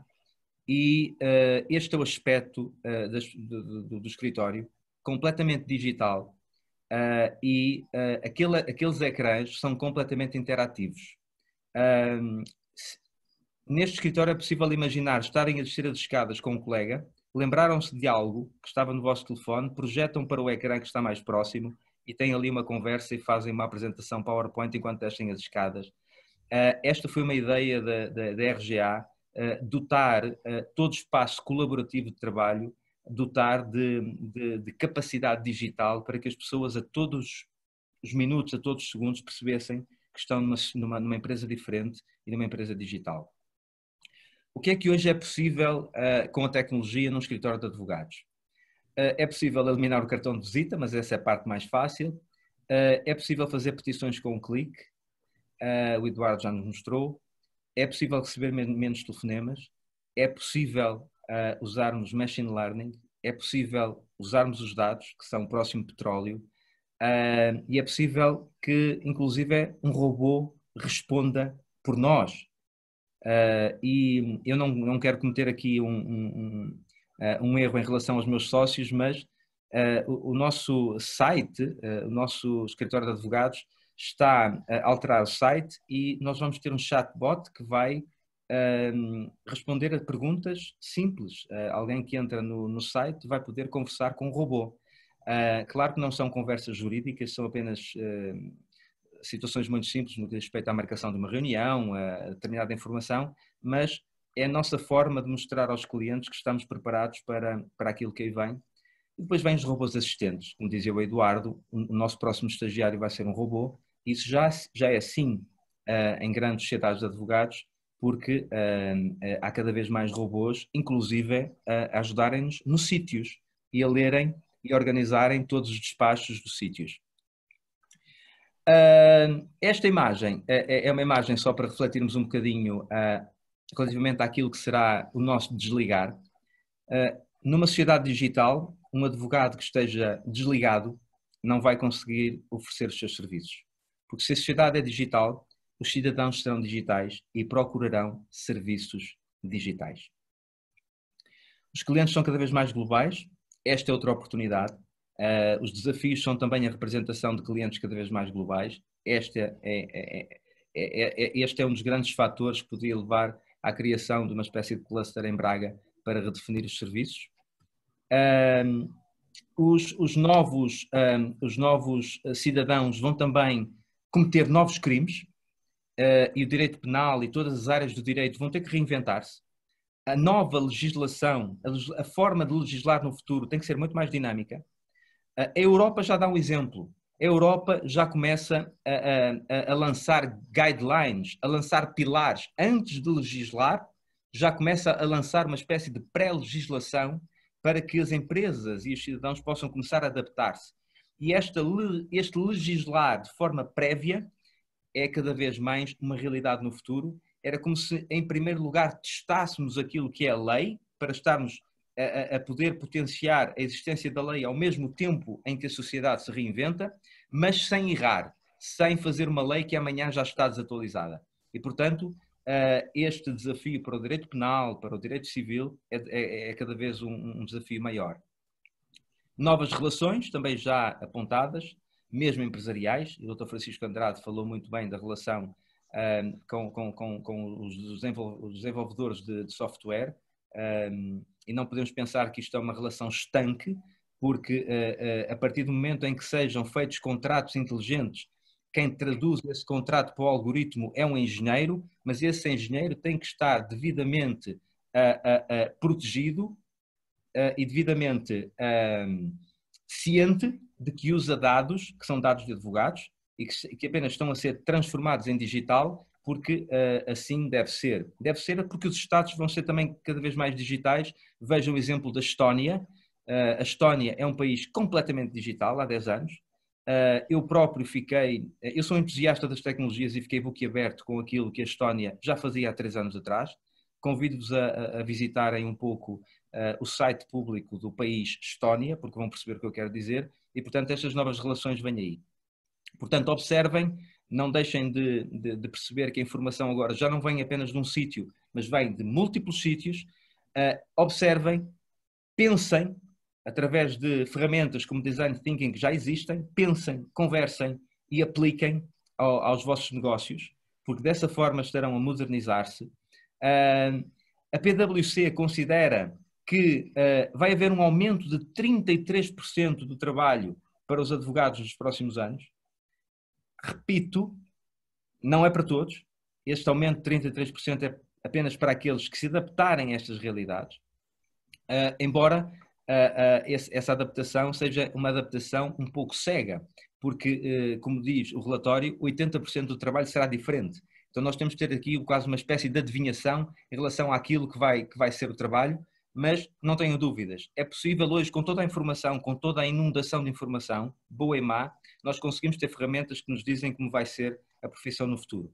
e uh, este é o aspecto uh, das, do, do, do escritório, completamente digital, uh, e uh, aquele, aqueles ecrãs são completamente interativos. Um, neste escritório é possível imaginar estarem a descer as escadas com um colega, lembraram-se de algo que estava no vosso telefone, projetam para o ecrã que está mais próximo e têm ali uma conversa e fazem uma apresentação PowerPoint enquanto descem as escadas. Uh, esta foi uma ideia da, da, da R G A, Uh, dotar uh, todo espaço colaborativo de trabalho, dotar de, de, de capacidade digital para que as pessoas a todos os minutos, a todos os segundos percebessem que estão numa, numa, numa empresa diferente e numa empresa digital. O que é que hoje é possível uh, com a tecnologia num escritório de advogados? Uh, é possível eliminar o cartão de visita, mas essa é a parte mais fácil. Uh, é possível fazer petições com um clique, uh, o Eduardo já nos mostrou. É possível receber menos telefonemas, é possível uh, usarmos machine learning, é possível usarmos os dados, que são o próximo petróleo, uh, e é possível que, inclusive, um robô responda por nós. Uh, e eu não, não quero cometer aqui um, um, um, uh, um erro em relação aos meus sócios, mas uh, o, o nosso site, uh, o nosso escritório de advogados, está a alterar o site e nós vamos ter um chatbot que vai uh, responder a perguntas simples. Uh, alguém que entra no, no site vai poder conversar com um robô. Uh, claro que não são conversas jurídicas, são apenas uh, situações muito simples no que diz respeito à marcação de uma reunião, a determinada informação, mas é a nossa forma de mostrar aos clientes que estamos preparados para, para aquilo que aí vem. E depois vêm os robôs assistentes. Como dizia o Eduardo, o nosso próximo estagiário vai ser um robô. Isso já, já é assim uh, em grandes sociedades de advogados, porque uh, uh, há cada vez mais robôs, inclusive uh, a ajudarem-nos nos sítios e a lerem e organizarem todos os despachos dos sítios. Uh, esta imagem é, é uma imagem só para refletirmos um bocadinho uh, relativamente àquilo que será o nosso desligar. Uh, numa sociedade digital, um advogado que esteja desligado não vai conseguir oferecer os seus serviços. Porque se a sociedade é digital, os cidadãos serão digitais e procurarão serviços digitais. Os clientes são cada vez mais globais. Esta é outra oportunidade. Uh, os desafios são também a representação de clientes cada vez mais globais. Este é, é, é, é, é, este é um dos grandes fatores que poderia levar à criação de uma espécie de cluster em Braga para redefinir os serviços. Um, os, os, novos, um, os novos cidadãos vão também cometer novos crimes uh, e o direito penal e todas as áreas do direito vão ter que reinventar-se. A nova legislação, a, a forma de legislar no futuro tem que ser muito mais dinâmica. A Europa já dá um exemplo. A Europa já começa a, a, a lançar guidelines, a lançar pilares. Antes de legislar, já começa a lançar uma espécie de pré-legislação para que as empresas e os cidadãos possam começar a adaptar-se. E esta, este legislar de forma prévia é cada vez mais uma realidade no futuro. Era como se, em primeiro lugar, testássemos aquilo que é a lei, para estarmos a, a poder potenciar a existência da lei ao mesmo tempo em que a sociedade se reinventa, mas sem errar, sem fazer uma lei que amanhã já está desatualizada. E, portanto, este desafio para o direito penal, para o direito civil, é, é, é cada vez um, um desafio maior. Novas relações, também já apontadas, mesmo empresariais. O doutor Francisco Andrade falou muito bem da relação um, com, com, com, com os desenvolvedores de, de software, um, e não podemos pensar que isto é uma relação estanque, porque uh, uh, a partir do momento em que sejam feitos contratos inteligentes, quem traduz esse contrato para o algoritmo é um engenheiro, mas esse engenheiro tem que estar devidamente uh, uh, uh, protegido uh, e devidamente uh, ciente de que usa dados, que são dados de advogados, e que, que apenas estão a ser transformados em digital, porque uh, assim deve ser. Deve ser porque os Estados vão ser também cada vez mais digitais. Vejam o exemplo da Estónia. Uh, a Estónia é um país completamente digital há dez anos. Uh, eu próprio fiquei, eu sou entusiasta das tecnologias e fiquei boquiaberto com aquilo que a Estónia já fazia há três anos atrás. Convido-vos a, a visitarem um pouco uh, o site público do país Estónia, porque vão perceber o que eu quero dizer, e portanto estas novas relações vêm aí. Portanto, observem, não deixem de, de, de perceber que a informação agora já não vem apenas de um sítio, mas vem de múltiplos sítios. Uh, observem, pensem, através de ferramentas como Design Thinking que já existem, pensem, conversem e apliquem ao, aos vossos negócios, porque dessa forma estarão a modernizar-se. Uh, a P W C considera que uh, vai haver um aumento de trinta e três por cento do trabalho para os advogados nos próximos anos. Repito, não é para todos. Este aumento de trinta e três por cento é apenas para aqueles que se adaptarem a estas realidades, uh, embora Uh, uh, esse, essa adaptação seja uma adaptação um pouco cega, porque, uh, como diz o relatório, oitenta por cento do trabalho será diferente. Então nós temos que ter aqui quase uma espécie de adivinhação em relação àquilo que vai, que vai ser o trabalho, mas não tenho dúvidas. É possível hoje, com toda a informação, com toda a inundação de informação, boa e má, nós conseguimos ter ferramentas que nos dizem como vai ser a profissão no futuro.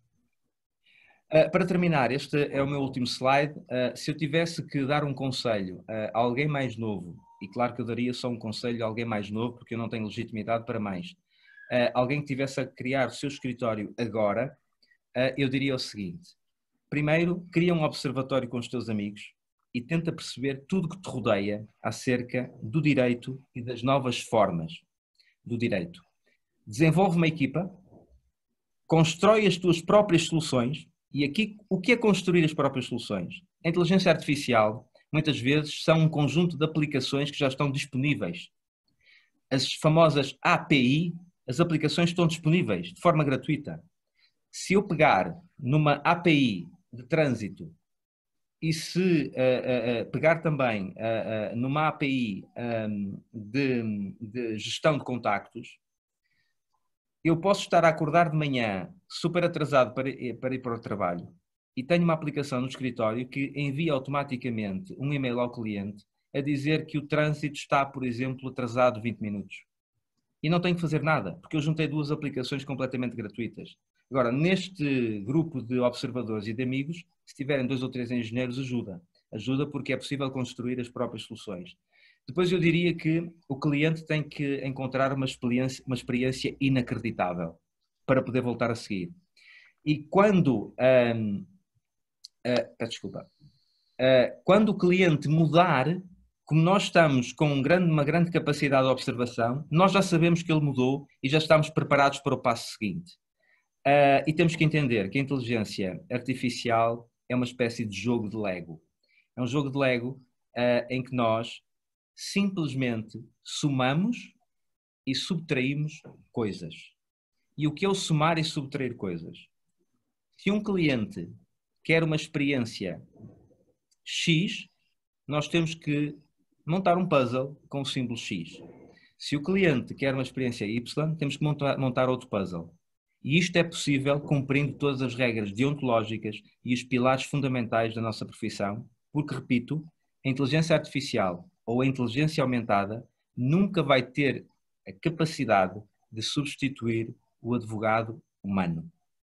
Uh, para terminar, este é o meu último slide. Uh, se eu tivesse que dar um conselho uh, a alguém mais novo, e claro que eu daria só um conselho a alguém mais novo, porque eu não tenho legitimidade para mais, uh, alguém que tivesse a criar o seu escritório agora, uh, eu diria o seguinte: primeiro, cria um observatório com os teus amigos e tenta perceber tudo que te rodeia acerca do direito e das novas formas do direito. Desenvolve uma equipa, constrói as tuas próprias soluções. E aqui, o que é construir as próprias soluções? A inteligência artificial, muitas vezes, são um conjunto de aplicações que já estão disponíveis. As famosas A P I, as aplicações estão disponíveis de forma gratuita. Se eu pegar numa A P I de trânsito e se uh, uh, pegar também uh, uh, numa A P I um, de, de gestão de contactos, eu posso estar a acordar de manhã super atrasado para, para ir para o trabalho e tenho uma aplicação no escritório que envia automaticamente um e-mail ao cliente a dizer que o trânsito está, por exemplo, atrasado vinte minutos. E não tenho que fazer nada, porque eu juntei duas aplicações completamente gratuitas. Agora, neste grupo de observadores e de amigos, se tiverem dois ou três engenheiros, ajuda. Ajuda porque é possível construir as próprias soluções. Depois eu diria que o cliente tem que encontrar uma experiência, uma experiência inacreditável para poder voltar a seguir. E quando, hum, uh, desculpa, uh, quando o cliente mudar, como nós estamos com um grande, uma grande capacidade de observação, nós já sabemos que ele mudou e já estamos preparados para o passo seguinte. Uh, e temos que entender que a inteligência artificial é uma espécie de jogo de Lego. É um jogo de Lego uh, em que nós simplesmente somamos e subtraímos coisas. E o que é o somar e subtrair coisas? Se um cliente quer uma experiência X, nós temos que montar um puzzle com o símbolo X. Se o cliente quer uma experiência Y, temos que montar, montar outro puzzle. E isto é possível cumprindo todas as regras deontológicas e os pilares fundamentais da nossa profissão, porque, repito, a inteligência artificial ou a inteligência aumentada nunca vai ter a capacidade de substituir o advogado humano.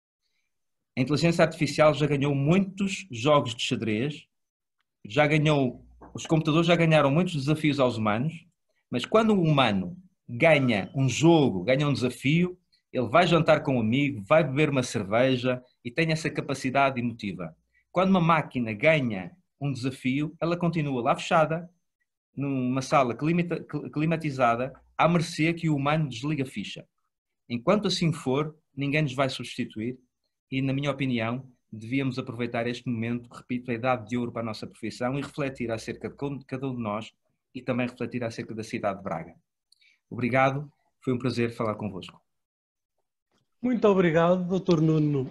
A inteligência artificial já ganhou muitos jogos de xadrez, já ganhou, os computadores já ganharam muitos desafios aos humanos, mas quando o humano ganha um jogo, ganha um desafio, ele vai jantar com um amigo, vai beber uma cerveja e tem essa capacidade emotiva. Quando uma máquina ganha um desafio, ela continua lá fechada, numa sala climatizada, à mercê que o humano desliga a ficha. Enquanto assim for, ninguém nos vai substituir e, na minha opinião, devíamos aproveitar este momento, repito, a idade de ouro para a nossa profissão e refletir acerca de cada um de nós e também refletir acerca da cidade de Braga. Obrigado, foi um prazer falar convosco. Muito obrigado, doutor Nuno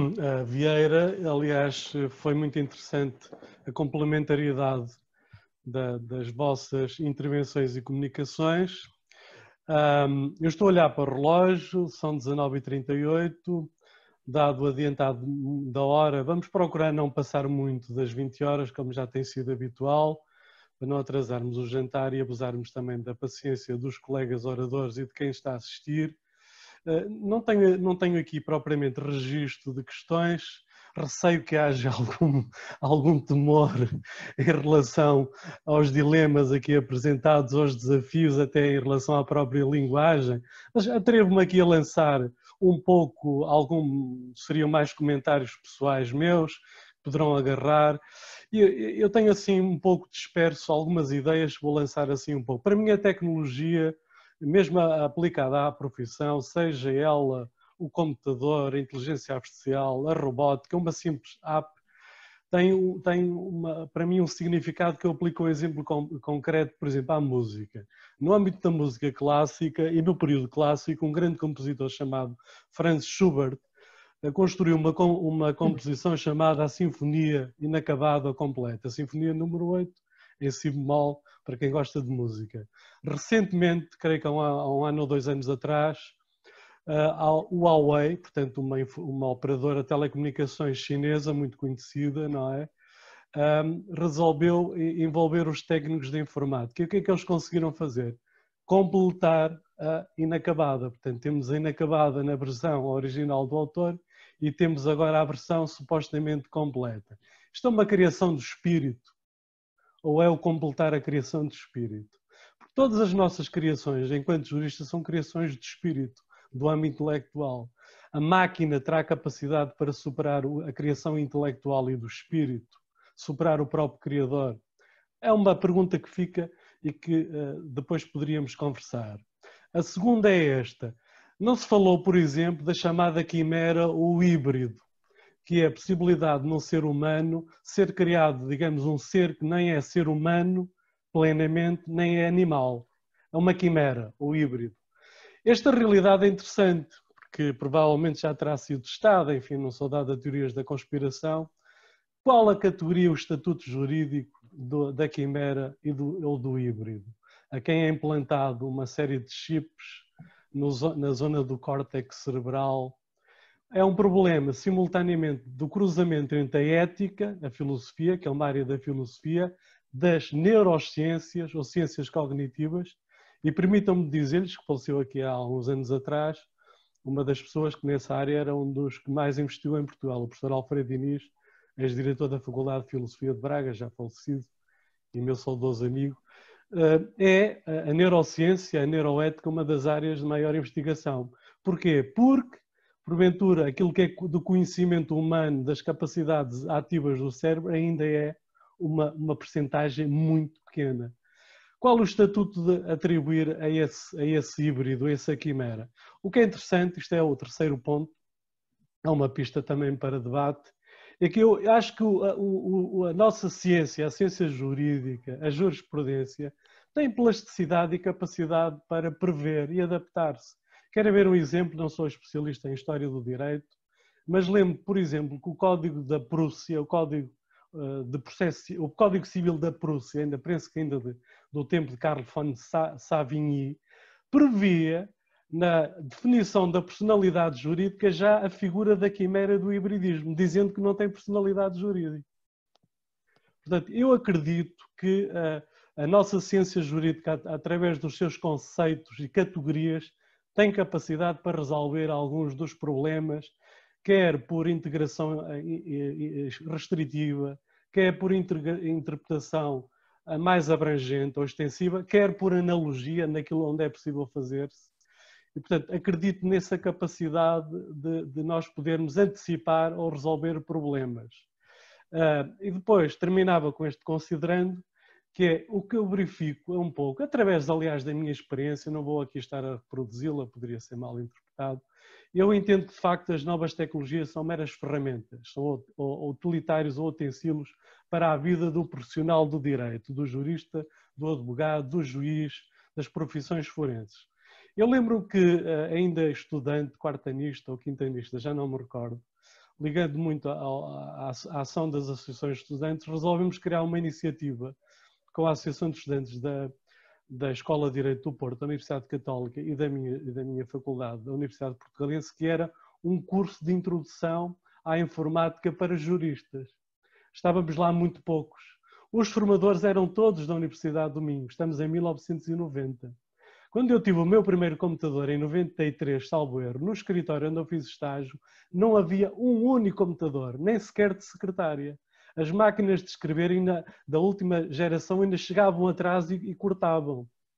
Vieira. Aliás, foi muito interessante a complementariedade da, das vossas intervenções e comunicações. Um, eu estou a olhar para o relógio, são dezanove e trinta e oito, dado o adiantado da hora, vamos procurar não passar muito das vinte horas, como já tem sido habitual, para não atrasarmos o jantar e abusarmos também da paciência dos colegas oradores e de quem está a assistir. Não tenho, não tenho aqui propriamente registro de questões, receio que haja algum, algum temor em relação aos dilemas aqui apresentados, aos desafios, até em relação à própria linguagem, mas atrevo-me aqui a lançar um pouco, algum, seriam mais comentários pessoais meus, poderão agarrar. Eu, eu tenho assim um pouco disperso algumas ideias, vou lançar assim um pouco. Para mim a tecnologia, mesmo aplicada à profissão, seja ela o computador, a inteligência artificial, a robótica, uma simples app, tem, tem uma, para mim um significado que eu aplico um exemplo concreto, por exemplo, à música. No âmbito da música clássica e no período clássico, um grande compositor chamado Franz Schubert construiu uma, uma composição chamada a Sinfonia Inacabada Completa, a Sinfonia número oito, em si bemol, para quem gosta de música. Recentemente, creio que há um, há um ano ou dois anos atrás, uh, o Huawei, portanto uma, uma operadora de telecomunicações chinesa muito conhecida, não é? Um, resolveu envolver os técnicos de informática. E o que é que eles conseguiram fazer? Completar a inacabada. Portanto, temos a inacabada na versão original do autor e temos agora a versão supostamente completa. Isto é uma criação do espírito, ou é o completar a criação de espírito? Porque todas as nossas criações, enquanto juristas, são criações de espírito, do âmbito intelectual. A máquina terá a capacidade para superar a criação intelectual e do espírito, superar o próprio Criador? É uma pergunta que fica e que uh, depois poderíamos conversar. A segunda é esta. Não se falou, por exemplo, da chamada quimera ou híbrido. que é a possibilidade de num ser humano ser criado, digamos, um ser que nem é ser humano plenamente, nem é animal. É uma quimera, ou híbrido. Esta realidade é interessante, porque provavelmente já terá sido testada, enfim, não sou dado a teorias da conspiração. Qual a categoria, o estatuto jurídico do, da quimera e do, ou do híbrido? A quem é implantado uma série de chips no, na zona do córtex cerebral. É um problema, simultaneamente, do cruzamento entre a ética, a filosofia, que é uma área da filosofia, das neurociências ou ciências cognitivas, e permitam-me dizer-lhes que faleceu aqui há alguns anos atrás, uma das pessoas que nessa área era um dos que mais investiu em Portugal, o professor Alfredo Diniz, ex-diretor da Faculdade de Filosofia de Braga, já falecido, e meu saudoso amigo. É a neurociência, a neuroética, uma das áreas de maior investigação. Porquê? Porque, porventura, aquilo que é do conhecimento humano, das capacidades ativas do cérebro, ainda é uma, uma percentagem muito pequena. Qual o estatuto de atribuir a esse, a esse híbrido, a essa quimera? O que é interessante, isto é o terceiro ponto, é uma pista também para debate, é que eu acho que o, o, a nossa ciência, a ciência jurídica, a jurisprudência, tem plasticidade e capacidade para prever e adaptar-se. Quero ver um exemplo, não sou especialista em História do Direito, mas lembro, por exemplo, que o Código da Prússia, o Código, uh, de processo, o Código Civil da Prússia, ainda penso que ainda de, do tempo de Carlo von Savigny, previa, na definição da personalidade jurídica, já a figura da quimera do hibridismo, dizendo que não tem personalidade jurídica. Portanto, eu acredito que a, a nossa ciência jurídica, através dos seus conceitos e categorias, tem capacidade para resolver alguns dos problemas, quer por integração restritiva, quer por interpretação mais abrangente ou extensiva, quer por analogia naquilo onde é possível fazer-se. E, portanto, acredito nessa capacidade de, de nós podermos antecipar ou resolver problemas. Uh, e depois terminava com este considerando, que é o que eu verifico é um pouco, através, aliás, da minha experiência, não vou aqui estar a reproduzi-la, poderia ser mal interpretado, eu entendo que, de facto, as novas tecnologias são meras ferramentas, são utilitários ou utensílios para a vida do profissional do direito, do jurista, do advogado, do juiz, das profissões forenses. Eu lembro que, ainda estudante, quartanista ou quintanista, já não me recordo, ligando muito à, à, à ação das associações de estudantes, resolvemos criar uma iniciativa com a Associação de Estudantes da, da Escola de Direito do Porto, da Universidade Católica e da minha, da minha faculdade, da Universidade Portugalense, que era um curso de introdução à informática para juristas. Estávamos lá muito poucos. Os formadores eram todos da Universidade do Minho, estamos em mil novecentos e noventa. Quando eu tive o meu primeiro computador, em noventa e três, salvo erro, no escritório onde eu fiz estágio, não havia um único computador, nem sequer de secretária. As máquinas de escrever ainda, da última geração ainda chegavam atrás e, e cortavam.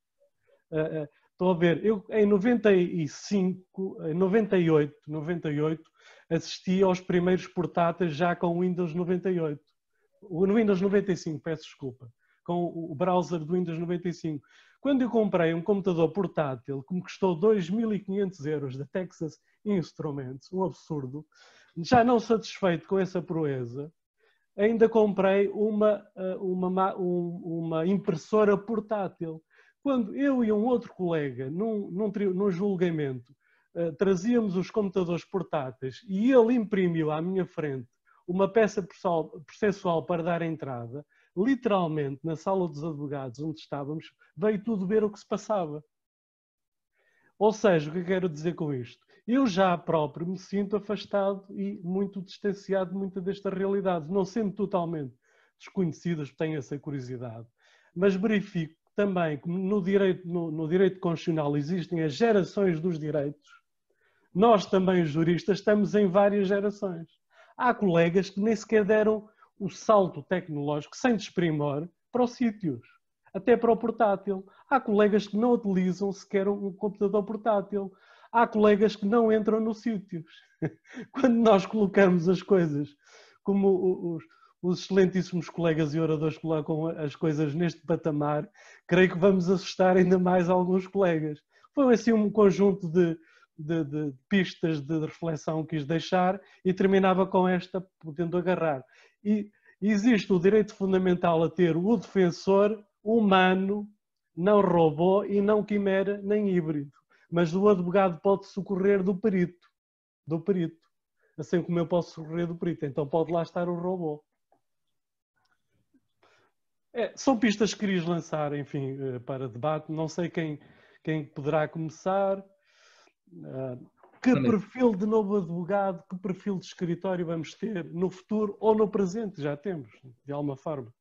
Uh, uh, estão a ver, eu em noventa e cinco, em noventa e oito, noventa e oito, assisti aos primeiros portáteis já com o Windows noventa e oito. O Windows noventa e cinco, peço desculpa, com o browser do Windows noventa e cinco. Quando eu comprei um computador portátil que me custou dois mil e quinhentos euros da Texas Instruments, um absurdo, já não satisfeito com essa proeza, ainda comprei uma, uma, uma impressora portátil. Quando eu e um outro colega, num, num, num julgamento, trazíamos os computadores portáteis e ele imprimiu à minha frente uma peça processual para dar entrada, literalmente, na sala dos advogados onde estávamos, veio tudo ver o que se passava. Ou seja, o que eu quero dizer com isto? Eu já próprio me sinto afastado e muito distanciado de muita desta realidade, não sendo totalmente desconhecidas, tenho essa curiosidade, mas verifico também que no direito, no, no direito constitucional existem as gerações dos direitos. Nós também, os juristas, estamos em várias gerações. Há colegas que nem sequer deram o salto tecnológico, sem desprimor, para os sítios, até para o portátil. Há colegas que não utilizam sequer um computador portátil. Há colegas que não entram nos sítios. Quando nós colocamos as coisas, como os, os excelentíssimos colegas e oradores colocam as coisas neste patamar, creio que vamos assustar ainda mais alguns colegas. Foi assim um conjunto de, de, de pistas de reflexão quis deixar e terminava com esta, podendo agarrar. E existe o direito fundamental a ter o defensor humano, não robô e não quimera nem híbrido. Mas o advogado pode socorrer do perito, do perito, assim como eu posso socorrer do perito. Então pode lá estar o robô. É, são pistas que querias lançar, enfim, para debate. Não sei quem, quem poderá começar. Que perfil de novo advogado, que perfil de escritório vamos ter no futuro ou no presente? Já temos, de alguma forma.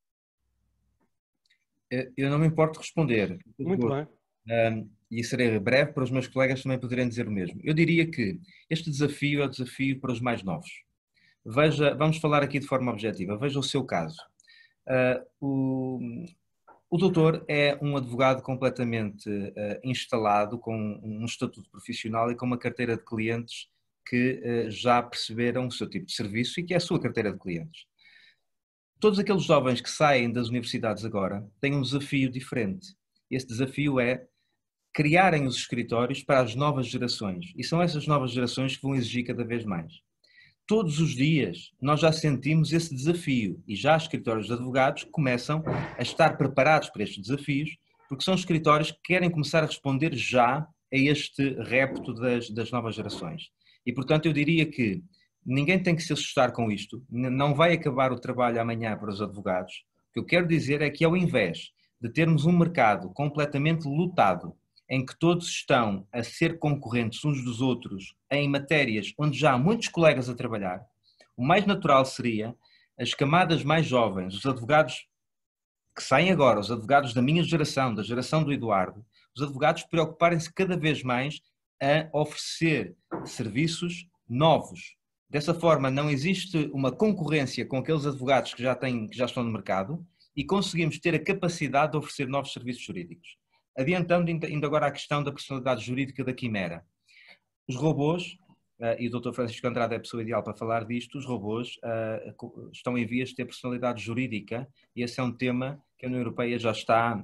Eu não me importo responder. Muito bem. Um, e serei breve para os meus colegas também poderem dizer o mesmo. Eu diria que este desafio é o desafio para os mais novos. Veja, vamos falar aqui de forma objetiva. Veja o seu caso. Uh, o, o doutor é um advogado completamente uh, instalado, com um estatuto profissional e com uma carteira de clientes que uh, já perceberam o seu tipo de serviço e que é a sua carteira de clientes. Todos aqueles jovens que saem das universidades agora têm um desafio diferente. Esse desafio é criarem os escritórios para as novas gerações. E são essas novas gerações que vão exigir cada vez mais. Todos os dias nós já sentimos esse desafio e já os escritórios de advogados começam a estar preparados para estes desafios, porque são escritórios que querem começar a responder já a este repto das, das novas gerações. E, portanto, eu diria que ninguém tem que se assustar com isto, não vai acabar o trabalho amanhã para os advogados. O que eu quero dizer é que, ao invés de termos um mercado completamente lotado, em que todos estão a ser concorrentes uns dos outros em matérias onde já há muitos colegas a trabalhar, o mais natural seria as camadas mais jovens, os advogados que saem agora, os advogados da minha geração, da geração do Eduardo, os advogados preocuparem-se cada vez mais a oferecer serviços novos. Dessa forma, não existe uma concorrência com aqueles advogados que já, têm, que já estão no mercado e conseguimos ter a capacidade de oferecer novos serviços jurídicos. Adiantando ainda agora a questão da personalidade jurídica da quimera. Os robôs, e o doutor Francisco Andrade é a pessoa ideal para falar disto, os robôs estão em vias de ter personalidade jurídica e esse é um tema que a União Europeia já está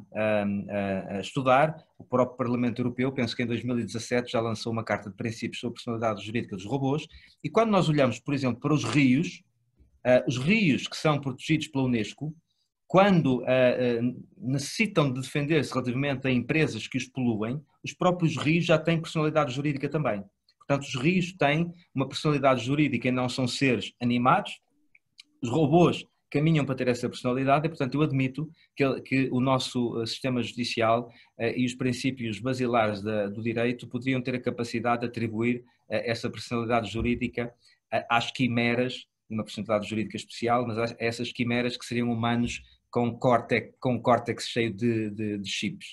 a estudar. O próprio Parlamento Europeu, penso que em dois mil e dezassete, já lançou uma carta de princípios sobre a personalidade jurídica dos robôs. E quando nós olhamos, por exemplo, para os rios, os rios que são protegidos pela Unesco, quando uh, uh, necessitam de defender-se relativamente a empresas que os poluem, os próprios rios já têm personalidade jurídica também. Portanto, os rios têm uma personalidade jurídica e não são seres animados. Os robôs caminham para ter essa personalidade e, portanto, eu admito que, que o nosso sistema judicial uh, e os princípios basilares da, do direito poderiam ter a capacidade de atribuir uh, essa personalidade jurídica uh, às quimeras, uma personalidade jurídica especial, mas a essas quimeras que seriam humanos com córtex, com córtex cheio de, de, de chips.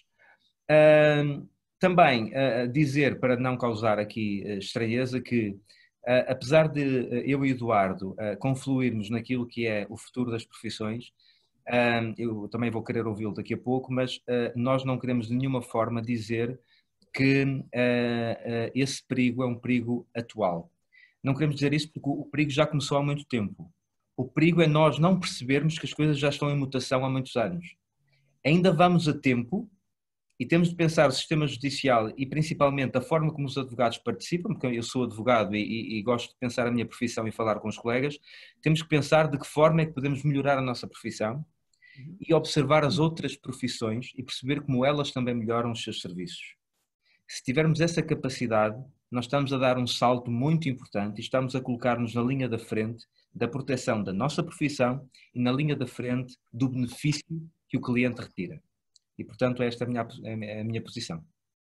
Uh, também uh, dizer, para não causar aqui uh, estranheza, que uh, apesar de uh, eu e Eduardo uh, confluirmos naquilo que é o futuro das profissões, uh, eu também vou querer ouvi-lo daqui a pouco, mas uh, nós não queremos de nenhuma forma dizer que uh, uh, esse perigo é um perigo atual. Não queremos dizer isso porque o perigo já começou há muito tempo. O perigo é nós não percebermos que as coisas já estão em mutação há muitos anos. Ainda vamos a tempo e temos de pensar o sistema judicial e principalmente a forma como os advogados participam, porque eu sou advogado e, e, e gosto de pensar a minha profissão e falar com os colegas, temos que pensar de que forma é que podemos melhorar a nossa profissão e observar as outras profissões e perceber como elas também melhoram os seus serviços. Se tivermos essa capacidade, nós estamos a dar um salto muito importante e estamos a colocar-nos na linha da frente da proteção da nossa profissão e na linha da frente do benefício que o cliente retira. E, portanto, esta é a minha, a minha posição.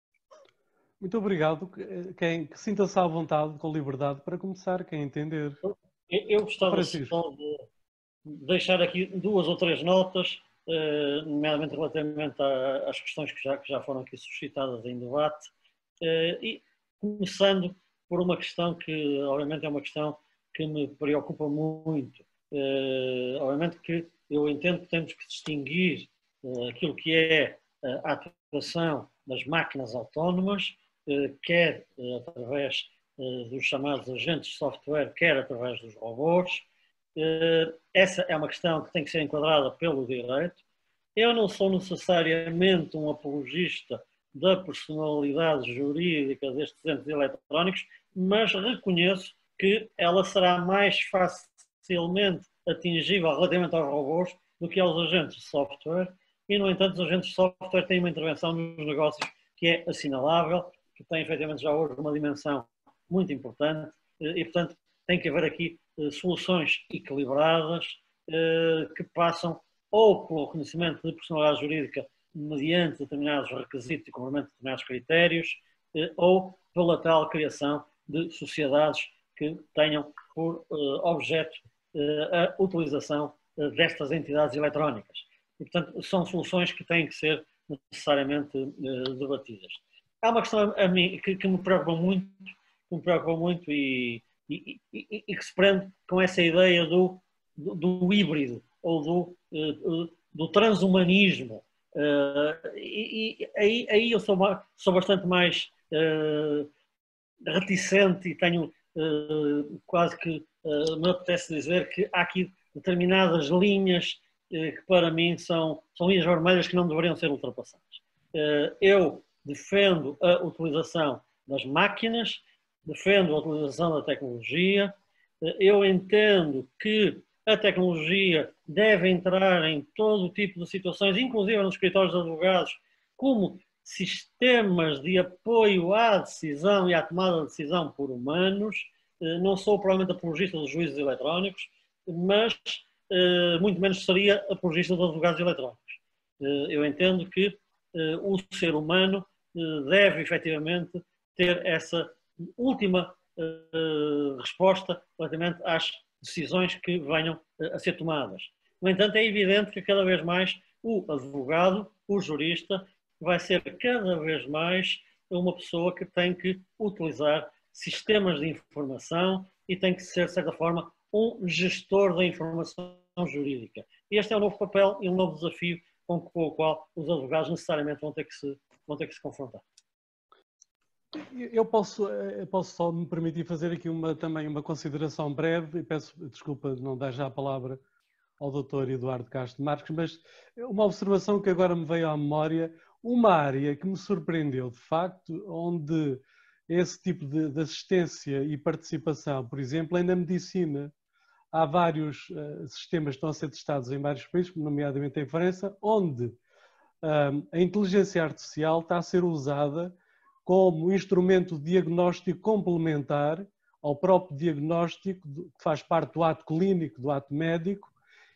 Muito obrigado. Quem que sinta-se à vontade, com liberdade, para começar, quem entender. Eu, eu gostava só de deixar aqui duas ou três notas, nomeadamente relativamente às questões que já, que já foram aqui suscitadas em debate, e começando por uma questão que, obviamente, é uma questão que me preocupa muito. Obviamente que eu entendo que temos que distinguir aquilo que é a atuação das máquinas autónomas, quer através dos chamados agentes de software, quer através dos robôs. Essa é uma questão que tem que ser enquadrada pelo direito. Eu não sou necessariamente um apologista da personalidade jurídica destes entes eletrónicos, mas reconheço que ela será mais facilmente atingível relativamente aos robôs do que aos agentes de software, e, no entanto, os agentes de software têm uma intervenção nos negócios que é assinalável, que tem efetivamente já hoje uma dimensão muito importante, e, portanto, tem que haver aqui soluções equilibradas que passam ou pelo reconhecimento de personalidade jurídica mediante determinados requisitos e cumprimento de determinados critérios, ou pela tal criação de sociedades que tenham por objeto a utilização destas entidades eletrónicas. E, portanto, são soluções que têm que ser necessariamente debatidas. Há uma questão a mim que, que me preocupa muito, que me preocupa muito e, e, e, e que se prende com essa ideia do, do, do híbrido ou do, do, do transhumanismo. E, e aí, aí eu sou, sou bastante mais uh, reticente e tenho uh, quase que uh, me apetece dizer que há aqui determinadas linhas uh, que para mim são, são linhas vermelhas que não deveriam ser ultrapassadas. Uh, eu defendo a utilização das máquinas, defendo a utilização da tecnologia, uh, eu entendo que a tecnologia deve entrar em todo tipo de situações, inclusive nos escritórios de advogados, como sistemas de apoio à decisão e à tomada de decisão por humanos. Não sou provavelmente apologista dos juízes eletrónicos, mas muito menos seria apologista dos advogados eletrónicos. Eu entendo que o ser humano deve efetivamente ter essa última resposta relativamente às decisões que venham a ser tomadas. No entanto, é evidente que cada vez mais o advogado, o jurista, vai ser cada vez mais uma pessoa que tem que utilizar sistemas de informação e tem que ser, de certa forma, um gestor da informação jurídica. Este é o novo papel e um novo desafio com o qual os advogados necessariamente vão ter que se, vão ter que se confrontar. Eu posso, eu posso só me permitir fazer aqui uma, também uma consideração breve, e peço desculpa de não dar já a palavra ao doutor Eduardo Castro Marques, mas uma observação que agora me veio à memória, uma área que me surpreendeu de facto, onde esse tipo de, de assistência e participação, por exemplo, é na medicina. Há vários uh, sistemas que estão a ser testados em vários países, nomeadamente em França, onde uh, a inteligência artificial está a ser usada como instrumento de diagnóstico complementar ao próprio diagnóstico que faz parte do ato clínico, do ato médico,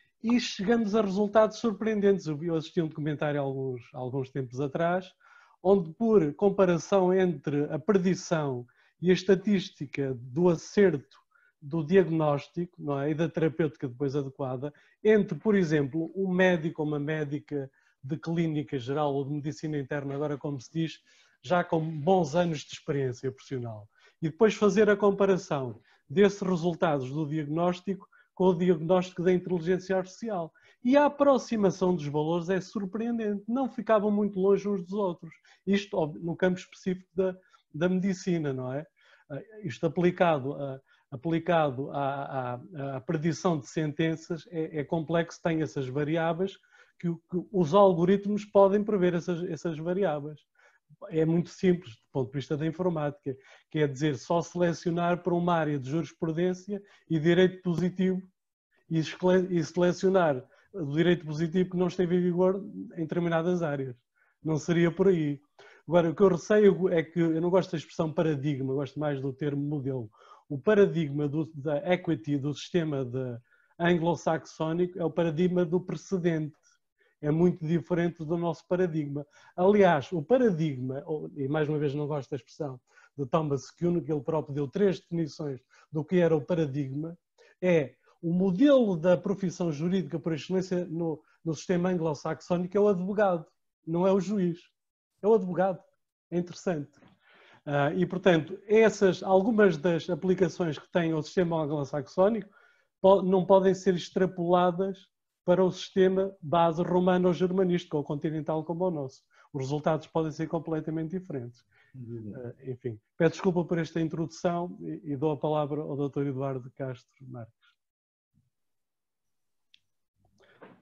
e chegamos a resultados surpreendentes. Eu assisti um documentário há alguns, há alguns tempos atrás, onde por comparação entre a predição e a estatística do acerto do diagnóstico, não é? E da terapêutica depois adequada, entre, por exemplo, um médico ou uma médica de clínica geral ou de medicina interna, agora como se diz, já com bons anos de experiência profissional. E depois fazer a comparação desses resultados do diagnóstico com o diagnóstico da inteligência artificial. E a aproximação dos valores é surpreendente. Não ficavam muito longe uns dos outros. Isto no campo específico da, da medicina, não é? Isto aplicado, a, aplicado à, à, à predição de sentenças é, é complexo, tem essas variáveis que, que os algoritmos podem prever essas, essas variáveis. É muito simples do ponto de vista da informática, quer dizer, só selecionar para uma área de jurisprudência e direito positivo e selecionar o direito positivo que não esteve em vigor em determinadas áreas. Não seria por aí. Agora, o que eu receio é que, eu não gosto da expressão paradigma, gosto mais do termo modelo. O paradigma do, da equity, do sistema anglo-saxónico, é o paradigma do precedente. É muito diferente do nosso paradigma. Aliás, o paradigma, e mais uma vez não gosto da expressão de Thomas Kuhn, que ele próprio deu três definições do que era o paradigma, é o modelo da profissão jurídica por excelência no, no sistema anglo-saxónico é o advogado, não é o juiz, é o advogado. É interessante. Uh, e, portanto, essas, algumas das aplicações que tem o sistema anglo-saxónico não podem ser extrapoladas para o sistema base romano-germanístico, ou continental como o nosso. Os resultados podem ser completamente diferentes. Uh, enfim, peço desculpa por esta introdução e, e dou a palavra ao doutor Eduardo Castro Marques.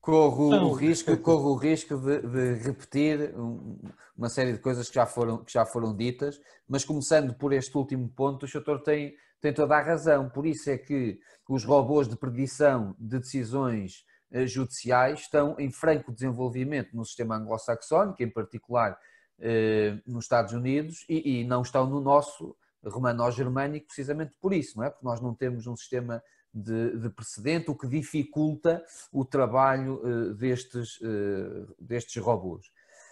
Corro Não. o risco, corro o risco de, de repetir uma série de coisas que já, foram, que já foram ditas, mas começando por este último ponto, o doutor tem, tem toda a razão. Por isso é que os robôs de predição de decisões eh, judiciais estão em franco desenvolvimento no sistema anglo-saxónico, em particular eh, nos Estados Unidos, e, e não estão no nosso romano-germânico precisamente por isso, não é? Porque nós não temos um sistema De, de precedente, o que dificulta o trabalho uh, destes, uh, destes robôs.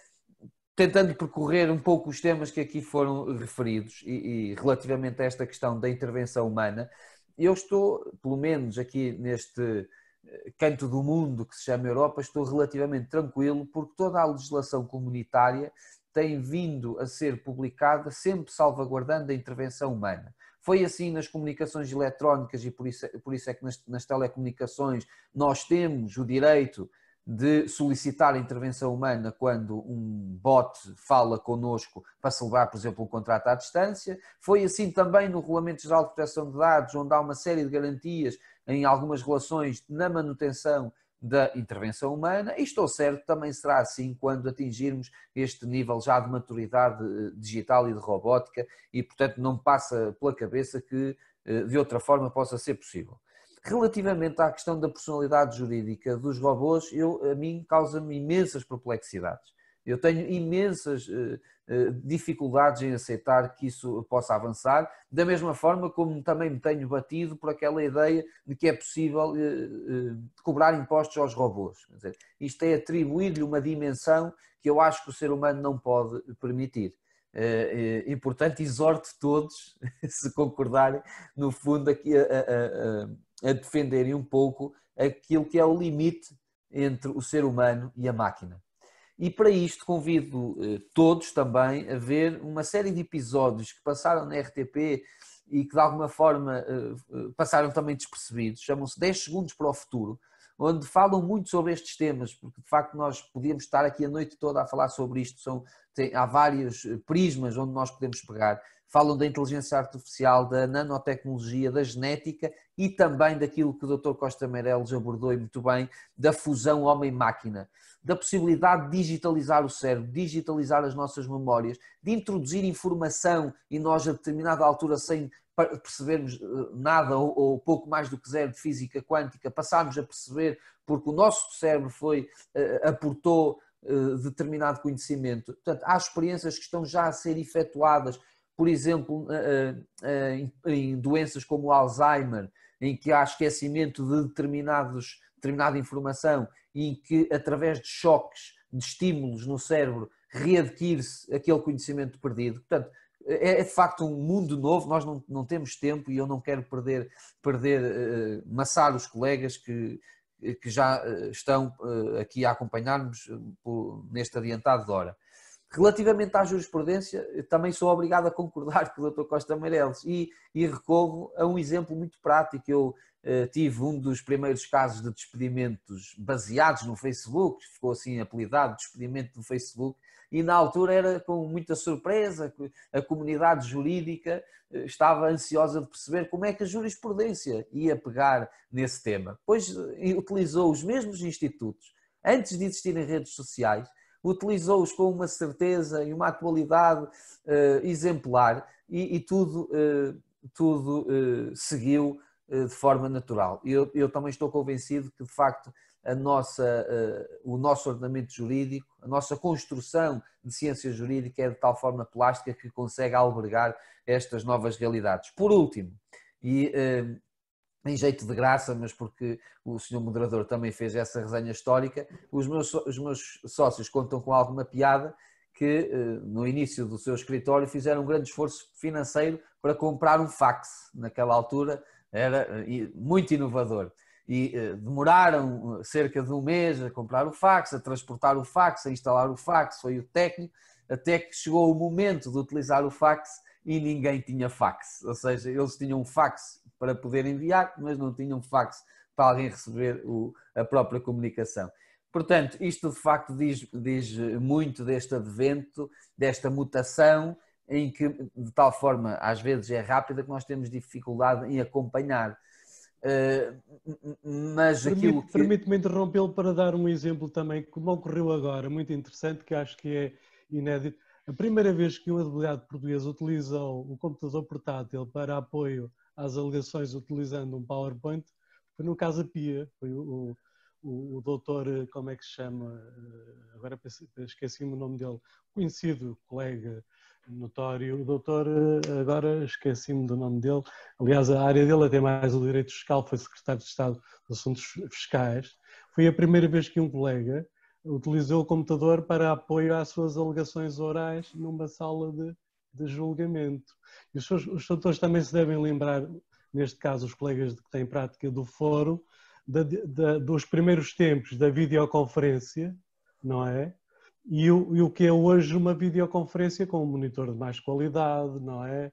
Tentando percorrer um pouco os temas que aqui foram referidos e, e relativamente a esta questão da intervenção humana, eu estou, pelo menos aqui neste canto do mundo que se chama Europa, estou relativamente tranquilo porque toda a legislação comunitária tem vindo a ser publicada sempre salvaguardando a intervenção humana. Foi assim nas comunicações eletrónicas e por isso, por isso é que nas, nas telecomunicações nós temos o direito de solicitar a intervenção humana quando um bot fala connosco para celebrar, por exemplo, um contrato à distância. Foi assim também no Regulamento Geral de Proteção de Dados, onde há uma série de garantias em algumas relações na manutenção da intervenção humana, e estou certo que também será assim quando atingirmos este nível já de maturidade digital e de robótica e, portanto, não me passa pela cabeça que de outra forma possa ser possível. Relativamente à questão da personalidade jurídica dos robôs, eu, a mim causa-me imensas perplexidades. Eu tenho imensas uh, uh, dificuldades em aceitar que isso possa avançar, da mesma forma como também me tenho batido por aquela ideia de que é possível uh, uh, cobrar impostos aos robôs. Quer dizer, isto é atribuir-lhe uma dimensão que eu acho que o ser humano não pode permitir. Uh, uh, e, portanto, exorto todos, se concordarem, no fundo, aqui a, a, a, a defenderem um pouco aquilo que é o limite entre o ser humano e a máquina. E para isto convido eh, todos também a ver uma série de episódios que passaram na R T P e que de alguma forma eh, passaram também despercebidos, chamam-se dez segundos para o futuro, onde falam muito sobre estes temas, porque de facto nós podíamos estar aqui a noite toda a falar sobre isto, são, tem, há vários prismas onde nós podemos pegar. Falam da inteligência artificial, da nanotecnologia, da genética e também daquilo que o doutor Costa Meireles abordou muito bem, da fusão homem-máquina, da possibilidade de digitalizar o cérebro, digitalizar as nossas memórias, de introduzir informação e nós a determinada altura sem percebermos nada ou, ou pouco mais do que zero de física quântica, passarmos a perceber porque o nosso cérebro foi, aportou determinado conhecimento. Portanto, há experiências que estão já a ser efetuadas, por exemplo, em doenças como o Alzheimer, em que há esquecimento de determinados, determinada informação e em que, através de choques, de estímulos no cérebro, readquire-se aquele conhecimento perdido. Portanto, é de facto um mundo novo, nós não, não temos tempo e eu não quero perder, perder uh, maçar os colegas que, que já estão uh, aqui a acompanhar-nos uh, neste adiantado de hora. Relativamente à jurisprudência, também sou obrigado a concordar com o doutor Costa Meireles e, e recorro a um exemplo muito prático. Eu uh, tive um dos primeiros casos de despedimentos baseados no Facebook, ficou assim apelidado, despedimento do Facebook, e na altura era com muita surpresa, a comunidade jurídica estava ansiosa de perceber como é que a jurisprudência ia pegar nesse tema. Pois utilizou os mesmos institutos, antes de existirem redes sociais, utilizou-os com uma certeza e uma atualidade uh, exemplar e, e tudo, uh, tudo uh, seguiu uh, de forma natural. Eu, eu também estou convencido que, de facto, a nossa, uh, o nosso ordenamento jurídico, a nossa construção de ciência jurídica é de tal forma plástica que consegue albergar estas novas realidades. Por último, e uh, em jeito de graça, mas porque o senhor moderador também fez essa resenha histórica, os meus, os meus sócios contam com alguma piada que no início do seu escritório fizeram um grande esforço financeiro para comprar um fax. Naquela altura era muito inovador e demoraram cerca de um mês a comprar o fax, a transportar o fax, a instalar o fax, foi o técnico, até que chegou o momento de utilizar o fax e ninguém tinha fax, ou seja, eles tinham um fax para poder enviar, mas não tinham fax para alguém receber o, a própria comunicação. Portanto, isto de facto diz, diz muito deste advento, desta mutação, em que de tal forma às vezes é rápida que nós temos dificuldade em acompanhar. mas aquilo que... Permite-me interrompê-lo para dar um exemplo também que me ocorreu agora, muito interessante, que acho que é inédito. A primeira vez que um advogado português utilizou o computador portátil para apoio às alegações utilizando um PowerPoint foi no Casa Pia. Foi o, o, o doutor, como é que se chama? Agora esqueci-me o nome dele. Conhecido colega notório, o doutor, agora esqueci-me do nome dele. Aliás, a área dele, até mais o direito fiscal, foi secretário de Estado dos Assuntos Fiscais. Foi a primeira vez que um colega utilizou o computador para apoio às suas alegações orais numa sala de, de julgamento. E os, os doutores também se devem lembrar, neste caso os colegas que têm prática do fórum, da, da, dos primeiros tempos da videoconferência, não é? E o, e o que é hoje uma videoconferência com um monitor de mais qualidade, não é?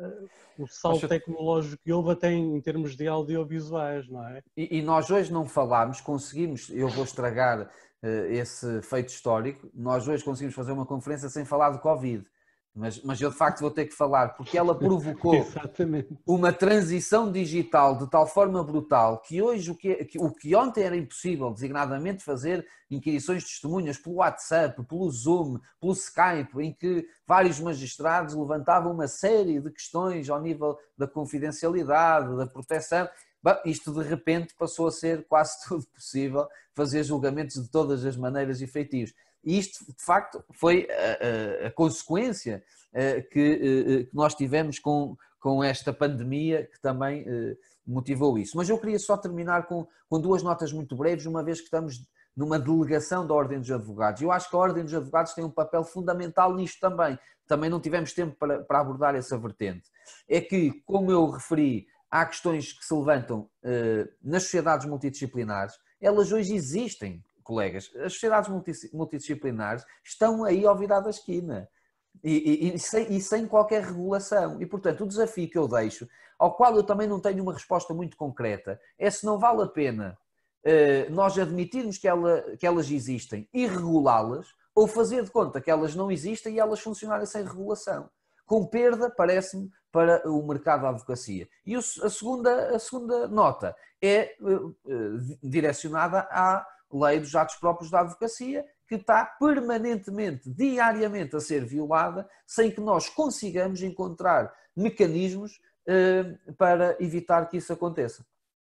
O salto Acho... tecnológico que houve até em termos de audiovisuais, não é? E, e nós hoje não falámos, conseguimos, eu vou estragar uh, esse feito histórico, nós hoje conseguimos fazer uma conferência sem falar do Covid, mas, mas eu de facto vou ter que falar, porque ela provocou uma transição digital de tal forma brutal que hoje o que, que, o que ontem era impossível, designadamente fazer inquirições de testemunhas pelo WhatsApp, pelo Zoom, pelo Skype, em que vários magistrados levantavam uma série de questões ao nível da confidencialidade, da proteção. Bom, isto de repente passou a ser quase tudo possível, fazer julgamentos de todas as maneiras efetivos. E isto, de facto, foi a, a, a consequência uh, que, uh, que nós tivemos com, com esta pandemia que também uh, motivou isso. Mas eu queria só terminar com, com duas notas muito breves, uma vez que estamos numa delegação da Ordem dos Advogados. Eu acho que a Ordem dos Advogados tem um papel fundamental nisto também. Também não tivemos tempo para, para abordar essa vertente. É que, como eu referi, há questões que se levantam uh, nas sociedades multidisciplinares, elas hoje existem. Colegas, as sociedades multidisciplinares estão aí ao virar da esquina e, e, e, sem, e sem qualquer regulação. E, portanto, o desafio que eu deixo, ao qual eu também não tenho uma resposta muito concreta, é se não vale a pena uh, nós admitirmos que, ela, que elas existem e regulá-las, ou fazer de conta que elas não existem e elas funcionarem sem regulação. Com perda, parece-me, para o mercado da advocacia. E o, a, segunda, a segunda nota é uh, uh, direcionada à Lei dos Atos Próprios da Advocacia, que está permanentemente, diariamente a ser violada, sem que nós consigamos encontrar mecanismos eh, para evitar que isso aconteça.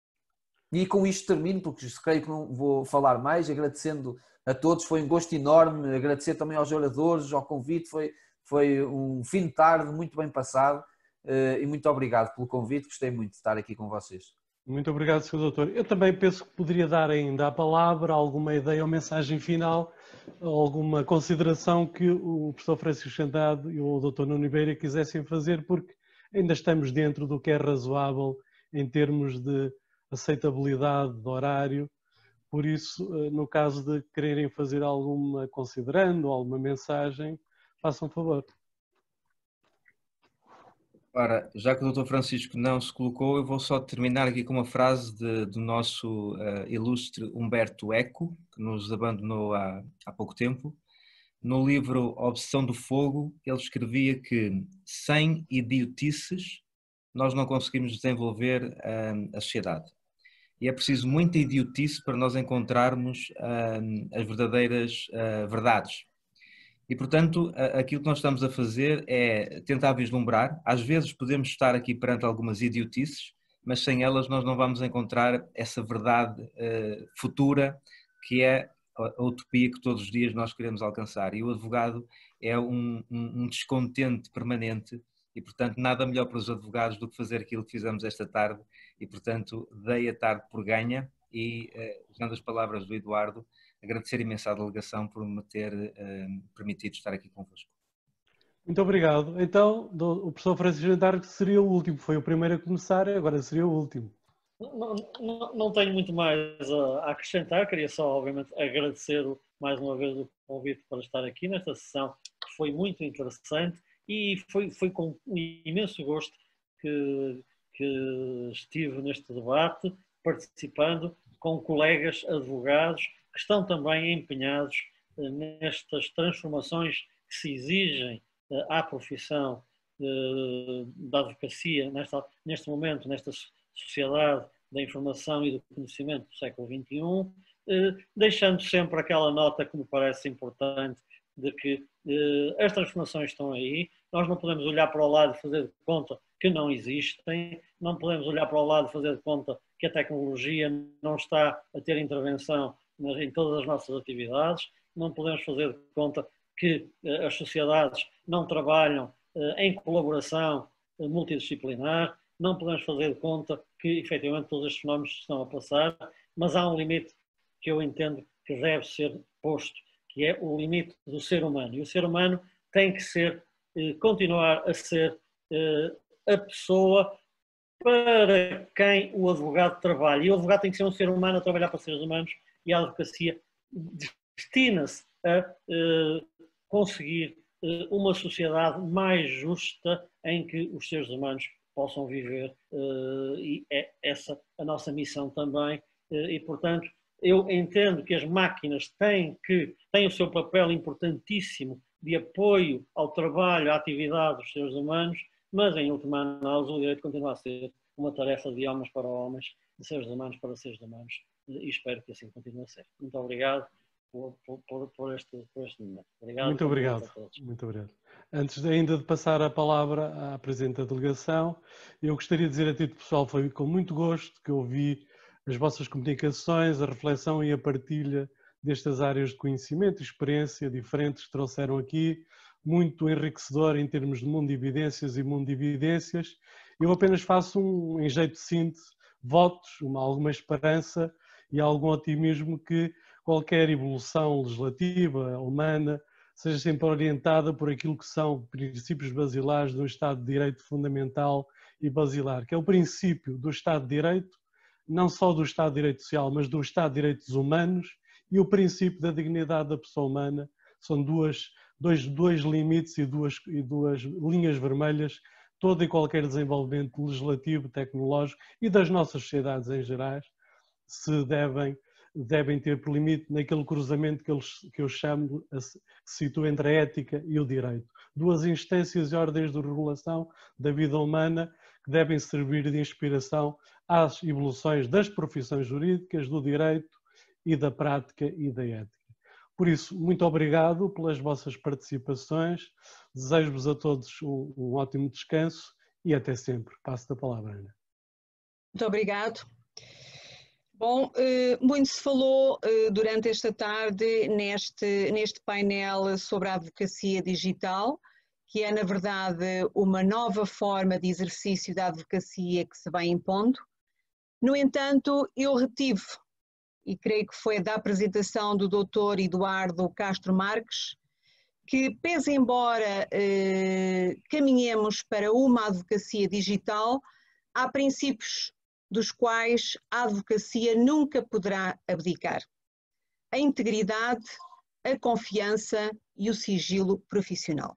E com isto termino, porque creio que não vou falar mais, agradecendo a todos, foi um gosto enorme, agradecer também aos oradores, ao convite, foi, foi um fim de tarde muito bem passado eh, e muito obrigado pelo convite, gostei muito de estar aqui com vocês. Muito obrigado, senhor doutor. Eu também penso que poderia dar ainda a palavra, alguma ideia ou mensagem final, alguma consideração que o professor Francisco Xandado e o doutor Nuno Ibeira quisessem fazer, porque ainda estamos dentro do que é razoável em termos de aceitabilidade de horário. Por isso, no caso de quererem fazer alguma, considerando alguma mensagem, façam favor. Ora, já que o doutor Francisco não se colocou, eu vou só terminar aqui com uma frase de, do nosso uh, ilustre Humberto Eco, que nos abandonou há, há pouco tempo. No livro Obsessão do Fogo, ele escrevia que sem idiotices nós não conseguimos desenvolver uh, a sociedade. E é preciso muita idiotice para nós encontrarmos uh, as verdadeiras uh, verdades. E, portanto, aquilo que nós estamos a fazer é tentar vislumbrar. Às vezes podemos estar aqui perante algumas idiotices, mas sem elas nós não vamos encontrar essa verdade uh, futura que é a utopia que todos os dias nós queremos alcançar. E o advogado é um, um, um descontente permanente e, portanto, nada melhor para os advogados do que fazer aquilo que fizemos esta tarde. E, portanto, dei a tarde por ganha e, uh, usando as palavras do Eduardo, agradecer imenso à delegação por me ter uh, permitido estar aqui convosco. Muito obrigado. Então, o professor Francisco Xandado seria o último, foi o primeiro a começar, agora seria o último. Não, não, não tenho muito mais a acrescentar, queria só, obviamente, agradecer mais uma vez o convite para estar aqui nesta sessão, que foi muito interessante e foi, foi com um imenso gosto que, que estive neste debate, participando com colegas advogados que estão também empenhados nestas transformações que se exigem à profissão da advocacia, nesta, neste momento, nesta sociedade da informação e do conhecimento do século vinte e um, deixando sempre aquela nota que me parece importante de que as transformações estão aí, nós não podemos olhar para o lado e fazer de conta que não existem, não podemos olhar para o lado e fazer de conta que a tecnologia não está a ter intervenção em todas as nossas atividades, não podemos fazer de conta que as sociedades não trabalham em colaboração multidisciplinar, não podemos fazer de conta que efetivamente todos estes fenómenos estão a passar, mas há um limite que eu entendo que deve ser posto, que é o limite do ser humano. E o ser humano tem que ser, continuar a ser a pessoa para quem o advogado trabalha. E o advogado tem que ser um ser humano a trabalhar para seres humanos, e a advocacia destina-se a conseguir uma sociedade mais justa em que os seres humanos possam viver, e é essa a nossa missão também, e portanto eu entendo que as máquinas têm, que, têm o seu papel importantíssimo de apoio ao trabalho, à atividade dos seres humanos, mas em última análise o direito continua a ser uma tarefa de homens para homens, de seres humanos para seres humanos, e espero que assim continue a ser. Muito obrigado por, por, por, este, por este momento. Obrigado. Muito obrigado. Muito obrigado. Antes de, ainda de passar a palavra à Presidente da Delegação, eu gostaria de dizer a título pessoal, foi com muito gosto que ouvi as vossas comunicações, a reflexão e a partilha destas áreas de conhecimento e experiência diferentes que trouxeram aqui, muito enriquecedor em termos de mundo de evidências e mundo de evidências. Eu apenas faço um, em jeito de síntese, votos, uma, alguma esperança e algum otimismo que qualquer evolução legislativa, humana, seja sempre orientada por aquilo que são princípios basilares do Estado de Direito fundamental e basilar, que é o princípio do Estado de Direito, não só do Estado de Direito Social, mas do Estado de Direitos Humanos, e o princípio da dignidade da pessoa humana. São duas, dois, dois limites e duas, e duas linhas vermelhas, todo e qualquer desenvolvimento legislativo, tecnológico e das nossas sociedades em geral se devem, devem ter por limite naquele cruzamento que eu, que eu chamo, que se situa entre a ética e o direito. Duas instâncias e ordens de regulação da vida humana que devem servir de inspiração às evoluções das profissões jurídicas, do direito e da prática e da ética. Por isso, muito obrigado pelas vossas participações, desejo-vos a todos um, um ótimo descanso e até sempre. Passo a palavra, Ana. Muito obrigado. Bom, muito se falou durante esta tarde neste, neste painel sobre a advocacia digital, que é, na verdade, uma nova forma de exercício da advocacia que se vai impondo. No entanto, eu retive, e creio que foi da apresentação do doutor Eduardo Castro Marques, que, pese embora eh, caminhemos para uma advocacia digital, há princípios dos quais a advocacia nunca poderá abdicar: a integridade, a confiança e o sigilo profissional.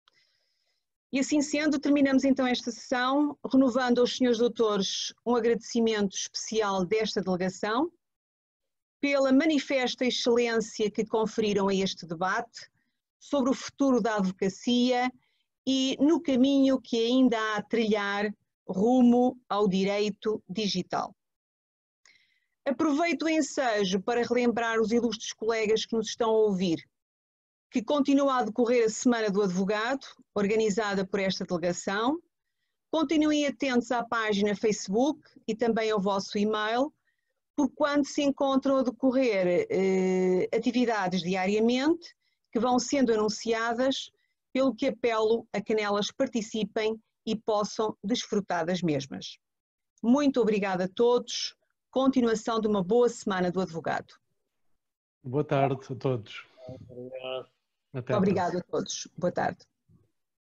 E assim sendo, terminamos então esta sessão, renovando aos senhores doutores um agradecimento especial desta delegação, pela manifesta excelência que conferiram a este debate sobre o futuro da advocacia e no caminho que ainda há a trilhar rumo ao direito digital. Aproveito o ensejo para relembrar os ilustres colegas que nos estão a ouvir que continua a decorrer a Semana do Advogado, organizada por esta delegação. Continuem atentos à página Facebook e também ao vosso e-mail, por quando se encontram a decorrer eh, atividades diariamente que vão sendo anunciadas, pelo que apelo a que nelas participem e possam desfrutar das mesmas. Muito obrigada a todos. Continuação de uma boa Semana do Advogado. Boa tarde a todos. Obrigado. Até a Obrigada próxima. a todos. Boa tarde.